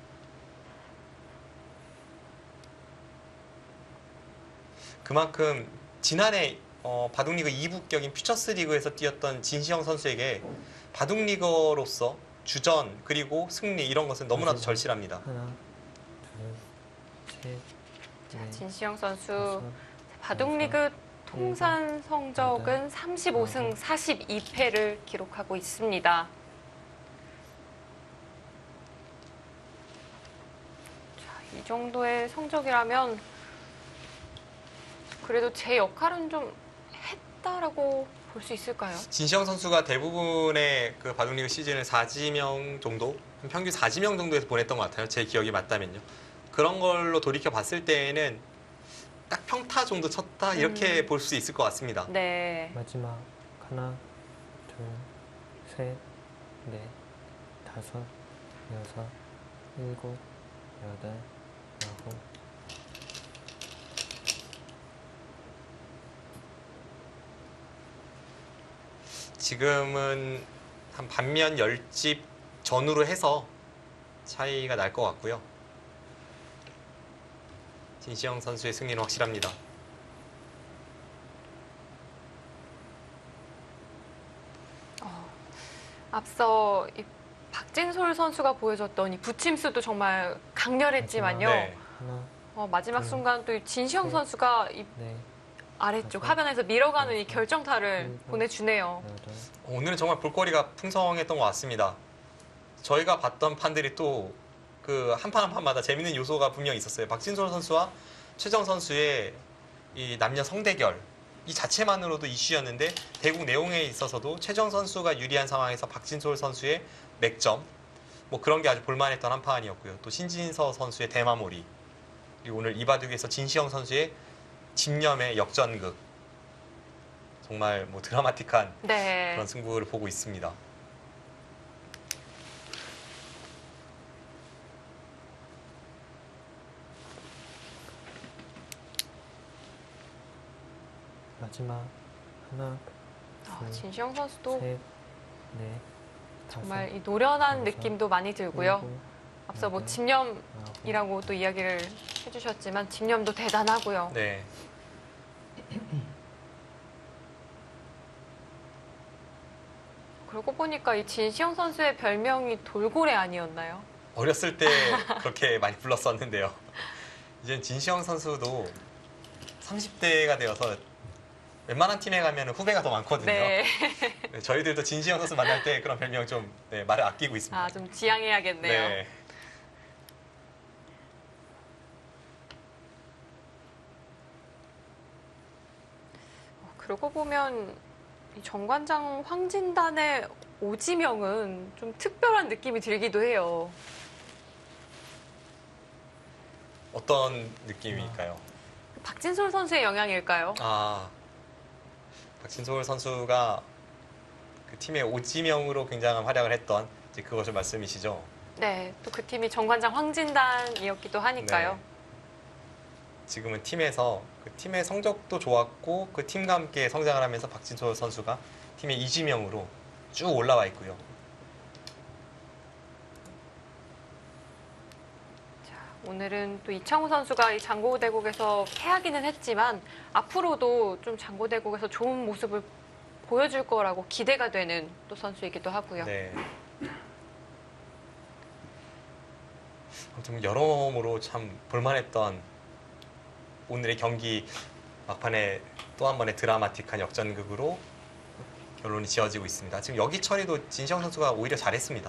그만큼 지난해 바둑리그 2부격인 퓨처스 리그에서 뛰었던 진시영 선수에게 바둑리거로서 주전 그리고 승리 이런 것은 너무나도 마지막. 절실합니다. 하나, 둘, 셋, 넷, 진시영 선수 다섯, 바둑리그 통산 여덟, 성적은 35승 42패를 기록하고 있습니다. 자, 이 정도의 성적이라면 그래도 제 역할은 좀 했다라고 볼 수 있을까요? 진시영 선수가 대부분의 그 바둑리그 시즌을 4지명 정도, 평균 4지명 정도에서 보냈던 것 같아요. 제 기억이 맞다면요. 그런 걸로 돌이켜 봤을 때에는 딱 평타 정도 쳤다 이렇게 볼 수 있을 것 같습니다. 네. 마지막. 하나, 둘, 셋, 넷, 다섯, 여섯, 일곱, 여덟, 그리고 지금은 한 반면 10집 전후로 해서 차이가 날 것 같고요. 진시영 선수의 승리는 확실합니다. 앞서 이 박진솔 선수가 보여줬던 이 부침수도 정말 강렬했지만요. 네. 하나, 마지막 순간 또 진시영 선수가 이 네, 아래쪽 다섯, 하변에서 밀어가는 이 여섯, 결정타를 일곱, 보내주네요. 여덟, 오늘은 정말 볼거리가 풍성했던 것 같습니다. 저희가 봤던 판들이 또 그 한 판 한 판마다 재밌는 요소가 분명히 있었어요. 박진솔 선수와 최정 선수의 이 남녀 성대결 이 자체만으로도 이슈였는데 대국 내용에 있어서도 최정 선수가 유리한 상황에서 박진솔 선수의 맥점 뭐 그런 게 아주 볼만했던 한 판이었고요. 또 신진서 선수의 대마몰이 그리고 오늘 이바둑에서 진시영 선수의 집념의 역전극 정말 뭐 드라마틱한 네. 그런 승부를 보고 있습니다. 마지막 하나, 둘, 진시영 선수도 셋, 넷, 정말 다섯, 이 노련한 여섯, 느낌도 많이 들고요. 일곱, 앞서 뭐 여덟, 집념이라고 또 이야기를 해주셨지만 집념도 대단하고요. 네. 그러고 보니까 이 진시영 선수의 별명이 돌고래 아니었나요? 어렸을 때 그렇게 많이 불렀었는데요. 이제 진시영 선수도 30대가 되어서 웬만한 팀에 가면 후배가 더 많거든요. 네. 네, 저희들도 진시영 선수 만날 때 그런 별명 좀 네, 말을 아끼고 있습니다. 아, 좀 지양해야겠네요. 네. 그러고 보면 이 정관장 황진단의 오지명은 좀 특별한 느낌이 들기도 해요. 어떤 느낌일까요? 박진솔 선수의 영향일까요? 아, 박진솔 선수가 그 팀의 오지명으로 굉장한 활약을 했던 이제 그것을 말씀이시죠? 네, 또 그 팀이 정관장 황진단이었기도 하니까요. 네. 지금은 팀에서 그 팀의 성적도 좋았고 그 팀과 함께 성장을 하면서 박진솔 선수가 팀의 이지명으로 쭉 올라와 있고요. 오늘은 또 이창호 선수가 이 장고대국에서 패하기는 했지만 앞으로도 좀 장고대국에서 좋은 모습을 보여줄 거라고 기대가 되는 또 선수이기도 하고요. 네. 아무튼 여러모로 참 볼만했던 오늘의 경기 막판에 또 한 번의 드라마틱한 역전극으로 결론이 지어지고 있습니다. 지금 여기 처리도 진시영 선수가 오히려 잘했습니다.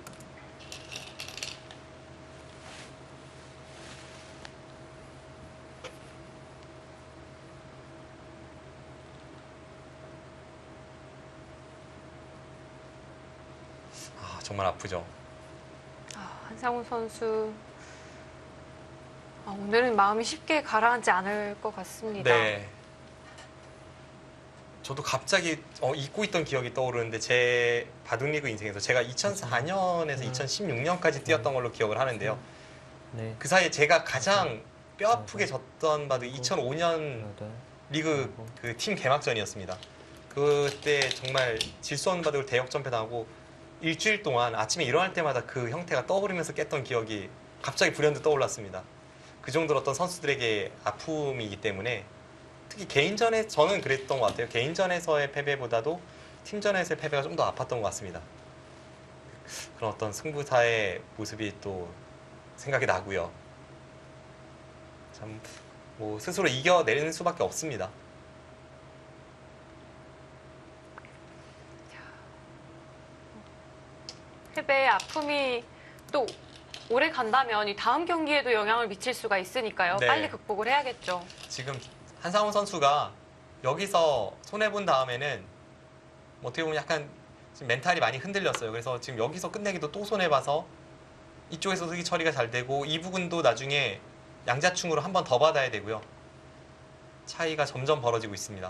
아, 정말 아프죠. 한상훈 선수 오늘은 마음이 쉽게 가라앉지 않을 것 같습니다. 네. 저도 갑자기 잊고 있던 기억이 떠오르는데 제 바둑리그 인생에서 제가 2004년에서 2016년까지 뛰었던 걸로 기억을 하는데요. 네, 그 사이에 제가 가장 뼈 아프게 졌던 바둑 2005년 여덟, 리그 그 팀 개막전이었습니다. 그때 정말 질 수 없는 바둑을 대역전패 당하고 일주일 동안 아침에 일어날 때마다 그 형태가 떠오르면서 깼던 기억이 갑자기 불현듯 떠올랐습니다. 그 정도로 어떤 선수들에게 아픔이기 때문에 특히 개인전에 저는 그랬던 것 같아요. 개인전에서의 패배보다도 팀전에서의 패배가 좀 더 아팠던 것 같습니다. 그런 어떤 승부사의 모습이 또 생각이 나고요. 참 뭐 스스로 이겨내는 수밖에 없습니다. 패배의 아픔이 또 오래 간다면 이 다음 경기에도 영향을 미칠 수가 있으니까요. 네. 빨리 극복을 해야겠죠. 지금 한상훈 선수가 여기서 손해본 다음에는 뭐 어떻게 보면 약간 지금 멘탈이 많이 흔들렸어요. 그래서 지금 여기서 끝내기도 또 손해봐서 이쪽에서 득이 처리가 잘 되고 이 부분도 나중에 양자충으로 한 번 더 받아야 되고요. 차이가 점점 벌어지고 있습니다.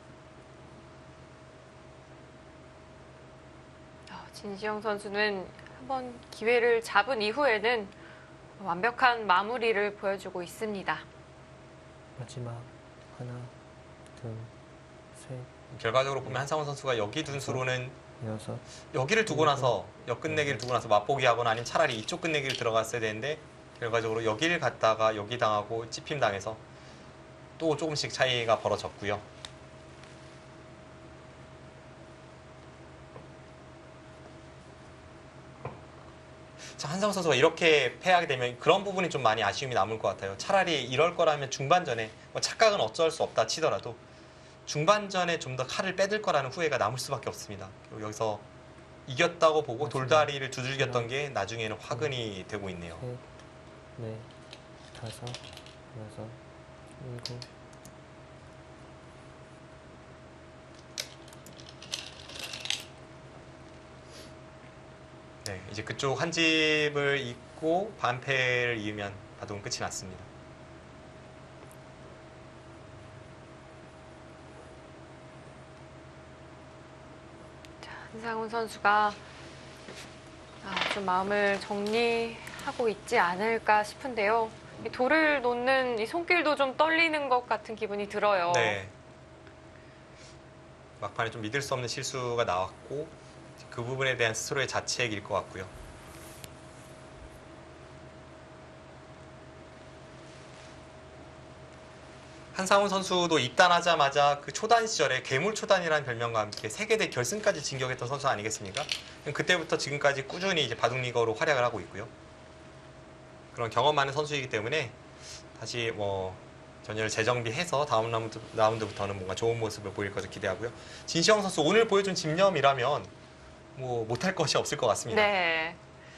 진시영 선수는 한번 기회를 잡은 이후에는 완벽한 마무리를 보여주고 있습니다. 마지막 하나, 둘, 셋, 결과적으로 보면 한상훈 선수가 여기 둔 수로는 여섯, 여기를 두고 나서 역끝내기를 두고 나서 맛보기 하거나 아니면 차라리 이쪽 끝내기를 들어갔어야 되는데 결과적으로 여기를 갔다가 여기 당하고 찝힘 당해서 또 조금씩 차이가 벌어졌고요. 자, 한상훈 선수가 이렇게 패하게 되면 그런 부분이 좀 많이 아쉬움이 남을 것 같아요. 차라리 이럴 거라면 중반전에 뭐 착각은 어쩔 수 없다 치더라도 중반전에 좀 더 칼을 빼들 거라는 후회가 남을 수밖에 없습니다. 그리고 여기서 이겼다고 보고 돌다리를 두들겼던 게 나중에는 화근이 되고 있네요. 셋, 넷, 다섯, 여섯, 일곱. 네, 이제 그쪽 한 집을 잇고 반패를 이으면 바둑은 끝이 났습니다. 한상훈 선수가 좀 마음을 정리하고 있지 않을까 싶은데요. 이 돌을 놓는 이 손길도 좀 떨리는 것 같은 기분이 들어요. 네. 막판에 좀 믿을 수 없는 실수가 나왔고 그 부분에 대한 스스로의 자책일 것 같고요. 한상훈 선수도 입단하자마자 그 초단 시절에 괴물 초단이라는 별명과 함께 세계대 결승까지 진격했던 선수 아니겠습니까? 그때부터 지금까지 꾸준히 이제 바둑리거로 활약을 하고 있고요. 그런 경험 많은 선수이기 때문에 다시 뭐 전열을 재정비해서 다음 라운드부터는 뭔가 좋은 모습을 보일 것을 기대하고요. 진시영 선수 오늘 보여준 집념이라면 뭐 못할 것이 없을 것 같습니다. 네.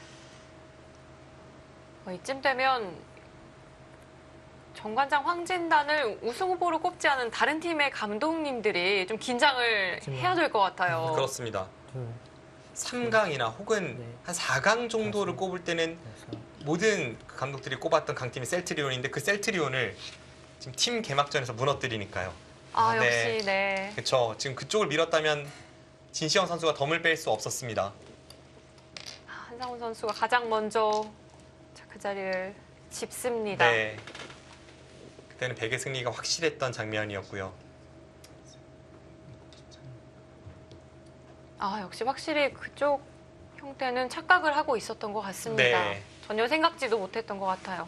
이쯤 되면 정관장 황진단을 우승 후보로 꼽지 않은 다른 팀의 감독님들이 좀 긴장을 해야 될 것 같아요. 그렇습니다. 둘, 3강이나 혹은 네. 한 4강 정도를 다섯. 꼽을 때는 여섯, 모든 그 감독들이 꼽았던 강팀이 셀트리온인데 그 셀트리온을 지금 팀 개막전에서 무너뜨리니까요. 역시 네. 그렇죠. 지금 그쪽을 밀었다면 진시영 선수가 덤을 뺄 수 없었습니다. 한상훈 선수가 가장 먼저 그 자리를 짚습니다. 네. 그때는 백의 승리가 확실했던 장면이었고요. 역시 확실히 그쪽 형태는 착각을 하고 있었던 것 같습니다. 네. 전혀 생각지도 못했던 것 같아요.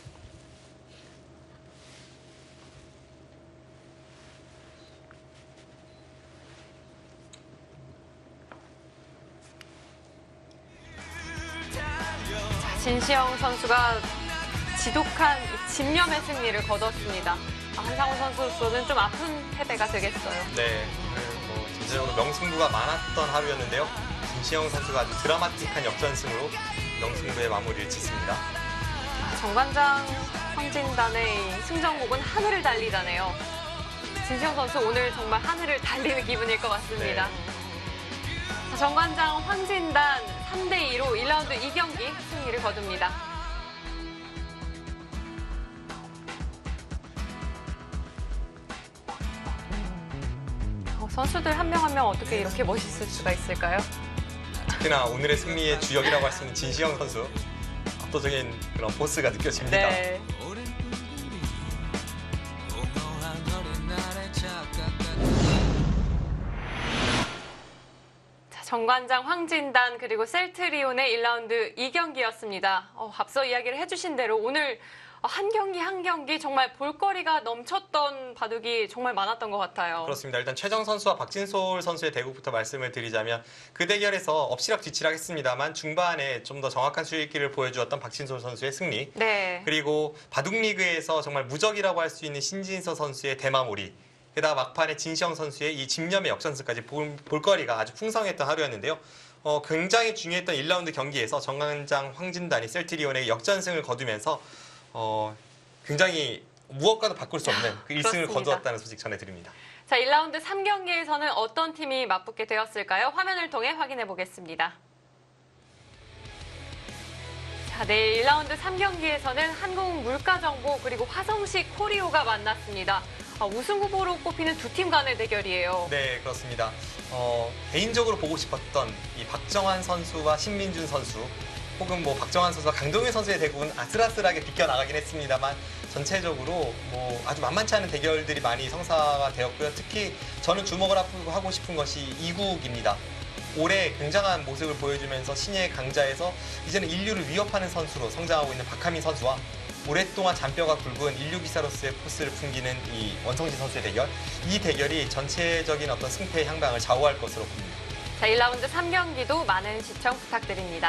자, 진시영 선수가 지독한 집념의 승리를 거뒀습니다. 한상훈 선수로서는 좀 아픈 패배가 되겠어요. 네. 뭐 전체적으로 명승부가 많았던 하루였는데요. 진시영 선수가 아주 드라마틱한 역전승으로 명승부의 마무리를 짓습니다. 정관장 황진단의 승전곡은 하늘을 달리다네요. 진시영 선수 오늘 정말 하늘을 달리는 기분일 것 같습니다. 자, 정관장 황진단 3대2로 1라운드 2경기 승리를 거둡니다. 선수들 한 명 한 명 어떻게 이렇게 멋있을 수가 있을까요? 특히나 오늘의 승리의 주역이라고 할 수 있는 진시영 선수. 압도적인 그런 포스가 느껴집니다. 네. 자, 정관장 황진단 그리고 셀트리온의 1라운드 2경기였습니다. 앞서 이야기를 해주신 대로 오늘 한 경기 한 경기 정말 볼거리가 넘쳤던 바둑이 정말 많았던 것 같아요. 그렇습니다. 일단 최정 선수와 박진솔 선수의 대국부터 말씀을 드리자면 그 대결에서 엎치락뒤치락 했습니다만 중반에 좀 더 정확한 수익기를 보여주었던 박진솔 선수의 승리. 네. 그리고 바둑리그에서 정말 무적이라고 할 수 있는 신진서 선수의 대마무리. 게다가 막판에 진시영 선수의 이 집념의 역전승까지 볼거리가 아주 풍성했던 하루였는데요. 굉장히 중요했던 1라운드 경기에서 정관장 황진단이 셀트리온에게 역전승을 거두면서 굉장히 무엇과도 바꿀 수 없는 그 1승을 그렇습니다. 거두었다는 소식 전해드립니다. 자, 1라운드 3경기에서는 어떤 팀이 맞붙게 되었을까요? 화면을 통해 확인해 보겠습니다. 자, 네, 1라운드 3경기에서는 한국물가정보 그리고 화성시 코리오가 만났습니다. 우승 후보로 꼽히는 두 팀 간의 대결이에요. 네, 그렇습니다. 개인적으로 보고 싶었던 이 박정환 선수와 신민준 선수, 혹은 뭐 박정환 선수와 강동윤 선수의 대국은 아슬아슬하게 비껴나가긴 했습니다만 전체적으로 뭐 아주 만만치 않은 대결들이 많이 성사가 되었고요. 특히 저는 주목을 하고 싶은 것이 이국입니다. 올해 굉장한 모습을 보여주면서 신예의 강자에서 이제는 인류를 위협하는 선수로 성장하고 있는 박하민 선수와 오랫동안 잔뼈가 굵은 인류 기사로서의 포스를 풍기는 이 원성진 선수의 대결, 이 대결이 전체적인 어떤 승패의 향방을 좌우할 것으로 봅니다. 자, 1라운드 3경기도 많은 시청 부탁드립니다.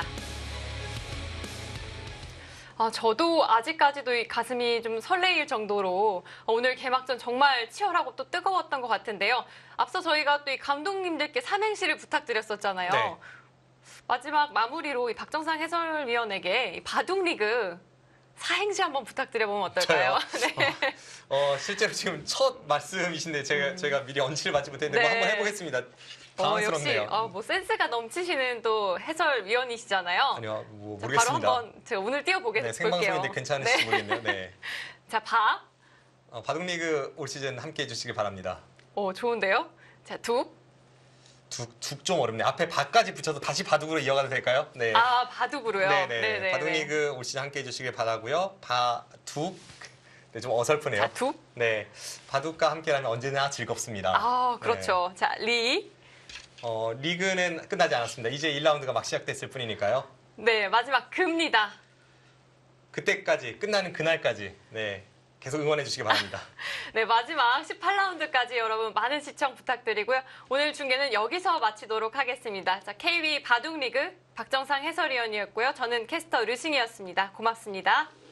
저도 아직까지도 이 가슴이 좀 설레일 정도로 오늘 개막전 정말 치열하고 또 뜨거웠던 것 같은데요. 앞서 저희가 또 이 감독님들께 삼행시를 부탁드렸었잖아요. 네. 마지막 마무리로 이 박정상 해설위원에게 이 바둑리그 사행시 한번 부탁드려보면 어떨까요? 네. 실제로 지금 첫 말씀이신데 저희가 미리 언지를 받지 못했는데 뭐 네. 한번 해보겠습니다. 역시 당황스럽네요. 뭐 센스가 넘치시는 또 해설위원이시잖아요. 아니요, 뭐 자, 모르겠습니다. 바로 한번 제가 오늘 네, 띄워볼게요. 생방송인데 괜찮으실지 네. 모르겠네요. 네. 자, 바. 바둑리그 올 시즌 함께해 주시길 바랍니다. 좋은데요? 자, 둑. 둑 좀 어렵네. 앞에 바까지 붙여서 다시 바둑으로 이어가도 될까요? 네. 바둑으로요? 네네. 바둑리그 올 시즌 함께해 주시길 바라고요. 바둑. 네, 좀 어설프네요. 자, 둑. 네. 바둑과 함께라면 언제나 즐겁습니다. 그렇죠. 자, 리. 리그는 끝나지 않았습니다. 이제 1라운드가 막 시작됐을 뿐이니까요. 네, 마지막 금입니다. 그때까지, 끝나는 그날까지, 네. 계속 응원해 주시기 바랍니다. 네, 마지막 18라운드까지 여러분 많은 시청 부탁드리고요. 오늘 중계는 여기서 마치도록 하겠습니다. 자, KB 바둑리그 박정상 해설위원이었고요. 저는 캐스터 류승희였습니다. 고맙습니다.